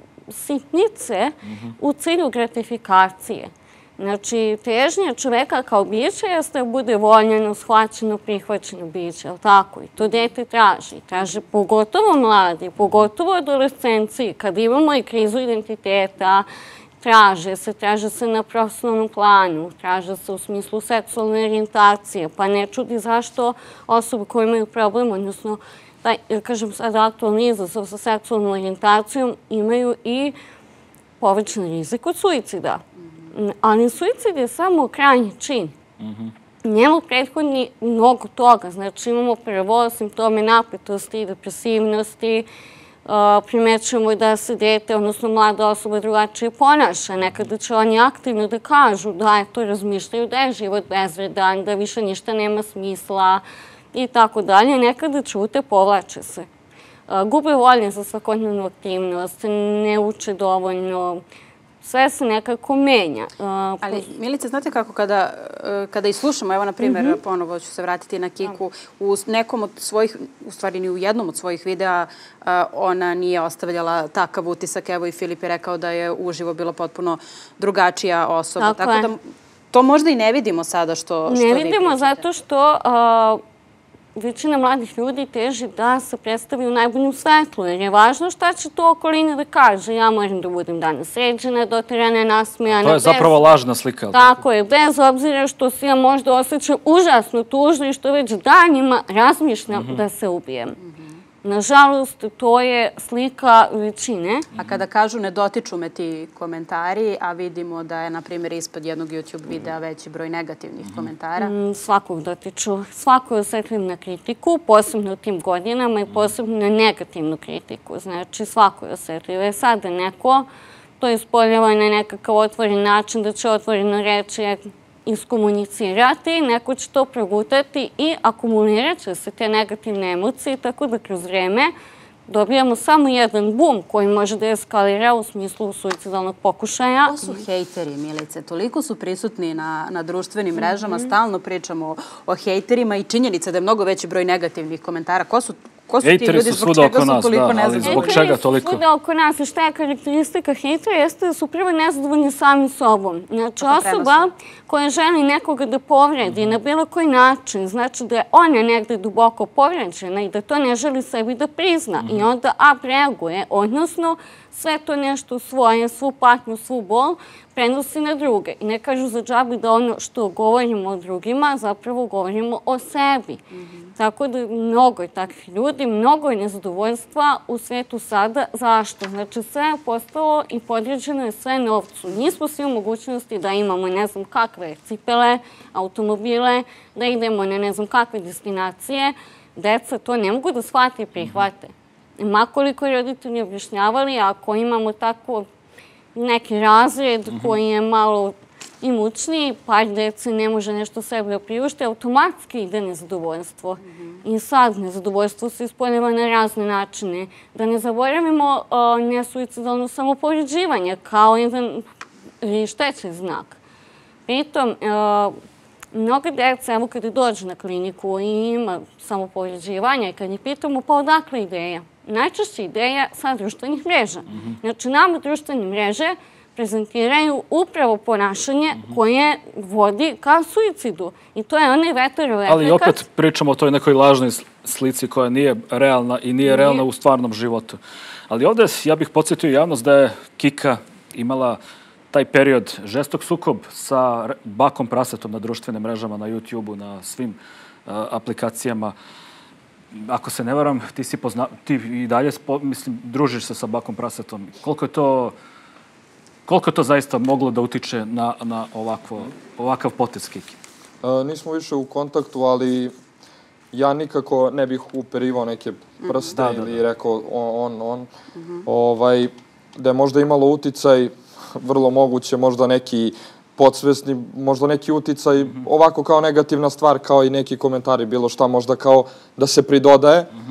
sitnice u cilju gratifikacije. Znači, težnja čoveka kao biće jeste da bude voljeno, shvaćeno, prihvaćeno biće, ali tako? I to dete traži. Traže pogotovo mladi, pogotovo adolescenciji, kad imamo i krizu identiteta, traže se, traže se na profesionalnom planu, traže se u smislu seksualne orijentacije, pa ne čudi zašto osobe koje imaju problem, odnosno, da kažem sad aktualni izazov sa seksualnom orijentacijom, imaju i povećan rizik od suicida. Ali suicid je samo krajnji čin. Njemu prethodni mnogo toga. Znači imamo prvo simptome napetosti i depresivnosti, primećujemo da se dete, odnosno mlada osoba drugačije ponaša. Nekada će oni aktivno da kažu da je to razmišljaju, da je život bezvredan, da više ništa nema smisla i tako dalje. Nekada čute, povlače se. Gube volje za svakodnevnu aktivnost, ne uče dovoljno, sve se nekako menja. Ali, Milice, znate kako kada i slušamo, evo, na primjer, ponovo ću se vratiti na Kiku, u nekom od svojih, u stvari ni u jednom od svojih videa, ona nije ostavljala takav utisak. Evo i Filip je rekao da je uživo bila potpuno drugačija osoba. Tako da to možda i ne vidimo sada što vi pričate. Ne vidimo zato što većina mladih ljudi teži da se predstavi u najboljem svetlu, jer je važno šta će to okolina da kaže. Ja moram da budem danas sređena, doterana, nasmijana. To je zapravo lažna slika. Tako je, bez obzira što se ja možda osjećam užasno tužno i što već danima razmišljam da se ubijem. Nažalost, to je slika većine. A kada kažu ne dotiču me ti komentari, a vidimo da je, na primjer, ispod jednog YouTube videa veći broj negativnih komentara? Svakog dotiču. Svako je osjetljiv na kritiku, posebno u tim godinama i posebno na negativnu kritiku. Znači, svako je osjetljiv. E sada neko to ispoljava na nekakav otvoren način, da će otvoreno reći iskomunicirati, neko će to progutati i akumulirat će se te negativne emocije, tako da kroz vreme dobijamo samo jedan bum koji može da eskalira u smislu suicidalnog pokušaja. Ko su hejteri, Milice? Toliko su prisutni na, na društvenim mrežama, stalno pričamo o, o hejterima i činjenica da je mnogo veći broj negativnih komentara. Ko su Ko su ti ljudi, zbog čega su toliko nezadovoljni? Zbog čega toliko? Svuda oko nas. I šta je karakteristika hejtera? Jeste da su prvo nezadovoljni sami sobom. Znači, osoba koja želi nekoga da povredi na bilo koji način, znači da je ona negde duboko povređena i da to ne želi sebi da prizna. I onda up reaguje, odnosno sve to nešto svoje, svu patnju, svu bol, prenosi na druge. I ne kažu za džabi da ono što govorimo o drugima, zapravo govorimo o sebi. Tako da mnogo je takvih ljudi, mnogo je nezadovoljstva u svetu sada. Zašto? Znači sve je postalo i podređeno je sve novcu. Nismo svi u mogućnosti da imamo ne znam kakve cipele, automobile, da idemo na ne znam kakve destinacije. Deca to ne mogu da shvate i prihvate. Makoliko roditelji objašnjavali, ako imamo tako neki razred koji je malo imućniji, par dece ne može nešto sebi da priušte, automatski ide nezadovoljstvo. I sad nezadovoljstvo se ispoljava na razne načine. Da ne zaboravimo nesuicidalno samopovređivanje kao jedan štećen znak. Pritom, mnoga deca, evo kada dođe na kliniku i ima samopovređivanja i kad njih pitamo pa odakle ideja? Najčešće ideja sa društvenih mreža. Znači, nama društvene mreže prezentiraju upravo ponašanje koje vodi ka suicidu. I to je onaj veterov efekat. Ali opet pričamo o toj nekoj lažnoj slici koja nije realna i nije realna u stvarnom životu. Ali ovdje ja bih podsjetio javnost da je Kika imala taj period žestok sukob sa bakom prasetom na društvenim mrežama, na YouTube-u, na svim aplikacijama. Ako se ne varam, ti si pozna... ti i dalje, mislim, družiš se sa bakom prasetom. Koliko je to... Koliko je to zaista moglo da utiče na, na ovakvo, ovakav potez Kiki? E, nismo više u kontaktu, ali ja nikako ne bih uperivao neke prste da, ili da, da. rekao on, on. Mm-hmm. ovaj, da je možda imalo uticaj, vrlo moguće, možda neki podsvesni, možda neki uticaj, mm-hmm. ovako kao negativna stvar, kao i neki komentari, bilo šta, možda kao da se pridodaje, mm-hmm.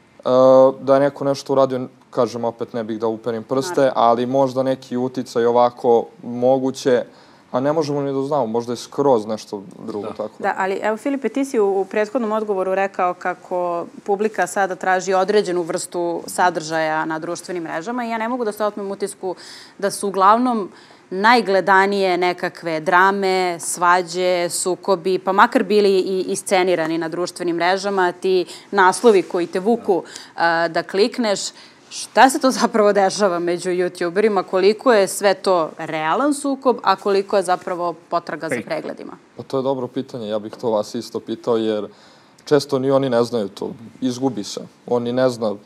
e, da je neko nešto uradio, kažem, opet ne bih da uperim prste, ali možda neki uticaj ovako moguće, a ne možemo ni da znamo, možda je skroz nešto drugo tako. Da, ali evo Filipe, ti si u prethodnom odgovoru rekao kako publika sada traži određenu vrstu sadržaja na društvenim mrežama i ja ne mogu da se otmem utisku da su uglavnom najgledanije nekakve drame, svađe, sukobi, pa makar bili i iscenirani na društvenim mrežama, ti naslovi koji te vuku da klikneš. Šta se to zapravo dešava među youtuberima? Koliko je sve to realan sukob, a koliko je zapravo potraga za pregledima? Pa to je dobro pitanje. Ja bih to vas isto pitao, jer često ni oni ne znaju to. Izgubi se. Oni ne zna.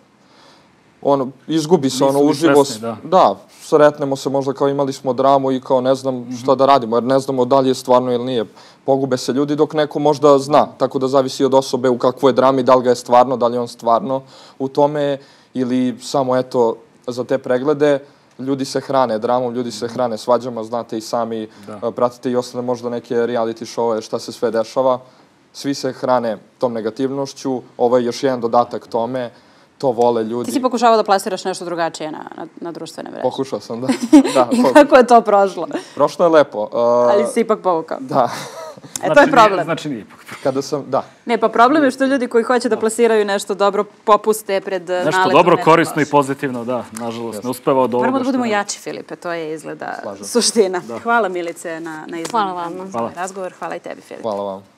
Ono, izgubi se ono uživo. Da, sretnemo se možda kao imali smo dramu i kao ne znam šta da radimo, jer ne znamo da li je stvarno ili nije. Pogube se ljudi dok neko možda zna. Tako da zavisi od osobe u kakvoj drami, da li ga je stvarno, da li je on stvarno u tome ili samo, eto, za te preglede. Ljudi se hrane dramom, ljudi se hrane svađama, znate i sami, pratite i ostale možda neke reality showe, šta se sve dešava. Svi se hrane tom negativnošću, ovo je još jedan dodatak tome, to vole ljudi. Ti si pokušavao da plasiraš nešto drugačije na, na, na društvene mreže. Pokušao sam, da. da I kako je to prošlo? Prošlo je lepo. Uh, Ali si ipak povukao. Da. E, znači, to je problem. Znači nije ipak. Kada sam, da. Ne, pa problem je što ljudi koji hoće da plasiraju nešto dobro popuste pred naletom. Nešto dobro, korisno i pozitivno, da. Nažalost, ne uspeva od ovoga. Moramo da budemo jači, Filipe, to je izgleda suština. Da. Hvala Milice na, na izgled. Hvala vam. Hvala. Razgovor, hvala i tebi, Filipe. Hvala vam.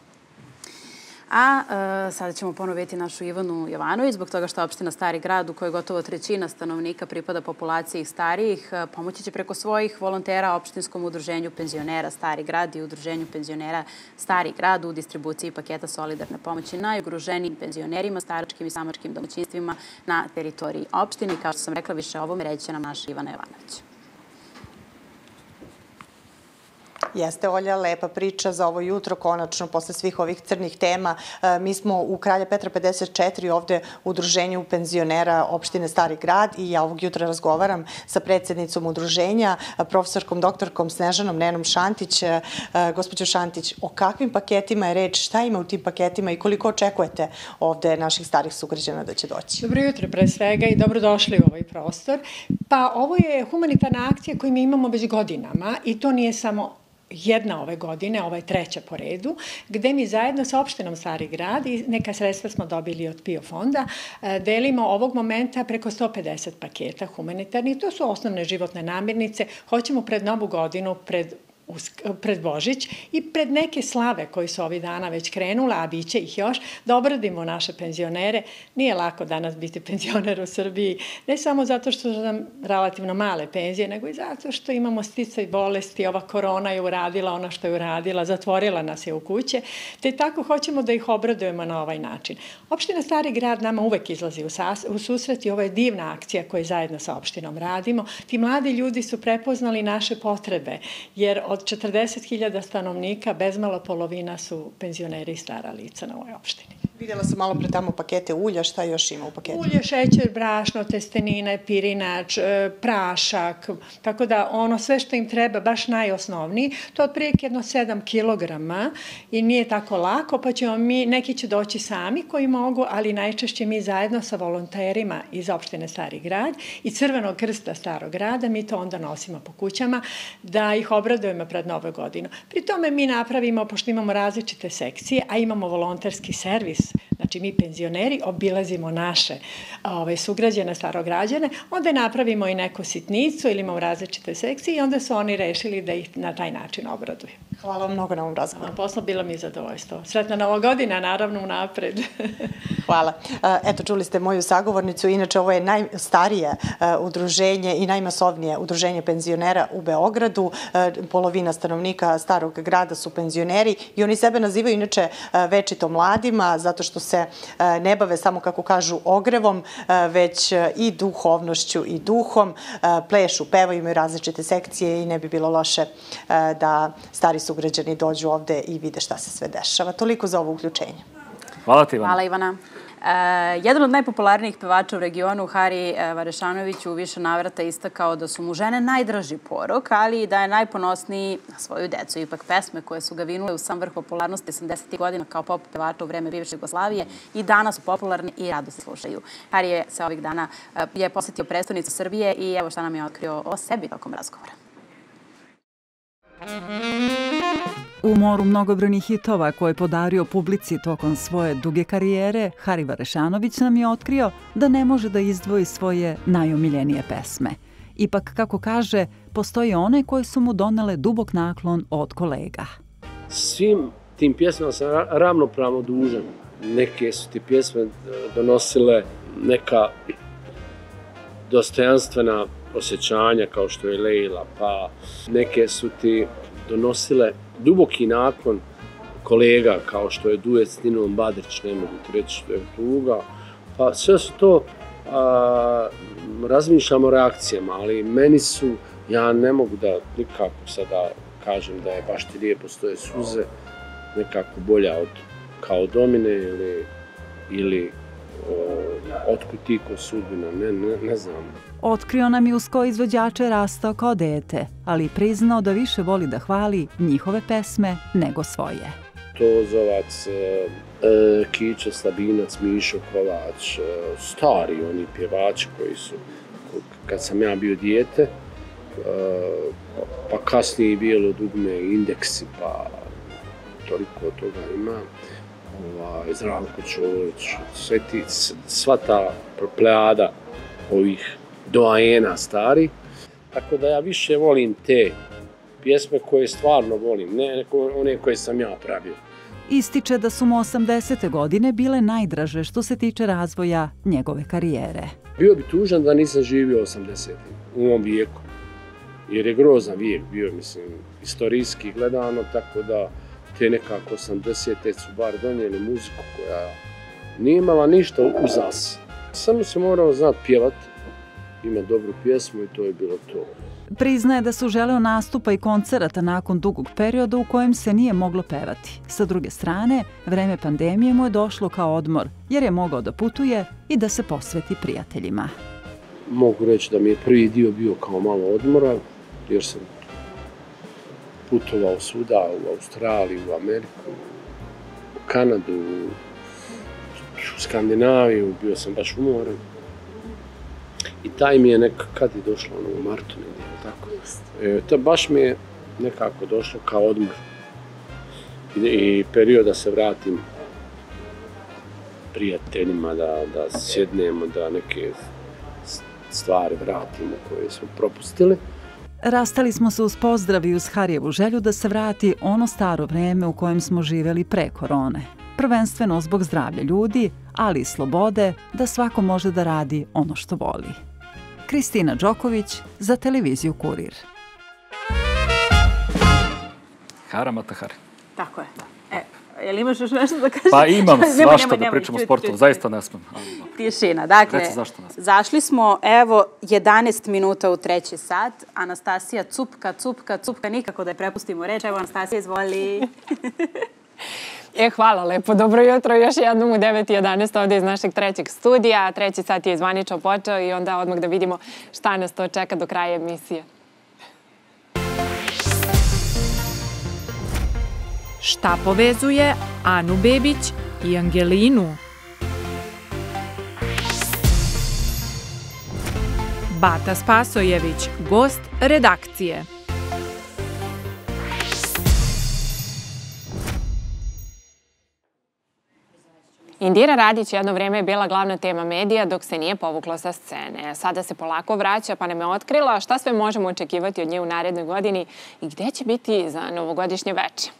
A e, sada ćemo ponoviti našu Ivanu Jovanović, zbog toga što opština Stari grad, u kojoj gotovo trećina stanovnika pripada populaciji starijih, pomoći će preko svojih volontera opštinskom udruženju penzionera Stari grad i udruženju penzionera Stari grad u distribuciji paketa solidarne pomoći najugroženijim penzionerima, staračkim i samačkim domaćinstvima na teritoriji opštine. Kao što sam rekla, više o ovome reći će nam naša Ivana Jovanović. Jeste, Olja, lepa priča za ovo jutro, konačno, posle svih ovih crnih tema. Mi smo u Kralja Petra pedeset četiri ovde u udruženju penzionera opštine Stari grad i ja ovog jutra razgovaram sa predsjednicom udruženja, profesorkom, doktorkom Snežanom Nenom Šantić. Gospođo Šantić, o kakvim paketima je reč, šta ima u tim paketima i koliko očekujete ovde naših starih sugrađana da će doći? Dobro jutro pre svega i dobrodošli u ovaj prostor. Pa ovo je humanitarna akcija koju mi imamo već godinama i to nije samo jedna ove godine, ova je treća po redu, gde mi zajedno sa opštinom Stari grad i neka sredstva smo dobili od PIO fonda, delimo ovog momenta preko sto pedeset paketa humanitarnih. To su osnovne životne namirnice. Hoćemo pred Novu godinu, pred pred Božić i pred neke slave koji su ovih dana već krenula, a bit će ih još, da obradimo naše penzionere. Nije lako danas biti penzioner u Srbiji, ne samo zato što su nam relativno male penzije, nego i zato što imamo sticaj bolesti, ova korona je uradila ono što je uradila, zatvorila nas je u kuće, te tako hoćemo da ih obradujemo na ovaj način. Opština Stari grad nama uvek izlazi u susret i ovo je divna akcija koju zajedno sa opštinom radimo. Ti mladi ljudi su prepoznali naše potrebe, jer od četrdeset hiljada stanovnika, bezmalo polovina su penzioneri i stara lica na ovoj opštini. Vidjela sam malo pre tamo pakete ulja, šta još ima u paketu? Ulje, šećer, brašno, testenine, pirinač, prašak, tako da ono sve što im treba, baš najosnovniji, to je otprilike jedno sedam kilograma i nije tako lako, pa ćemo mi, neki će doći sami koji mogu, ali najčešće mi zajedno sa volonterima iz opštine Stari grad i Crvenog krsta Starog grada, mi to onda nosimo po kućama da ih obradujemo pred Novu godinu. Pri tome mi napravimo, pošto imamo različite sekcije, a imamo volonterski servis, znači mi penzioneri obilazimo naše sugrađane, starograđane, onda napravimo i neku sitnicu ili imamo različite sekcije i onda su oni rešili da ih na taj način obraduju. Hvala vam mnogo na ovom razgovoru. Posla bila mi zadovoljstvo. Sretna Nova godina, naravno, unapred. Hvala. Eto, čuli ste moju sagovornicu. Inače, ovo je najstarije udruženje i najmasovnije udruženje penzionera u Beogradu. Polovina stanovnika Starog grada su penzioneri i oni sebe nazivaju inače večito mladima, zato što se ne bave samo, kako kažu, ogrevom, već i duhovnošću i duhom. Plešu, pevaju, imaju različite sekcije i ne bi bilo loše da stari sugrađani dođu ovde i vide šta se sve dešava. Toliko za ovo uključenje. Hvala ti, Ivana. Hvala, Ivana. Jedan od najpopularnijih pevača u regionu, Hari Varešanović, u više navrata istakao da su mu žene najdraži porok, ali i da je najponosniji na svoju decu. Ipak pesme koje su ga vinule u sam vrh popularnosti osamdesetih godina kao pop pevača u vreme bivše Jugoslavije i danas su popularne i rado se slušaju. Hari je se ovih dana je posetio prestonicu Srbije i evo šta nam je otkrio o sebi tokom razgovora. U moru mnogobrojnih hitova koje je podario publici tokom svoje duge karijere, Hari Varešanović nam je otkrio da ne može da izdvoji svoje najomiljenije pesme. Ipak, kako kaže, postoji one koje su mu donele dubok naklon od kolega. Svim tim pjesmama sam ravnopravno dužan. Neke su ti pjesme donosile neka dostojanstvena osjećanja kao što je Lejla, pa neke su ti donosile duboki naklon kolega kao što je duet s Ninom Badrić, ne mogu ti reći što je tuga, pa sve su to, a, razmišljamo o reakcijama, ali meni su, ja ne mogu da nikako sada kažem da je baš ti lijepo stoje suze, nekako bolja od kao Domine ili, ili Otkud ti ko sudbina, ne, ne, ne znam. Otkrio nam je uz koje izvođače rastao kao dete, ali priznao da više voli da hvali njihove pesme nego svoje. Tozovac, Kića, Slabinac, Mišo Kovač, stari oni pjevači koji su, kad sam ja bio dijete, pa kasnije i Bijelo dugme, Indeksi, pa toliko toga ima. Zdravko Čolić, sva ta plejada ovih doajena stari. Tako da ja više volim te pjesme koje stvarno volim, ne one koje sam ja pravio. Ističe da su mu osamdesete godine bile najdraže što se tiče razvoja njegove karijere. Bio bi tužan da nisam živio osamdesetih u ovom vijeku, jer je grozan vijek bio, mislim, istorijski gledano, tako da te nekako osamdesete su bar donijeli muziku koja nije imala ništa uzas. Samo se morao znati pjevat ima dobru pjesmu i to je bilo to. Priznaje da su želeo nastupa i koncerata nakon dugog perioda u kojem se nije moglo pevati. Sa druge strane, vreme pandemije mu je došlo kao odmor, jer je mogao da putuje i da se posveti prijateljima. Mogu reći da mi je prvi dio bio kao malo odmora, jer sam putovao svuda, u Australiju, u Ameriku, u Kanadu, u Skandinaviju, bio sam baš umoran. I taj mi je nekako, kad je došlo ono u martu negdje, tako? E, to baš mi je nekako došlo kao odmor. I, i period da se vratim prijateljima, da, da sjednemo, da neke stvari vratimo koje smo propustili. Rastali smo se uz pozdrav i uz Harijevu želju da se vrati ono staro vreme u kojem smo živjeli pre korone. Prvenstveno zbog zdravlja ljudi, ali i slobode da svako može da radi ono što voli. Kristina Đoković za televiziju Kurir. Hara Matahari. Tako je. E, je li imaš još nešto da kažeš? Pa imam svašta da pričam o sportu, zaista ne smem. Tišina, dakle, Reci zašto ne smem. Zašli smo, evo, jedanaest minuta u treći sat. Anastasija cupka, cupka, cupka, nikako da je prepustimo reč. Evo, Anastasija, izvoli. E, hvala lepo. Dobro jutro još jednom u devet i jedanaest ovdje iz našeg trećeg studija. Treći sat je zvanično počeo i onda odmah da vidimo šta nas to čeka do kraja emisije. Šta povezuje Anu Bebić i Angelinu? Bata Spasojević, gost redakcije. Indira Radić jedno vrijeme je bila glavna tema medija dok se nije povukla sa scene. Sada se polako vraća pa nam je otkrila šta sve možemo očekivati od nje u narednoj godini i gdje će biti za novogodišnje veče.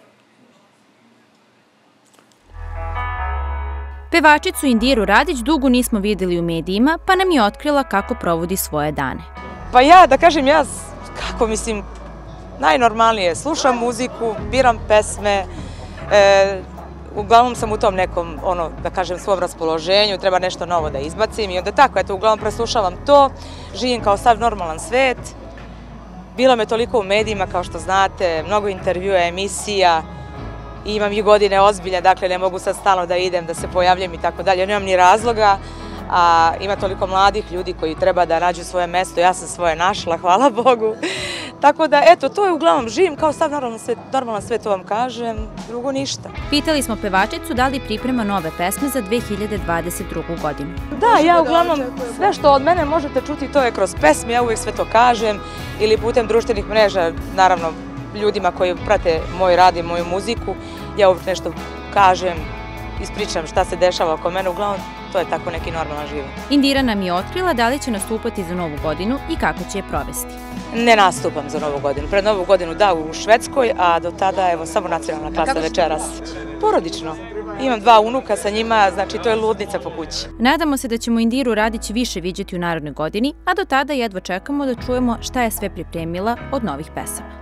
Pevačicu Indiru Radić dugo nismo vidjeli u medijima, pa nam je otkrila kako provodi svoje dane. Pa ja, da kažem, ja, kako mislim, najnormalnije slušam muziku, biram pesme, e, uglavnom sam u tom nekom, ono, da kažem, svom raspoloženju, treba nešto novo da izbacim i onda tako, eto, uglavnom preslušavam to, živim kao sav normalan svet. Bilo me toliko u medijima, kao što znate, mnogo intervjua, emisija, i imam i godine ozbilje, dakle ne mogu sad stalno da idem, da se pojavljam i tako dalje. Nemam ni razloga, a ima toliko mladih ljudi koji treba da nađu svoje mesto. Ja sam svoje našla, hvala Bogu. Tako da, eto, to je uglavnom, živim kao stav normalan svet, normalan svet, to vam kažem, drugo ništa. Pitali smo pevačicu da li priprema nove pesme za dve hiljade dvadeset drugu godinu. Da, ja uglavnom, sve što od mene možete čuti, to je kroz pesme, ja uvijek sve to kažem, ili putem društvenih mreža, naravno, ljudima koji prate moj rad i moju muziku, ja uvijek nešto kažem, ispričam šta se dešava oko mene, uglavnom to je tako neki normalan život. Indira nam je otkrila da li će nastupati za novu godinu i kako će je provesti. Ne nastupam za novu godinu. Pred novu godinu da u Švedskoj, a do tada evo samo nacionalna klasa večeras. Porodično. Imam dva unuka sa njima, znači to je ludnica po kući. Nadamo se da ćemo Indiru Radić više viđati u narodnoj godini, a do tada jedva čekamo da čujemo šta je sve pripremila od novih pesama.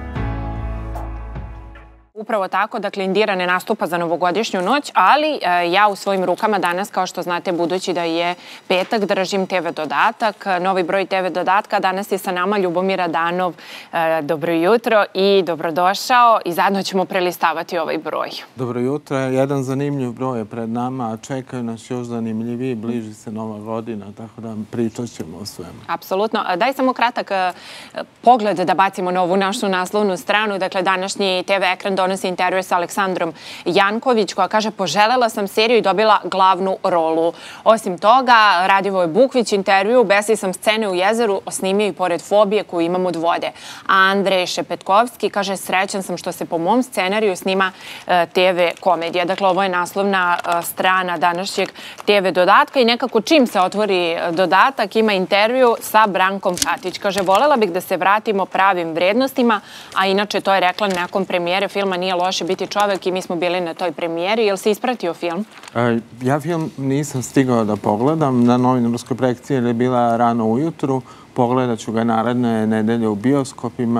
Upravo tako, dakle, Indira ne nastupa za novogodišnju noć, ali ja u svojim rukama danas, kao što znate, budući da je petak, držim te ve dodatak, novi broj te ve dodatka. Danas je sa nama Ljubomir Adanov. Dobro jutro i dobrodošao i zajedno ćemo prelistavati ovaj broj. Dobro jutro, jedan zanimljiv broj je pred nama, a čekaju nas još zanimljiviji, bliži se nova godina, tako da pričat ćemo o svemu. Apsolutno. Daj samo kratak pogled da bacimo na ovu našu naslovnu stranu. Dakle, današnji te ve ekran donosi intervju sa Aleksandrom Janković koja kaže poželela sam seriju i dobila glavnu rolu. Osim toga, Radivoj Bukvić intervju besli sam scene u jezeru osnimio i pored fobije koju imam od vode. A Andrej Šepetkovski kaže srećan sam što se po mom scenariju snima te ve komedija. Dakle, ovo je naslovna strana današnjeg te ve dodatka i nekako čim se otvori dodatak ima intervju sa Brankom Katić. Kaže, volela bih da se vratimo pravim vrednostima, a inače to je rekla nakon premijere filma Nije loše biti čovek i mi smo bili na toj premijeri. Jel si ispratio film? Ja film nisam stigao da pogledam. Na novinarskoj projekciji jer je bila rano ujutru. Pogledat ću ga naredne nedelje u bioskopima.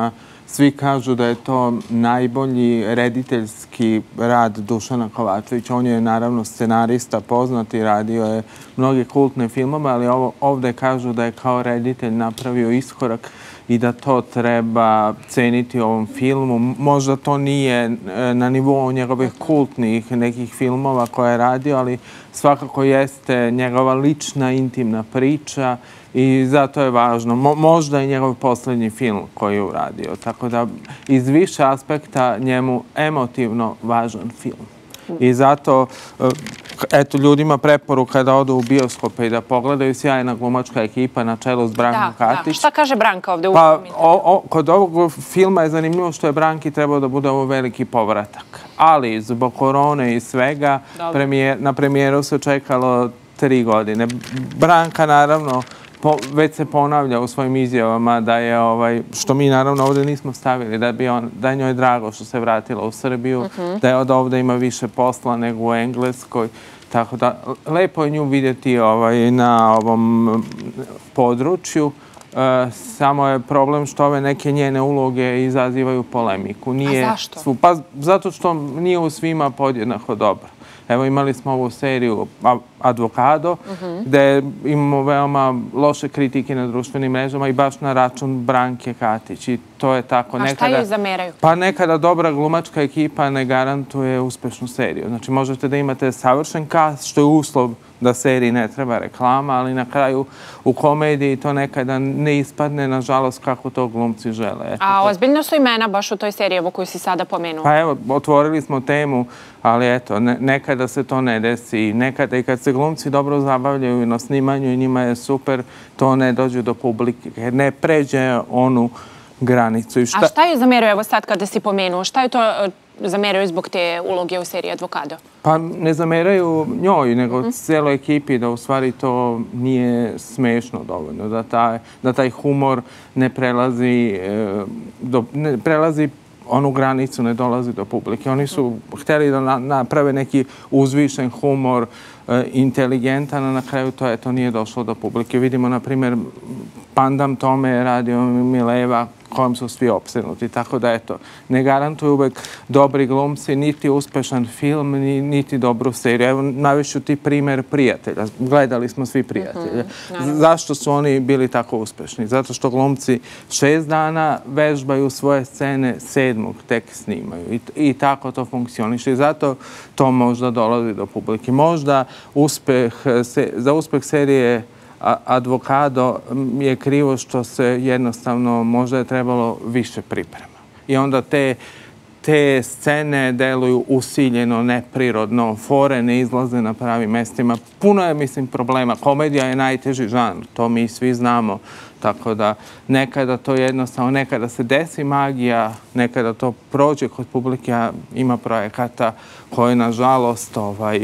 Svi kažu da je to najbolji rediteljski rad Dušana Kovačevića. On je naravno scenarista poznat i radio je mnoge kultne filmove, ali ovo, ovde kažu da je kao reditelj napravio iskorak i da to treba ceniti u ovom filmu. Možda to nije na nivou njegovih kultnih nekih filmova koje je radio, ali svakako jeste njegova lična, intimna priča i zato je važno. Mo, možda i njegov poslednji film koji je uradio. Tako da iz više aspekta njemu emotivno važan film. I zato, eto, ljudima preporuka da odu u bioskope i da pogledaju sjajna glumačka ekipa na čelu s Brankom Katić. Da, šta kaže Branka ovde u Pa, kod ovog filma je zanimljivo što je Branki trebao da bude ovo veliki povratak. Ali zbog korone i svega, na premijeru se čekalo tri godine. Branka, naravno, već se ponavlja u svojim izjavama da je, što mi naravno ovde nismo stavili, da je njoj drago što se vratila u Srbiju, da je od ovde ima više posla nego u Engleskoj. Tako da, lepo je nju vidjeti na ovom području. Samo je problem što ove neke njene uloge izazivaju polemiku. A zašto? Pa zato što nije u svima podjednako dobro. Evo, imali smo ovu seriju Advokado, gde imamo veoma loše kritike na društvenim mrežama i baš na račun Branke Katić. I to je tako. A šta joj zameraju? Pa nekada dobra glumačka ekipa ne garantuje uspešnu seriju. Znači, možete da imate savršen cast, što je uslov da seriji ne treba reklama, ali na kraju u komediji to nekada ne ispadne, nažalost, kako to glumci žele. A ozbiljno su imena baš u toj seriji, evo koju si sada pomenuo? Pa evo, otvorili smo temu, ali eto, nekada se to ne desi. Nekada i kad se glumci dobro zabavljaju na snimanju i njima je super, to ne dođe do publike, ne pređe onu granicu. A šta joj zameraju, evo sad kada si pomenuo, šta je to zameraju zbog te uloge u seriji Advokado? Pa ne zameraju njoj, nego cijeloj ekipi da u stvari to nije smešno dovoljno, da taj humor ne prelazi ne prelazi onu granicu, ne dolazi do publike. Oni su htjeli da naprave neki uzvišen humor, inteligentan, a na kraju to nije došlo do publike. Vidimo, na primjer, Pandam Tome je radio Mileva, kojom su svi opsednuti. Tako da, eto, ne garantuju uvek dobri glumci, niti uspešan film, niti dobru seriju. Evo, navešću ti primjer Prijatelja. Gledali smo svi Prijatelje. Zašto su oni bili tako uspešni? Zato što glumci šest dana vežbaju svoje scene, sedmog tek snimaju. I tako to funkcioniše. I zato to možda dolazi do publike. Možda za uspeh serije Advokado je krivo što se jednostavno možda je trebalo više priprema. I onda te scene deluju usiljeno, neprirodno, fore ne izlaze na pravim mestima. Puno je, mislim, problema. Komedija je najteži žanr, to mi svi znamo. Tako da nekada to jednostavno, nekada se desi magija, nekada to prođe kod publike, ima projekata koje, nažalost,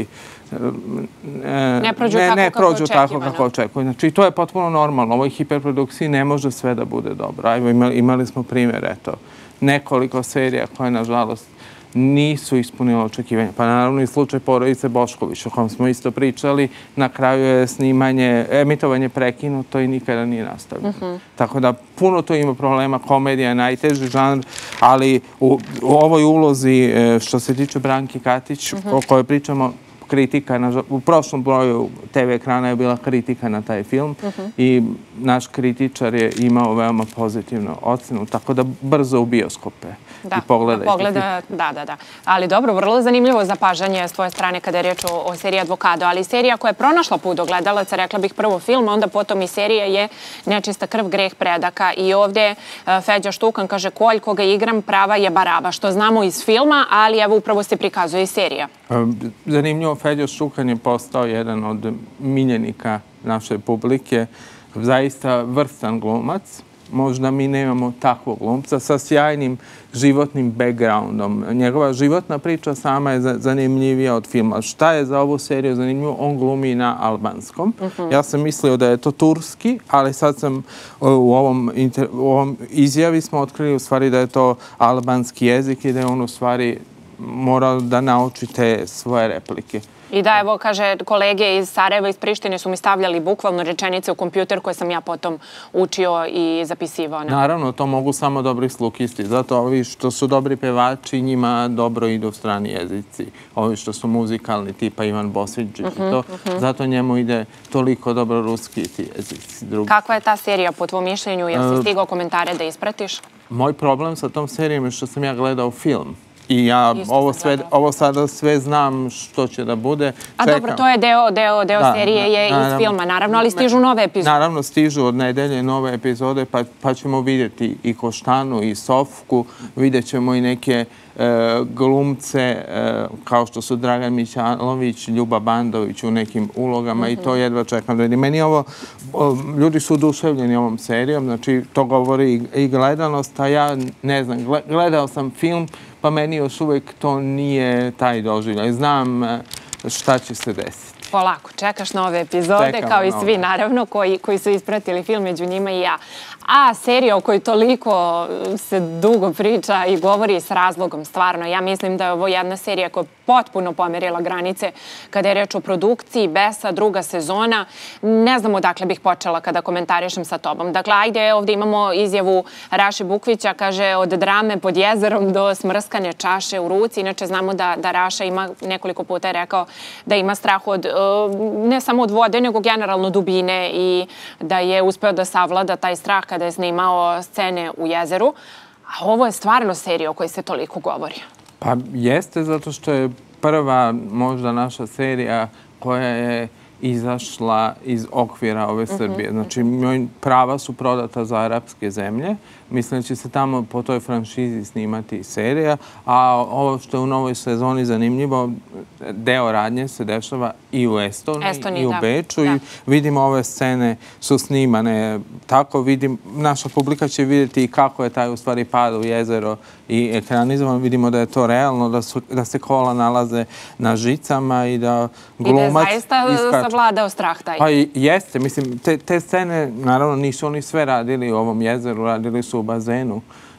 ne prođu tako kako očekuju. Znači, to je potpuno normalno. U ovoj hiperprodukciji ne može sve da bude dobro. Imali smo primjer, eto, nekoliko serija koje, nažalost, nisu ispunile očekivanja. Pa naravno i slučaj Porodice Bošković, o kom smo isto pričali, na kraju je snimanje, emitovanje prekinuto i nikada nije nastavljeno. Tako da puno to ima problema, komedija je najteži žanr, ali u ovoj ulozi, što se tiče Branke Katić, o kojoj pričamo, kritika, u prošlom broju te ve ekrana je bila kritika na taj film i naš kritičar je imao veoma pozitivnu ocenu, tako da brzo u bioskope i pogledajte. Da, da, da. Ali dobro, vrlo zanimljivo zapažanje s tvoje strane kada je riječ o seriji Advokado, ali serija koja je pronašla put do gledalaca, rekla bih prvo film, onda potom i serija je Nečista krv, greh predaka i ovdje Feđa Štukan kaže Kolj koga igram prava je Baraba, što znamo iz filma, ali evo upravo se prikazuje i serija. Zanimljivo, Feđa Štukan je postao jedan od miljenika naše publike, zaista vrstan glumac. Možda mi nemamo takvog glumca sa sjajnim životnim backgroundom. Njegova životna priča sama je zanimljivija od filma. Šta je za ovu seriju zanimljivo? On glumi na albanskom. Ja sam mislio da je to turski, ali sad sam u ovom izjavi smo otkrili u stvari da je to albanski jezik i da je on u stvari mora da nauči te svoje replike. I da, evo, kaže, kolege iz Sarajeva, iz Prištine su mi stavljali bukvalno rečenice u kompjuter koje sam ja potom učio i zapisivao. Naravno, to mogu samo dobri slukisti. Zato ovi što su dobri pevači, njima dobro idu strani jezici. Ovi što su muzikalni, tipa Ivan Bosviđić i to. Zato njemu ide toliko dobro ruski ti jezici. Kakva je ta serija po tvom mišljenju? Jel si stigao komentare da ispratiš? Moj problem sa tom serijom je što sam ja gledao film. I ja ovo sada sve znam što će da bude. A dobro, to je deo serije, je iz filma, naravno, ali stižu nove epizode. Naravno, stižu od nedelje nove epizode, pa ćemo vidjeti i Koštanu i Sofku, vidjet ćemo i neke glumce kao što su Dragan Mićalović, Ljuba Bandović u nekim ulogama i to jedva čekam da vidim. Meni ovo, ljudi su oduševljeni ovom serijom, znači to govori i gledanost, a ja ne znam, gledao sam film, pa meni još uvijek to nije taj doživljaj. Znam šta će se desiti. Polako, čekaš nove epizode, kao i svi, naravno, koji su ispratili film, među njima i ja. A serija o kojoj toliko se dugo priča i govori s razlogom, stvarno, ja mislim da je ovo jedna serija koja je potpuno pomerila granice kada je reč o produkciji, Besa, druga sezona. Ne znam odakle bih počela kada komentarišem sa tobom. Dakle, ajde, ovdje imamo izjavu Raše Bukvića, kaže, od drame pod jezerom do smrskane čaše u ruci. Inače, znamo da Raša ima, nekoliko puta je rekao, da ima strah od, ne samo od vode, nego generalno dubine i da je uspeo da savlada taj strah kada je snimao scene u jezeru. A ovo je stvarno serija o kojoj se toliko govori. Pa jeste, zato što je prva možda naša serija koja je izašla iz okvira ove Srbije. Znači, prava su prodata za arapske zemlje. Mislim da će se tamo po toj franšizi snimati serija. A ovo što je u novoj sezoni zanimljivo, deo radnje se dešava i u Estoniji i u Beču. I vidimo ove scene su snimane tako. Vidim, naša publika će vidjeti kako je taj u stvari pad u jezero i ekranizovan. Vidimo da je to realno, da se kola nalaze na žicama i da glumac iskače. I da je zaista savladao strah taj. Pa jeste. Mislim, te scene, naravno, nisu oni sve radili u ovom jezeru, radili su u bazenu.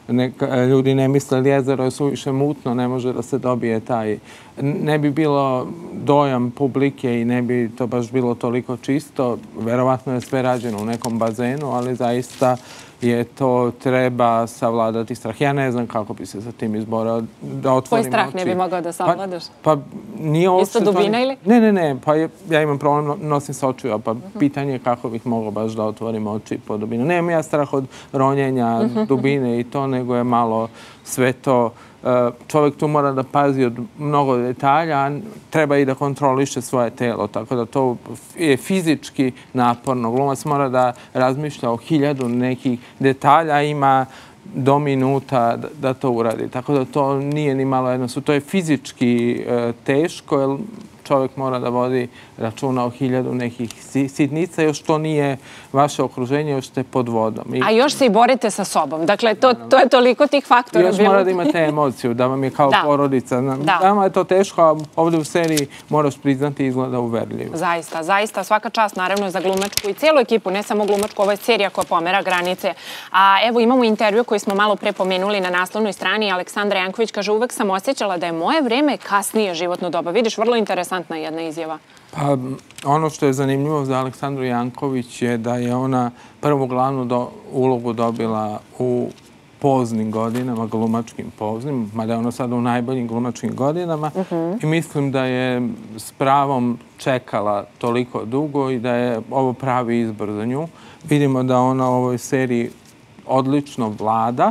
Ljudi ne misle da jezero je suviše mutno, ne može da se dobije taj... Ne bi bilo dojam publike i ne bi to baš bilo toliko čisto. Verovatno je sve rađeno u nekom bazenu, ali zaista je to treba savladati strah. Ja ne znam kako bi se sa tim izborao da otvorim oči. Koji strah ne bi mogao da savladaš? Pa nije ovo... Isto dubina ili? Ne, ne, ne. Pa ja imam problem, nosim se očiju, pa pitanje je kako bih mogao baš da otvorim oči po dubinu. Nemam ja strah od ronjenja dubine i to, nego je malo sve to... Čovjek tu mora da pazi od mnogo detalja, a treba i da kontroliše svoje telo, tako da to je fizički naporno. Glumac mora da razmišlja o hiljadu nekih detalja, ima do minuta da to uradi. Tako da to nije ni malo jednostavno. To je fizički teško, jer čovjek mora da vodi računa o hiljadu nekih sitnica, još to nije vaše okruženje, još ste pod vodom. A još se i borite sa sobom. Dakle, to je toliko tih faktora. Još mora da imate emociju, da vam je kao porodica. Nama je to teško, a ovdje u seriji moraš priznati izgleda uverljivo. Zaista, zaista. Svaka čast, naravno, za glumačku i cijelu ekipu, ne samo glumačku, ovo je serija koja pomera granice. A evo, imamo intervju koji smo malo pre pomenuli na naslovnoj strani. Aleksandra Janković kaže, uvek sam osjećala da je moje vreme kasnije životno doba. Vidiš, vrlo interesantna jedna izjava. Pa, ono što je zanimljivo za Aleksandru Janković je da je ona prvu glavnu ulogu dobila u poznim godinama, glumačkim poznim, mada je ona sada u najboljim glumačkim godinama i mislim da je s pravom čekala toliko dugo i da je ovo pravi izbor za nju. Vidimo da ona u ovoj seriji odlično vlada,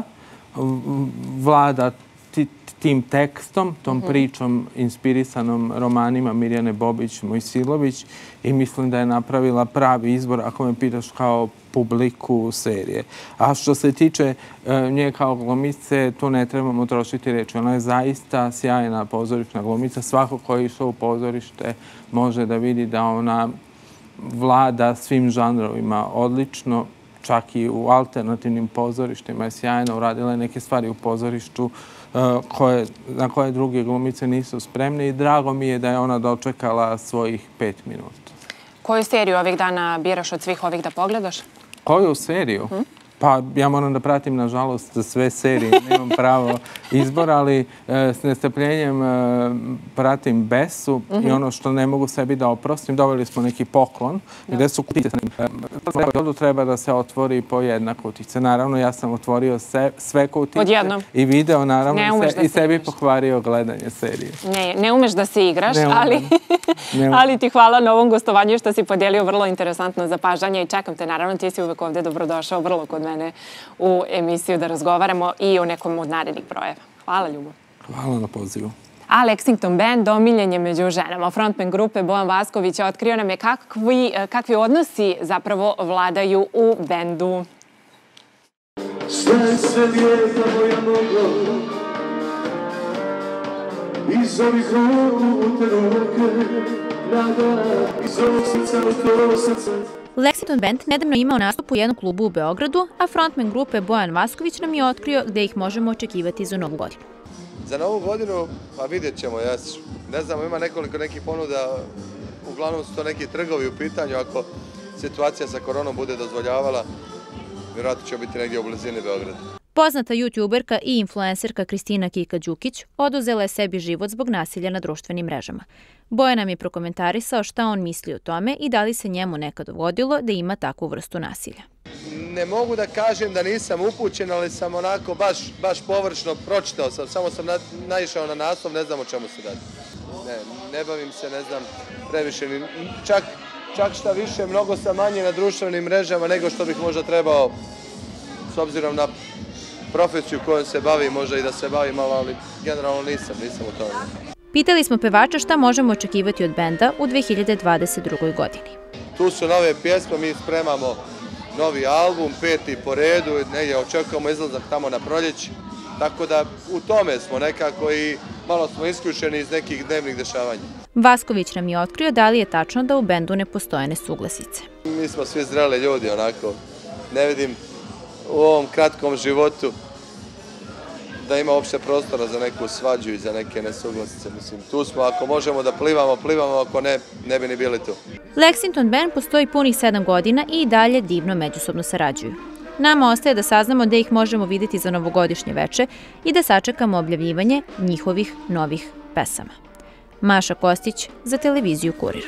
vlada tim tekstom, tom pričom inspirisanom romanima Mirjane Bobić, Mojsilović i mislim da je napravila pravi izbor, ako me pitaš, kao publiku serije. A što se tiče nje kao glumice, tu ne trebamo trošiti reči. Ona je zaista sjajna pozorišna glumica. Svako ko je išao u pozorište može da vidi da ona vlada svim žanrovima odlično, čak i u alternativnim pozorištima je sjajno. Uradila je neke stvari u pozorištu na koje druge glumice nisu spremne i drago mi je da je ona dočekala svojih pet minuta. Koju seriju ovih dana biraš od svih ovih da pogledaš? Koju seriju? Pa ja moram da pratim, nažalost, sve serije. Nemam pravo izbor, ali s nestrpljenjem pratim Besu i ono što ne mogu sebi da oprostim. Doveli smo neki poklon gde su kutice. Treba da se otvori po jedna kutica. Naravno, ja sam otvorio sve kutice i video, naravno, i sebi pohvario gledanje serije. Ne umeš da se igraš, ali ti hvala na ovom gostovanju što si podijelio vrlo interesantno zapažanje i čekam te. Naravno, ti si uvek ovde dobrodošao vrlo kod mene u emisiju da razgovaramo i o nekom od narednih brojeva. Hvala, Ljubav. Hvala na pozivu. A Lexington Band omiljen je među ženama. Frontman grupe Bojan Vasković otkrio nam je kakvi odnosi zapravo vladaju u bendu. Sve se lijeta moja mogla iz ovih ruku te ruke nada iz ovog srca u to srce. Lexington Band nedavno imao nastup u jednom klubu u Beogradu, a frontman grupe Bojan Vasković nam je otkrio gde ih možemo očekivati za novu godinu. Za novu godinu, pa vidjet ćemo, ja ne znam, ima nekoliko nekih ponuda, uglavnom su to neki trgovi u pitanju, ako situacija sa koronom bude dozvoljavala, vjerojatno će biti negdje u blizini Beograda. Poznata youtuberka i influencerka Kristina Kika Đukić oduzela je sebi život zbog nasilja na društvenim mrežama. Bojan nam je prokomentarisao šta on misli o tome i da li se njemu nekad dogodilo da ima takvu vrstu nasilja. Ne mogu da kažem da nisam upućen, ali sam onako baš površno pročitao sam, samo sam naišao na naslov, ne znam o čemu se radi. Ne bavim se, ne znam, previše, čak šta više, mnogo sam manje na društvenim mrežama nego što bih možda trebao, s obzirom na profesiju kojom se bavi, možda i da se bavi malo, ali generalno nisam, nisam u tome. Pitali smo pevača šta možemo očekivati od benda u dve hiljade dvadeset drugoj godini. Tu su nove pjesme, mi spremamo novi album, peti po redu, negdje očekujemo izlazak tamo na proljeći, tako da u tome smo nekako i malo smo isključeni iz nekih dnevnih dešavanja. Vasković nam je otkrio da li je tačno da u bendu ne postoje nesuglasice. Mi smo svi zreli ljudi, onako, ne vidim u ovom kratkom životu da ima uopšte prostora za neku svađu i za neke nesuglasice. Mislim, tu smo, ako možemo da plivamo, plivamo, ako ne, ne bi ni bili tu. Lexington Band postoji punih sedam godina i dalje divno međusobno sarađuju. Nama ostaje da saznamo da ih možemo vidjeti za novogodišnje veče i da sačekamo objavljivanje njihovih novih pesama. Maša Kostić za televiziju Kurir.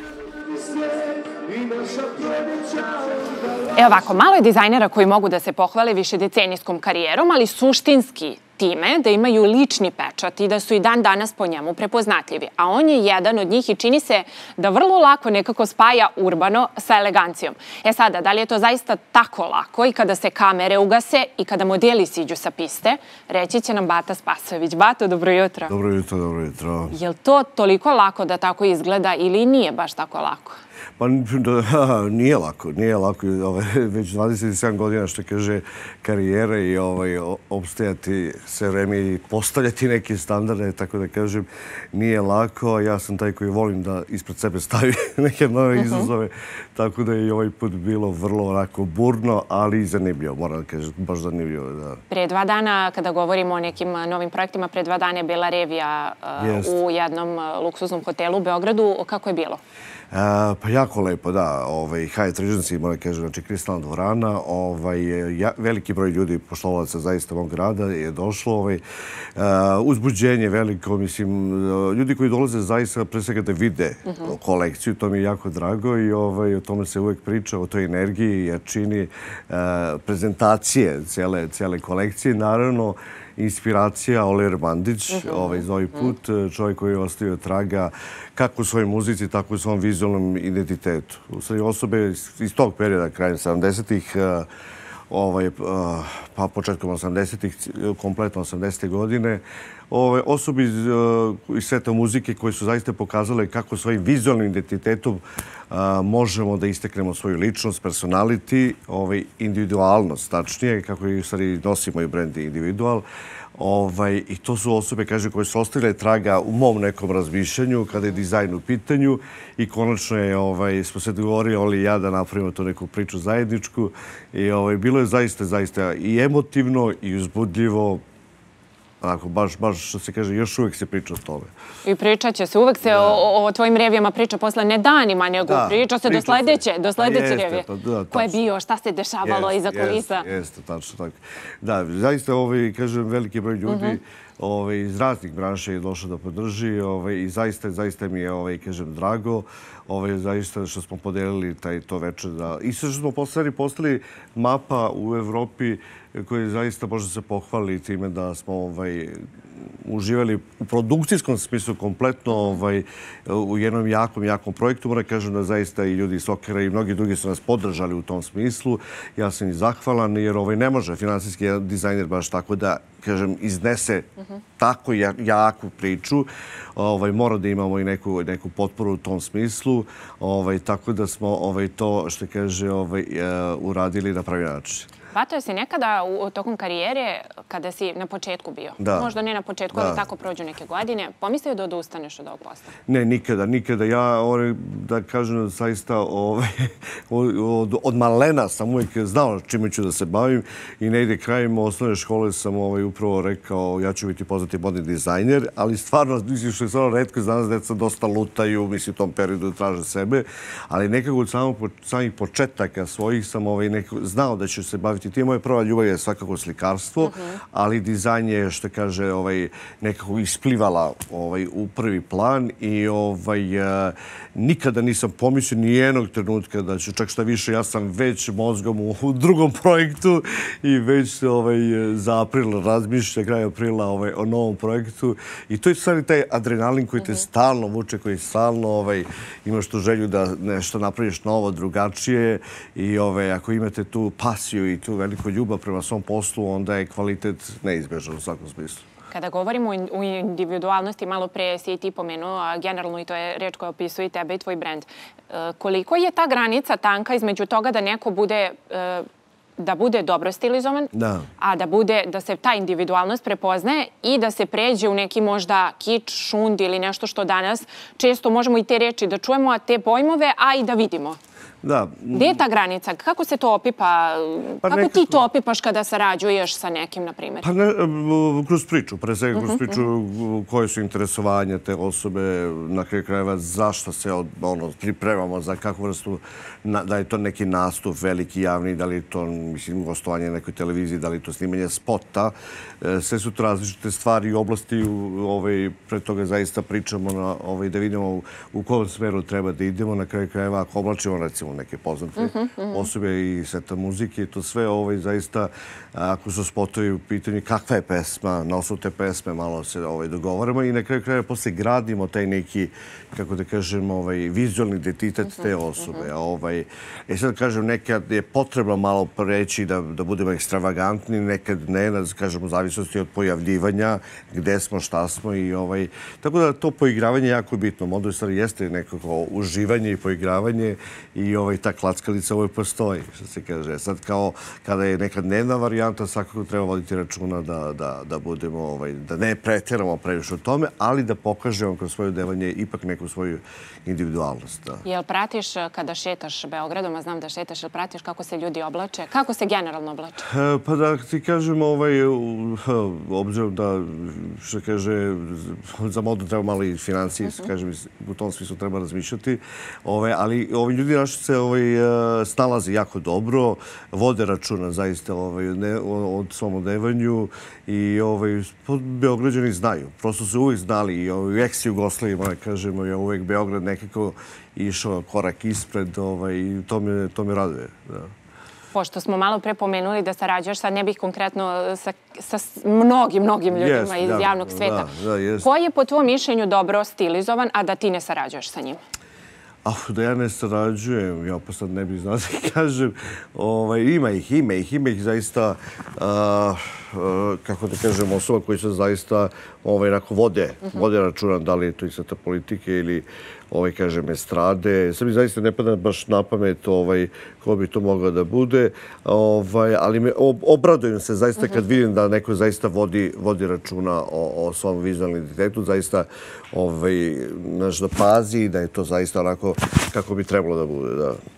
E ovako, malo je dizajnera koji mogu da se pohvale višedecenijskom karijerom, ali suštinski time da imaju lični pečat i da su i dan danas po njemu prepoznatljivi. A on je jedan od njih i čini se da vrlo lako nekako spaja urbano sa elegancijom. E sada, da li je to zaista tako lako i kada se kamere ugase i kada modeli siđu sa piste, reći će nam Bata Spasojević. Bato, dobro jutro. Dobro jutro, dobro jutro. Je li to toliko lako da tako izgleda ili nije baš tako lako? Pa nije lako, nije lako. Već dvadeset sedam godina što kaže karijere i opstajati sve vreme i postavljati neke standarde, tako da kažem, nije lako. Ja sam taj koji volim da ispred sebe stavi neke nove izazove, tako da je i ovaj put bilo vrlo onako burno, ali i zanimljivo, moram da kažem, baš zanimljivo. Pre dva dana, kada govorimo o nekim novim projektima, pre dva dana je bila revija u jednom luksuznom hotelu u Beogradu. Kako je bilo? Pa jako lepo, da. Hyatt Regency, moram kažem, znači kristalna dvorana. Veliki broj ljudi, pošlovaca zaista mog grada je došlo. Uzbuđenje veliko, mislim, ljudi koji dolaze zaista pre svega da vide kolekciju, to mi je jako drago i o tome se uvek priča, o toj energiji, jačini, prezentacije cijele kolekcije. Naravno, inspiracija Oliver Mandić, za ovaj put, čovjek koji je ostavio traga kako u svojoj muzici, tako i u svom vizualnom identitetu. U stvari, osobe iz tog perioda, krajem sedamdesetih, pa početkom osamdesetih, kompletno osamdesete godine, osobe iz sveta muzike koje su zaista pokazale kako svojim vizualnim identitetom možemo da isteknemo svoju ličnost, personality, individualnost, tačnije, kako i u stvari nosimo i brand individual. I to su osobe, kaže, koje su ostavile traga u mom nekom razmišljanju kada je dizajn u pitanju i konačno je, smo se dogovorili, Oli i ja, da napravimo tu neku priču zajedničku i bilo je zaista, zaista i emotivno i uzbudljivo. Onako, baš, baš, što se kaže, još uvijek se priča o tome. I pričat će se. Uvijek se o, o tvojim revijama priča posle ne danima, nego da, priča se do sledeće, do sledeće revije. Pa, da, ko je bio, šta se dešavalo jest, iza kulisa? Jeste, jeste, tačno tako. Da, zaista, ovaj, kažem, veliki broj ljudi uh -huh. ovaj, iz raznih branša je došao da podrži ovaj, i zaista, zaista mi je, ovaj, kažem, drago. Ovaj, zaista što smo podelili taj, to večer. Da, i što smo postali, postali mapa u Evropi koji zaista može se pohvali time da smo ovaj, uživali u produkcijskom smislu kompletno ovaj, u jednom jakom, jakom projektu. Moram kažem da zaista i ljudi iz Sokera i mnogi drugi su nas podržali u tom smislu. Ja sam i zahvalan jer ovaj, ne može finansijski dizajner baš tako da kažem, iznese uh-huh. tako jaku priču. Ovaj, mora da imamo i neku, neku potporu u tom smislu. Ovaj, tako da smo ovaj, to što kaže ovaj, uh, uradili na pravi način. Bato, jesi nekada u tokom karijere, kada si na početku bio, da. možda ne na početku, da. ali tako prođu neke godine, pomislio da odustaneš od ovog posla? Ne, nikada, nikada. Ja, da kažem, zaista ovaj, od, od malena sam uvijek znao čime ću da se bavim i negdje krajem osnovne škole sam ovaj, upravo rekao ja ću biti poznati modni dizajner, ali stvarno, mislim što je stvarno retko, danas deca dosta lutaju, mislim u tom periodu traže sebe, ali nekako od samog, samih početaka svojih sam ovaj, nekako, znao da ću se baviti. Ti moja prva ljubav je svakako slikarstvo, uh-huh. ali dizajn je, što kaže, ovaj, nekako isplivala ovaj, u prvi plan i ovaj, uh, nikada nisam pomislio ni jednog trenutka da ću, čak šta više, ja sam već mozgom u, u drugom projektu i već ovaj, za april razmišlja, kraj aprila ovaj, o novom projektu. I to je stvari taj adrenalin koji te uh-huh. stalno vuče, koji stalno ovaj, imaš tu želju da nešto napraviš novo, drugačije i ovaj, ako imate tu pasiju i tu veliku ljubav prema svom poslu, onda je kvalitet neizbežan u svakom smislu. Kada govorimo o individualnosti, malo pre si i ti pomenuo, a generalno i to je reč koja opisuje i tebe i tvoj brend. Koliko je ta granica tanka između toga da neko bude da bude dobro stilizovan, da. a da bude da se ta individualnost prepoznaje i da se pređe u neki možda kič, šund ili nešto što danas često možemo i te reči da čujemo, a te pojmove, a i da vidimo. Da. Gde je ta granica? Kako se to opipa? Pa kako nekako... ti to opipaš kada sarađuješ sa nekim, na primjer? Pa ne, kroz priču. Pre svega kroz priču uh-huh. koje su interesovanja te osobe, na kraju krajeva zašto se od, ono, pripremamo, za kakvu vrstu, na, da je to neki nastup veliki, javni, da li je to mislim, gostovanje na nekoj televiziji, da li je to snimanje spota. Sve su to različite stvari i oblasti. Ovaj, pre toga zaista pričamo na, ovaj, da vidimo u, u kom smeru treba da idemo. Na kraju krajeva, ako oblačimo recimo neke poznate uh-huh, uh-huh. osobe i sveta muzike. To sve ovaj, zaista, ako su spotovi u pitanju kakva je pesma, na osnovu te pesme malo se ovaj, dogovaramo i na kraju kraja posle gradimo taj neki, kako da kažem, ovaj, vizualni identitet uh-huh, te osobe. Uh-huh. Ovaj, e sad kažem, nekad je potrebno malo preći da, da budemo ekstravagantni, nekad ne, da kažemo, u zavisnosti od pojavljivanja, gde smo, šta smo i ovaj... Tako da to poigravanje je jako bitno. Modno stvari jeste nekako uživanje i poigravanje i ovaj, ta klackalica uvijek postoji, što se kaže. Sad kao kada je neka dnevna varijanta, svakako treba voditi računa da, da, da budemo, ovaj, da ne pretjeramo previše u tome, ali da pokažemo kroz svoje devanje ipak neku svoju individualnost. Da. Jel pratiš kada šetaš Beogradom, a znam da šetaš, jel pratiš kako se ljudi oblače? Kako se generalno oblače? E, pa da ti kažem, ovaj, obzirom da, što kaže, za modu treba malo i financije, uh-huh. kažem, u tom smislu treba razmišljati, ovaj, ali ovi ljudi naši se ovaj, snalaze jako dobro, vode računa zaista ovaj, ne, od svom odevanju i ovaj, Beograđani znaju. Prosto su uvijek znali i ovaj, u ex-Jugoslaviji, moja kažemo, je uvijek Beograd nekako išao korak ispred ovaj, i to me, to me raduje. Da. Pošto smo malo pre pomenuli da sarađuješ, sad ne bih konkretno sa, sa mnogim, mnogim ljudima yes, iz da, javnog sveta. Da, da, yes. Ko je po tvojom mišljenju dobro stilizovan, a da ti ne sarađuješ sa njim? Ah, da ja ne sarađujem, ja pa sad ne bih znao da kažem. Ovaj, ima ih, ima ih, ima ih zaista, uh, uh, kako da kažem, osoba koji se zaista ovaj, onako vode, uh-huh. vode računa da li je to i sveta politike ili ovaj, kažem, estrade. Sad mi zaista ne pada baš na pamet ovaj, ko bi to mogao da bude, ovaj, ali me ob, obradujem se zaista kad vidim da neko zaista vodi, vodi računa o, o svom vizualnom identitetu, zaista ovaj, naš da pazi da je to zaista onako kako bi trebalo da bude. Da.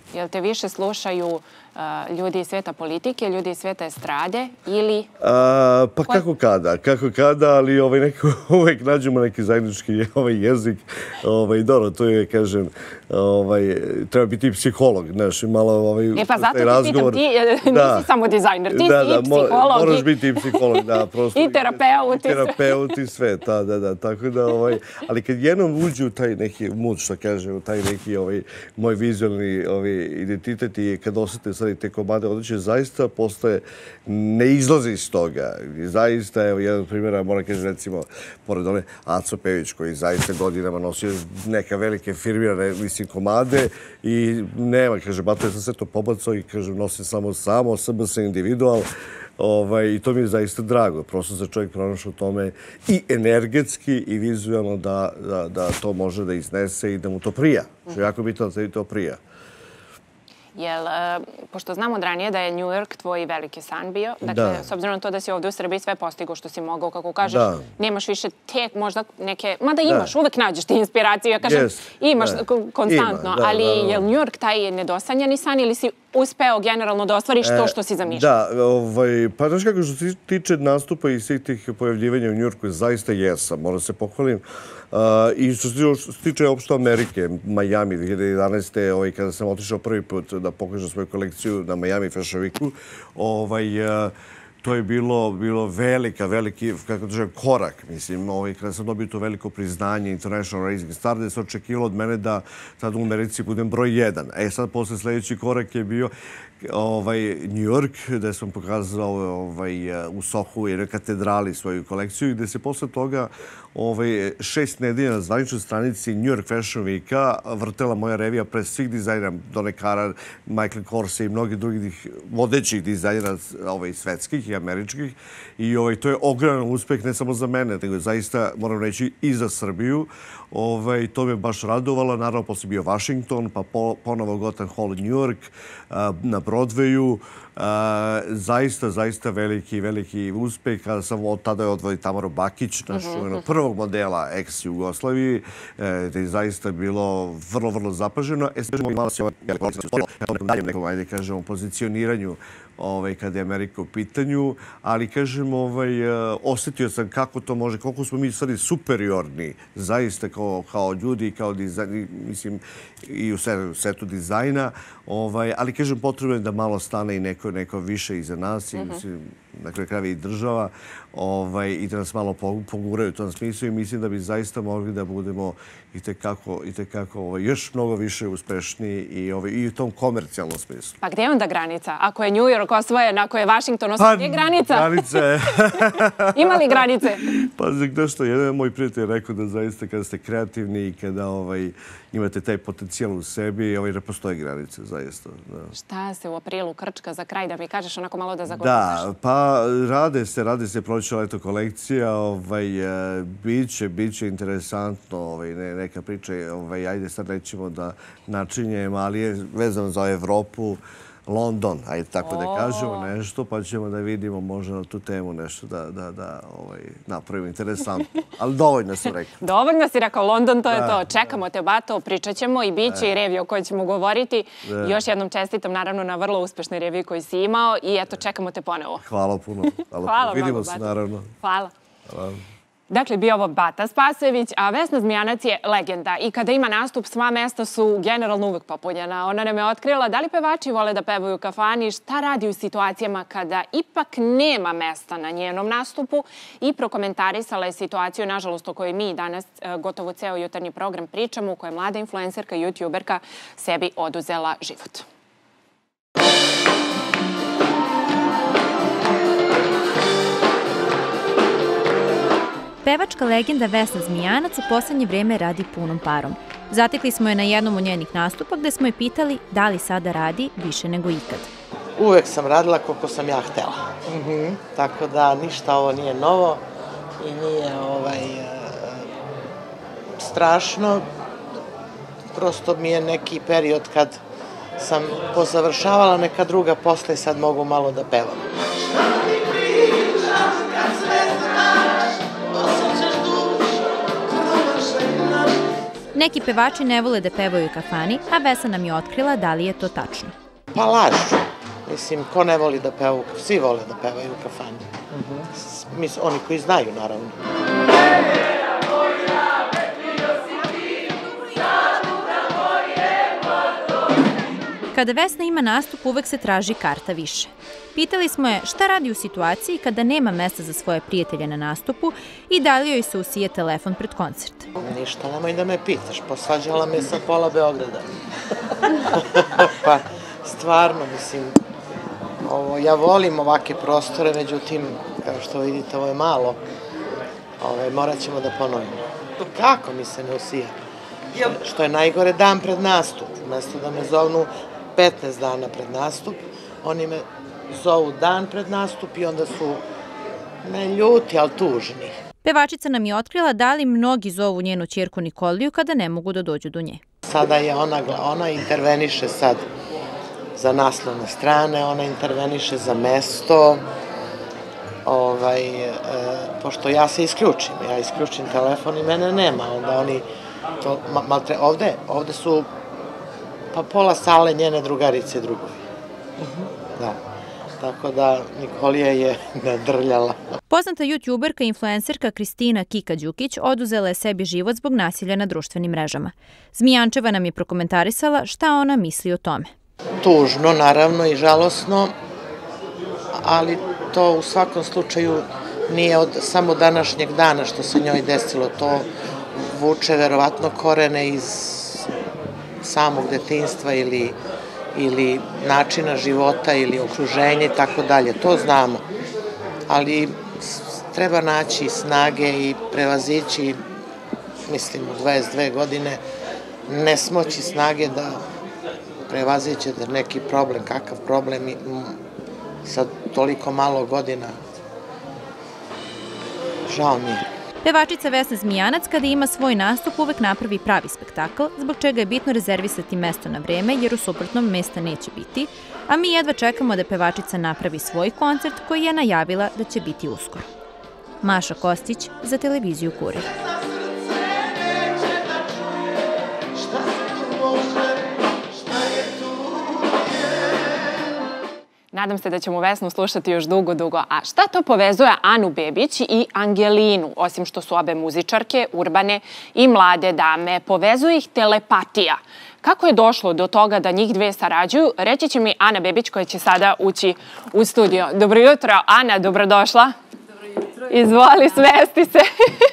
Jel te više slušaju ljudi iz sveta politike, ljudi iz sveta estrade ili... Pa kako kada, kako kada, ali uvek nađemo neki zajednički jezik. Dobro, to je, kažem, treba biti psiholog, znaš, malo E pa zato ti pitam, ti nisi samo dizajner, ti si i psiholog. Moraš biti i psiholog, da, prosto. I terapeut. I terapeut i sve, da, da, da, tako da, ali kad jednom uđe u taj neki mood, što kažem, u taj neki moj vizualni identitet i kad osete sad i te komade odlične, zaista postaje, ne izlazi iz toga. Zaista, evo, jedan od primjera, moram kažem, recimo, pored one Aco Pević, koji zaista godinama nosio neka velike firmirane, mislim, komade i nema, kaže, bato, ja sam sve to pobacao i, kaže, nosim samo samo, sam se individual. I to mi je zaista drago. Prosto se čovjek pronašao u tome i energetski i vizualno da to može da iznese i da mu to prija. Što je jako bitno da to prija. Jel, pošto znam od ranije da je New York tvoj veliki san bio, dakle, s obzirom na to da si ovdje u Srbiji sve postigo što si mogao, kako kažeš, nemaš više tek možda neke, mada imaš, uvek nađeš ti inspiraciju, ja kažem, imaš konstantno, ali je New York taj nedosanjani san ili si uspeo generalno da ostvariš to što si zamišljao? Da, pa znaš kako što se tiče nastupa i svih tih pojavljivanja u New Yorku, zaista jesam, moram se pohvalim. I što se tiče opšte Amerike, Miami dve hiljade jedanaeste. kada sam otišao prvi put da pokažem svoju kolekciju na Miami Fashion Weeku, to je bilo velika, veliki, kako da želim, korak. Mislim, kada sam dobio to veliko priznanje International Rising Star, da se očekivalo od mene da sad u Americi budem broj jedan. E sad, posle sljedeći korak je bio New York, gde sam pokazao u Sohu i katedrali svoju kolekciju i gde se posle toga šest nedelja na zvaničnoj stranici New York Fashion Weeka vrtela moja revija pre svih dizajnera, Donna Karan, Michael Kors i mnogih drugih vodećih dizajnera svetskih i američkih. I to je ogroman uspeh ne samo za mene, nego zaista, moram reći, i za Srbiju. To me baš radovalo. Naravno, posle bio Washington, pa ponovo Gotham Hall New York, na Broadwayu. Zaista, zaista veliki, veliki uspeh. Kada sam od tada odvojio Tamaru Bakić, našu prvog modela ex-Jugoslaviji, gde je zaista bilo vrlo, vrlo zapaženo. E, sad imala se ovaj nekom, ajde kažemo, pozicioniranju kada je Amerika u pitanju, ali kažem, osjetio sam kako to može, koliko smo mi stvari superiorni, zaista kao ljudi, kao dizajni, mislim, i u setu dizajna, ali kažem, potrebno je da malo stane i neko više iza nas, na kraju krajeva i država, i da nas malo poguraju u tom smislu i mislim da bi zaista mogli da budemo i tekako još mnogo više uspešni i u tom komercijalnom smislu. Pa gdje je onda granica? Ako je New York osvojen, ako je Washington osvojen, gdje je granica? Pa, granica je. Ima li granice? Pa, znaš što, jedan moj prijatelj je rekao da zaista kada ste kreativni i kada imate taj potencijal u sebi, ne postoje granice, zaista. Šta se u aprilu krčka za kraj, da mi kažeš onako malo da zagotovaš? Da, pa rade se, rade se prošla leto kolekcija, biće, biće interesantno, neka priča, ajde sad nećemo da načinjemo, ali je vezano za Evropu, London, ajde tako da kažemo nešto, pa ćemo da vidimo možda na tu temu nešto da napravimo interesantno. Ali dovoljno sam rekao. Dovoljno si rekao, London, to je to. Čekamo te, Bato, pričat ćemo i bit će i revija o kojoj ćemo govoriti. Još jednom čestitam, naravno, na vrlo uspešnoj reviji koju si imao i eto, čekamo te ponovo. Hvala puno. Hvala Vidimo se, naravno. Hvala. Dakle, bio ovo Bata Spasojević, a Vesna Zmijanac je legenda i kada ima nastup, sva mesta su generalno uvek popunjena. Ona nam je otkrila da li pevači vole da pevaju u kafani, šta radi u situacijama kada ipak nema mesta na njenom nastupu i prokomentarisala je situaciju, nažalost, o kojoj mi danas gotovo ceo jutarnji program pričamo, u kojoj mlada influencerka i youtuberka sebi oduzela život. Pevačka legenda Vesna Zmijanac u poslednje vreme radi punom parom. Zatekli smo je na jednom od njenih nastupa gde smo je pitali da li sada radi više nego ikad. Uvek sam radila koliko sam ja htela. Tako da ništa ovo nije novo i nije strašno. Prosto mi je neki period kad sam pozavršavala neka druga posla i sad mogu malo da pevam. Neki pevači ne vole da pevaju u kafani, a Vesna nam je otkrila da li je to tačno. Pa lažu. Mislim, ko ne voli da pevaju, svi vole da pevaju u kafani. Mislim, oni koji znaju, naravno. Kada Vesna ima nastup, uvek se traži karta više. Pitali smo je šta radi u situaciji kada nema mesta za svoje prijatelje na nastupu i da li joj se usije telefon pred koncert. Ništa, nemoj da me pitaš, posvađala me sa pola Beograda. Pa, stvarno, mislim, ovo, ja volim ovake prostore, međutim, kao što vidite, ovo je malo. Ovo, morat ćemo da ponovimo. Kako mi se ne usija? Što je najgore, dan pred nastup. Umesto da me zovnu petnaest dana pred nastup, oni me zovu dan pred nastup i onda su ne ljuti, ali tužni. Pevačica nam je otkrila da li mnogi zovu njenu ćerku Nikoliju kada ne mogu da dođu do nje. Sada je ona, ona interveniše sad za naslovne strane, ona interveniše za mesto, ovaj, e, pošto ja se isključim, ja isključim telefon i mene nema, onda oni to maltre, ovde, ovde su pa pola sale njene drugarice i drugovi. Da. Tako da Nikolija je nadrljala. Poznata youtuberka i influencerka Kristina Kika Đukić oduzela je sebi život zbog nasilja na društvenim mrežama. Zmijančeva nam je prokomentarisala šta ona misli o tome. Tužno, naravno, i žalosno, ali to u svakom slučaju nije od samo današnjeg dana što se njoj desilo. To vuče verovatno korene iz samog detinjstva ili ili načina života ili okruženja i tako dalje. To znamo. Ali treba naći snage i prevazići, mislim, u dvadeset dve godine, ne smoći snage da prevazićete neki problem, kakav problem sa toliko malo godina. Žao mi je. Pevačica Vesna Zmijanac kada ima svoj nastup uvek napravi pravi spektakl, zbog čega je bitno rezervisati mesto na vreme jer u suprotnom mesta neće biti, a mi jedva čekamo da pevačica napravi svoj koncert koji je najavila da će biti uskoro. Maša Kostić za televiziju Kurir. Nadam se da ćemo Vesnu slušati još dugo, dugo. A šta to povezuje Anu Bebić i Angelinu? Osim što su obe muzičarke, urbane i mlade dame, povezuje ih telepatija. Kako je došlo do toga da njih dve sarađuju, reći će mi Ana Bebić koja će sada ući u studio. Dobro jutro, Ana, dobrodošla. Izvoli, svesti se.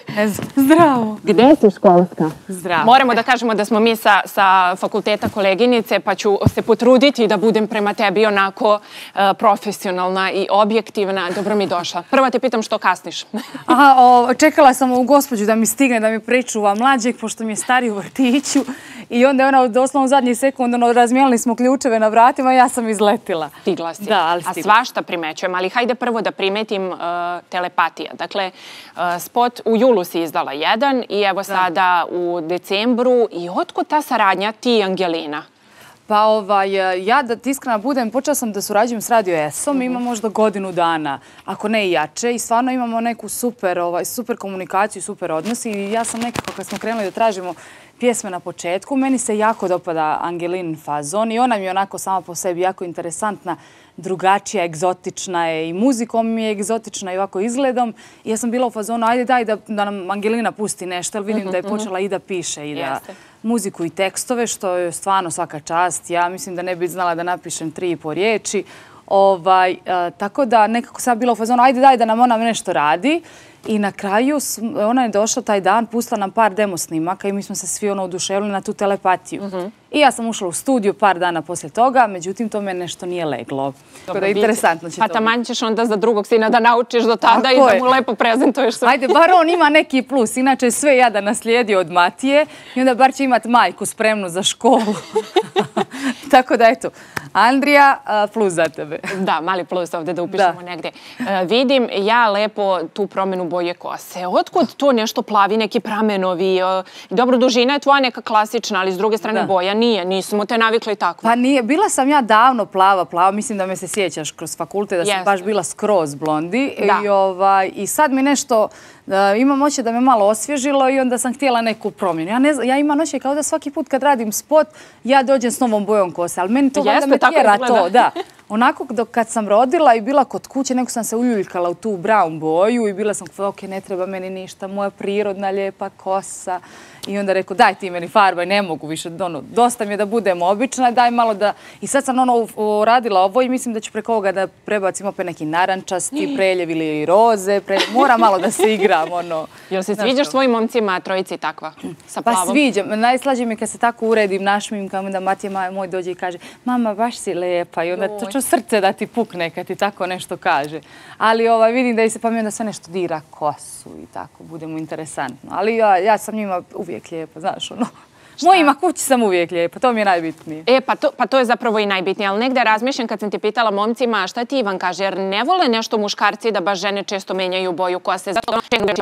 Zdravo. Gde si školska? Zdravo. Moramo da kažemo da smo mi sa, sa fakulteta koleginice, pa ću se potruditi da budem prema tebi onako uh, profesionalna i objektivna. Dobro mi došla. Prvo te pitam što kasniš. Aha, o, čekala sam ovu gospođu da mi stigne, da mi pričuva mlađeg, pošto mi je stari u vrtiću. I onda je ona doslovno u zadnji sekund, ono, razmijenili smo ključeve na vratima i ja sam izletila. Stigla si. Da, ali stigla. A svašta primećujem, ali hajde prvo da primetim uh, telepatija. Dakle, uh, spot u julu si izdala jedan i evo sada u decembru. I otkud ta saradnja ti i Angelina? Pa ovaj, ja da ti iskreno budem, počela sam da surađujem s Radio S-om, ima možda godinu dana, ako ne i jače, i stvarno imamo neku super, ovaj, super komunikaciju, super odnos i ja sam nekako kad smo krenuli da tražimo pjesme na početku, meni se jako dopada Angelin fazon i ona mi je onako sama po sebi jako interesantna, drugačija, egzotična je i muzikom mi je egzotična i ovako izgledom. I ja sam bila u fazonu, ajde daj da, da nam Angelina pusti nešto, jer vidim da je počela i da piše i da muziku i tekstove, što je stvarno svaka čast. Ja mislim da ne bi znala da napišem tri i po riječi. Ovaj, a, tako da nekako sam bila u fazonu, ajde daj da nam ona nešto radi. I na kraju ona je došla taj dan, pustila nam par demo snimaka i mi smo se svi ono oduševili na tu telepatiju. Uh-huh. I ja sam ušla u studiju par dana poslije toga, međutim to me nešto nije leglo. Tako da je interesantno će to biti. Pa taman ćeš onda za drugog sina da naučiš do tada tako i da mu lepo prezentuješ sve. Ajde, bar on ima neki plus. Inače sve ja da naslijedio od Matije i onda bar će imati majku spremnu za školu. Tako da eto, Andrija, plus za tebe. Da, mali plus ovdje da upišemo da. negdje. Uh, vidim ja lepo tu promjenu boje kose. Otkud to nešto plavi, neki pramenovi? Uh, dobro, dužina je tvoja neka klasična, ali s druge strane da. boja nije. Nismo te navikli tako. Pa nije. Bila sam ja davno plava, plava. Mislim da me se sjećaš kroz fakultet, da sam yes. baš bila skroz blondi. I, ovaj, I sad mi nešto Imam osjećaj da me malo osvježilo i onda sam htjela neku promjenu. Ja, ne znam, ja imam osjećaj kao da svaki put kad radim spot, ja dođem s novom bojom kose, ali meni to valjda me tjera to, da. Onako dok kad sam rodila i bila kod kuće, neko sam se uljuljkala u tu brown boju i bila sam, ok, ne treba meni ništa, moja prirodna lijepa kosa. I onda rekao, daj ti meni farbaj, ne mogu više, ono, dosta mi je da budem obična, daj malo da... I sad sam ono radila ovo i mislim da ću preko ovoga da prebacim opet neki narančasti preljev ili roze, preljev. Mora malo da se igram, ono... Jel se sviđaš svojim momcima, trojici takva, sa plavom? Pa sviđam. Najslađe mi kad se tako uredim, našminkam, da Matija moj dođe i kaže, mama, baš si lijepa. I onda točno srce da ti pukne kad ti tako nešto kaže. Ali ovaj, vidim da i se pa mi onda sve nešto dira kosu i tako, bude mu interesantno. Ali ja, ja sam njima uvijek lijepa, znaš, ono. Mojima kući sam uvijek lijepa, to mi je najbitnije. E, pa to, pa to je zapravo i najbitnije, ali negde razmišljam kad sam ti pitala momcima šta ti Ivan kaže, jer ne vole nešto muškarci da baš žene često menjaju boju kose, zato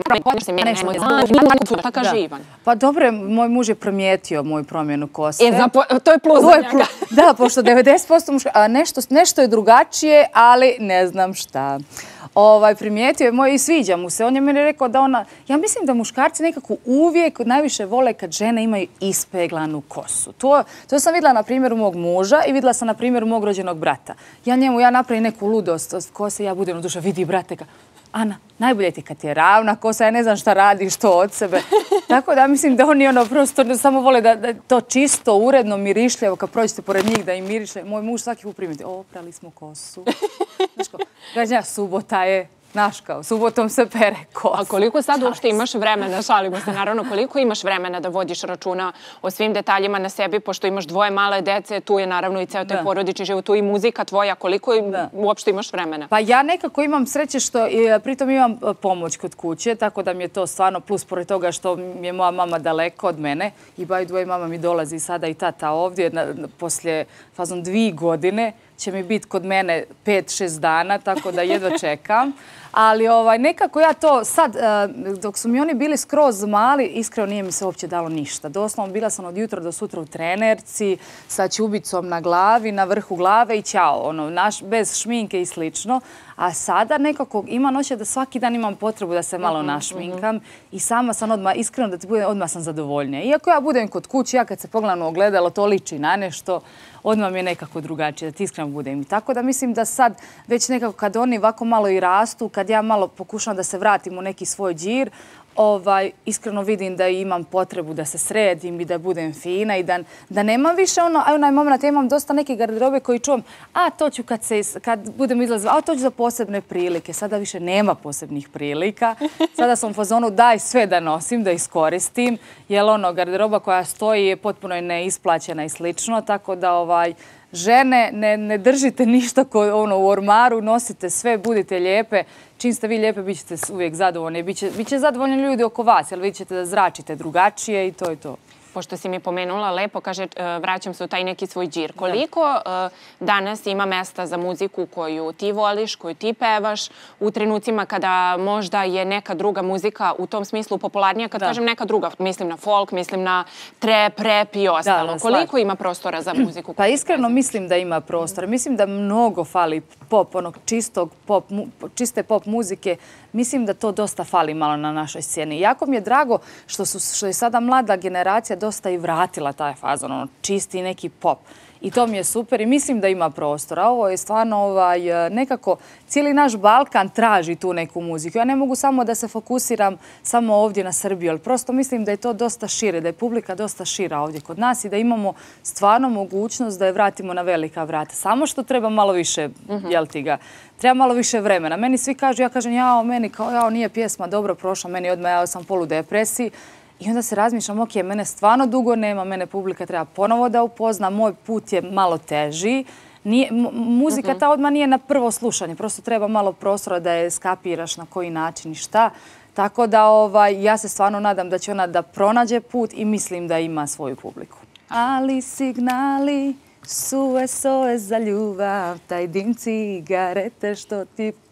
se menja nešto. Šta kaže Ivan? Pa dobro, moj muž je primijetio moju promjenu kose. E, to je plus za njega. Da, pošto devedeset posto muškarca, nešto je drugačije, ali ne znam šta. Ovaj, primijetio je moj i sviđa mu se. On je meni rekao da ona... Ja mislim da muškarci nekako uvijek najviše vole kad žene imaju ispeglanu kosu. To, to sam vidjela na primjeru mog muža i vidjela sam na primjeru mog rođenog brata. Ja njemu, ja napravim neku ludost od kose, ja budem u duša, vidi brate ka... Ana, najbolje ti kad ti je ravna kosa, ja ne znam šta radiš to od sebe. Tako da mislim da oni ono prosto samo vole da, da to čisto, uredno, mirišljavo, kad prođete pored njih da im mirišlje. Moj muž svaki put primiti, oprali smo kosu. Znaš ko, gađa, subota je, znaš kao, subotom se pere kosa. A koliko sad uopšte imaš vremena, šalimo se naravno, koliko imaš vremena da vodiš računa o svim detaljima na sebi, pošto imaš dvoje male dece, tu je naravno i ceo taj porodični život, tu i muzika tvoja, koliko uopšte imaš vremena? Pa ja nekako imam sreće što pritom imam pomoć kod kuće, tako da mi je to stvarno plus pored toga što mi je moja mama daleko od mene i by the way mama mi dolazi sada i tata ovdje poslije fazom dvije godine će mi biti kod mene pet, šest dana, tako da jedva čekam. Ali ovaj, nekako ja to sad, dok su mi oni bili skroz mali, iskreno nije mi se uopće dalo ništa. Doslovno bila sam od jutra do sutra u trenerci, sa čubicom na glavi, na vrhu glave i ćao, ono, naš, bez šminke i slično. A sada nekako imam osjećaj da svaki dan imam potrebu da se malo našminkam i sama sam odmah, iskreno da ti budem, odmah sam zadovoljnija. Iako ja budem kod kuće, ja kad se pogledam u ogledalo, to liči na nešto, odmah mi je nekako drugačije, da ti iskreno budem. I tako da mislim da sad već nekako kad oni ovako malo i rastu, kad ja malo pokušam da se vratim u neki svoj džir, ovaj, iskreno vidim da imam potrebu da se sredim i da budem fina i da, da nemam više ono, a onaj moment, ja imam dosta neke garderobe koji čuvam, a to ću kad, se, kad budem izlazila, a to ću za posebne prilike. Sada više nema posebnih prilika. Sada sam u fazonu daj sve da nosim, da iskoristim, jer ono, garderoba koja stoji je potpuno neisplaćena i slično, tako da ovaj, žene, ne, ne držite ništa ko, ono, u ormaru, nosite sve, budite lijepe. Čim ste vi lijepe, bit ćete uvijek zadovoljni. Biće, biće zadovoljni ljudi oko vas, jer vi ćete da zračite drugačije i to je to. Pošto si mi pomenula lepo, kaže, vraćam se u taj neki svoj džir. Koliko danas ima mesta za muziku koju ti voliš, koju ti pevaš, u trenucima kada možda je neka druga muzika u tom smislu popularnija, kad kažem neka druga, mislim na folk, mislim na trap, rap i ostalo. Koliko ima prostora za muziku? Pa iskreno mislim da ima prostora. Mislim da mnogo fali pop, onog čistog pop, čiste pop muzike. Mislim da to dosta fali malo na našoj sceni. Jako mi je drago što, su, što je sada mlada generacija dosta i vratila taj fazon, ono, čisti neki pop. I to mi je super i mislim da ima prostora. Ovo je stvarno ovaj, nekako, cijeli naš Balkan traži tu neku muziku. Ja ne mogu samo da se fokusiram samo ovdje na Srbiju, ali prosto mislim da je to dosta šire, da je publika dosta šira ovdje kod nas i da imamo stvarno mogućnost da je vratimo na velika vrata. Samo što treba malo više, jel ti ga, treba malo više vremena. Meni svi kažu, ja kažem, jao, meni kao, jao, nije pjesma dobro prošla, meni odmah, ja sam polu depresiji. I onda se razmišljam, ok, mene stvarno dugo nema, mene publika treba ponovo da upozna, moj put je malo teži. Nije, muzika ta odmah nije na prvo slušanje, prosto treba malo prostora da je skapiraš na koji način i šta. Tako da ovaj, ja se stvarno nadam da će ona da pronađe put i mislim da ima svoju publiku. Ali signali su S O S za ljubav, taj dim cigarete što ti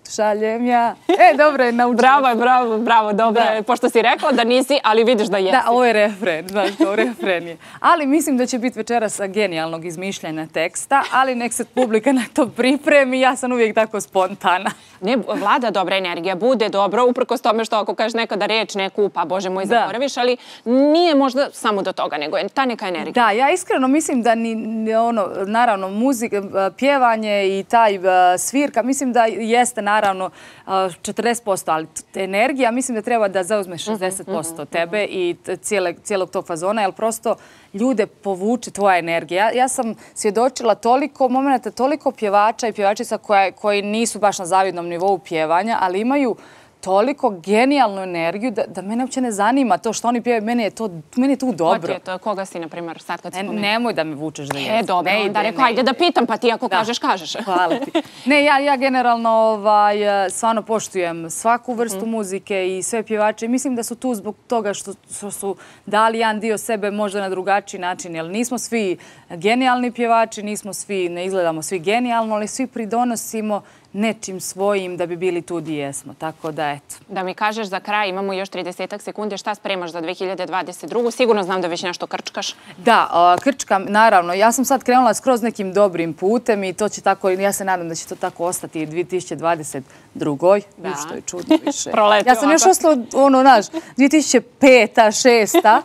šaljem ja. E, dobro je naučila. Bravo je, bravo, bravo, dobro je. Pošto si rekla da nisi, ali vidiš da jesi. Da, ovo je refren, znaš, ovo refren je. Ali mislim da će biti večeras genijalnog izmišljanja teksta, ali nek se publika na to pripremi, ja sam uvijek tako spontana. Ne, vlada dobra energija, bude dobro, uprkos tome što ako kažeš nekada reč neku, pa Bože moj, zaboraviš, ali nije možda samo do toga, nego je ta neka energija. Da, ja iskreno mislim da ni ono, naravno, muzika, pjevanje i taj svirka, mislim da jeste naravno četrdeset posto, ali energija mislim da treba da zauzme šezdeset posto tebe i cijelog tog fazona, jer prosto ljude povuče tvoja energija. Ja sam svjedočila toliko momenta, toliko pjevača i pjevačica koji nisu baš na zavidnom nivou pjevanja, ali imaju toliko genijalnu energiju da mene uopće ne zanima to što oni pjevaju. Meni je tu dobro. Ko ti je to? Koga si, na primjer, sad kad si spomenuo? Nemoj da me vučeš da jesam. E, dobro, onda rekao, ajde da pitam, pa ti ako kažeš, kažeš. Hvala ti. Ne, ja generalno stvarno poštujem svaku vrstu muzike i sve pjevače. Mislim da su tu zbog toga što su dali jedan dio sebe možda na drugačiji način. Jer nismo svi genijalni pjevači, nismo svi, ne izgledamo svi genijalno, ali svi pridonosimo nečim svojim da bi bili tu gdje jesmo. Tako da, eto. Da mi kažeš za kraj, imamo još tridesetak sekunde, šta spremaš za dve hiljade dvadeset drugu? Sigurno znam da već nešto krčkaš. Da, krčkam, naravno. Ja sam sad krenula skroz nekim dobrim putem i to će tako, ja se nadam da će to tako ostati i dvije tisuće dvadeset drugoj. Viš što je čudno više. Ja sam još ostala, ono, naš, dvije tisuće peta, šesta.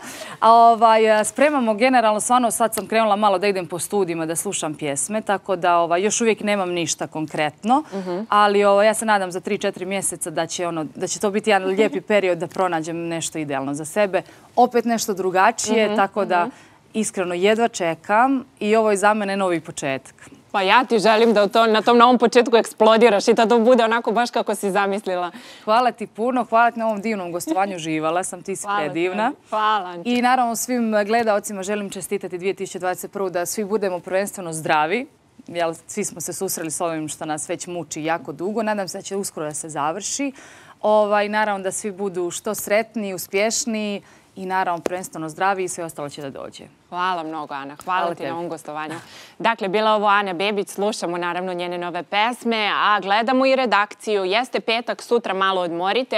Spremamo generalno, stvarno sad sam krenula malo da idem po studijima, da slušam pjesme, tako da još uvijek nemam ništa konkretno. Ali ja se nadam za tri četiri mjeseca da će to biti jedan lijepi period da pronađem nešto idealno za sebe. Opet nešto drugačije, tako da iskreno jedva čekam i ovo je za mene novi početak. Pa ja ti želim da na tom novom početku eksplodiraš i da to bude onako baš kako si zamislila. Hvala ti puno, hvala ti na ovom divnom gostovanju, živala sam, ti si predivna. Hvala ti. I naravno svim gledaocima želim čestitati dvije tisuće dvadeset prvu da svi budemo prvenstveno zdravi. Svi smo se susreli s ovim što nas već muči jako dugo. Nadam se da će uskoro da se završi. Naravno da svi budu što sretni, uspješni i naravno prvenstveno zdravi i sve ostalo će da dođe. Hvala mnogo, Ana. Hvala ti na ovom gostovanju. Dakle, bila ovo Ana Bebić, slušamo naravno njene nove pesme, a gledamo i redakciju. Jeste petak, sutra malo odmorite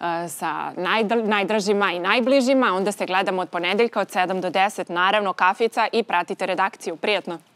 sa najdražima i najbližima. Onda se gledamo od ponedeljka od sedam do deset, naravno kafica i pratite redakciju. Prijetno!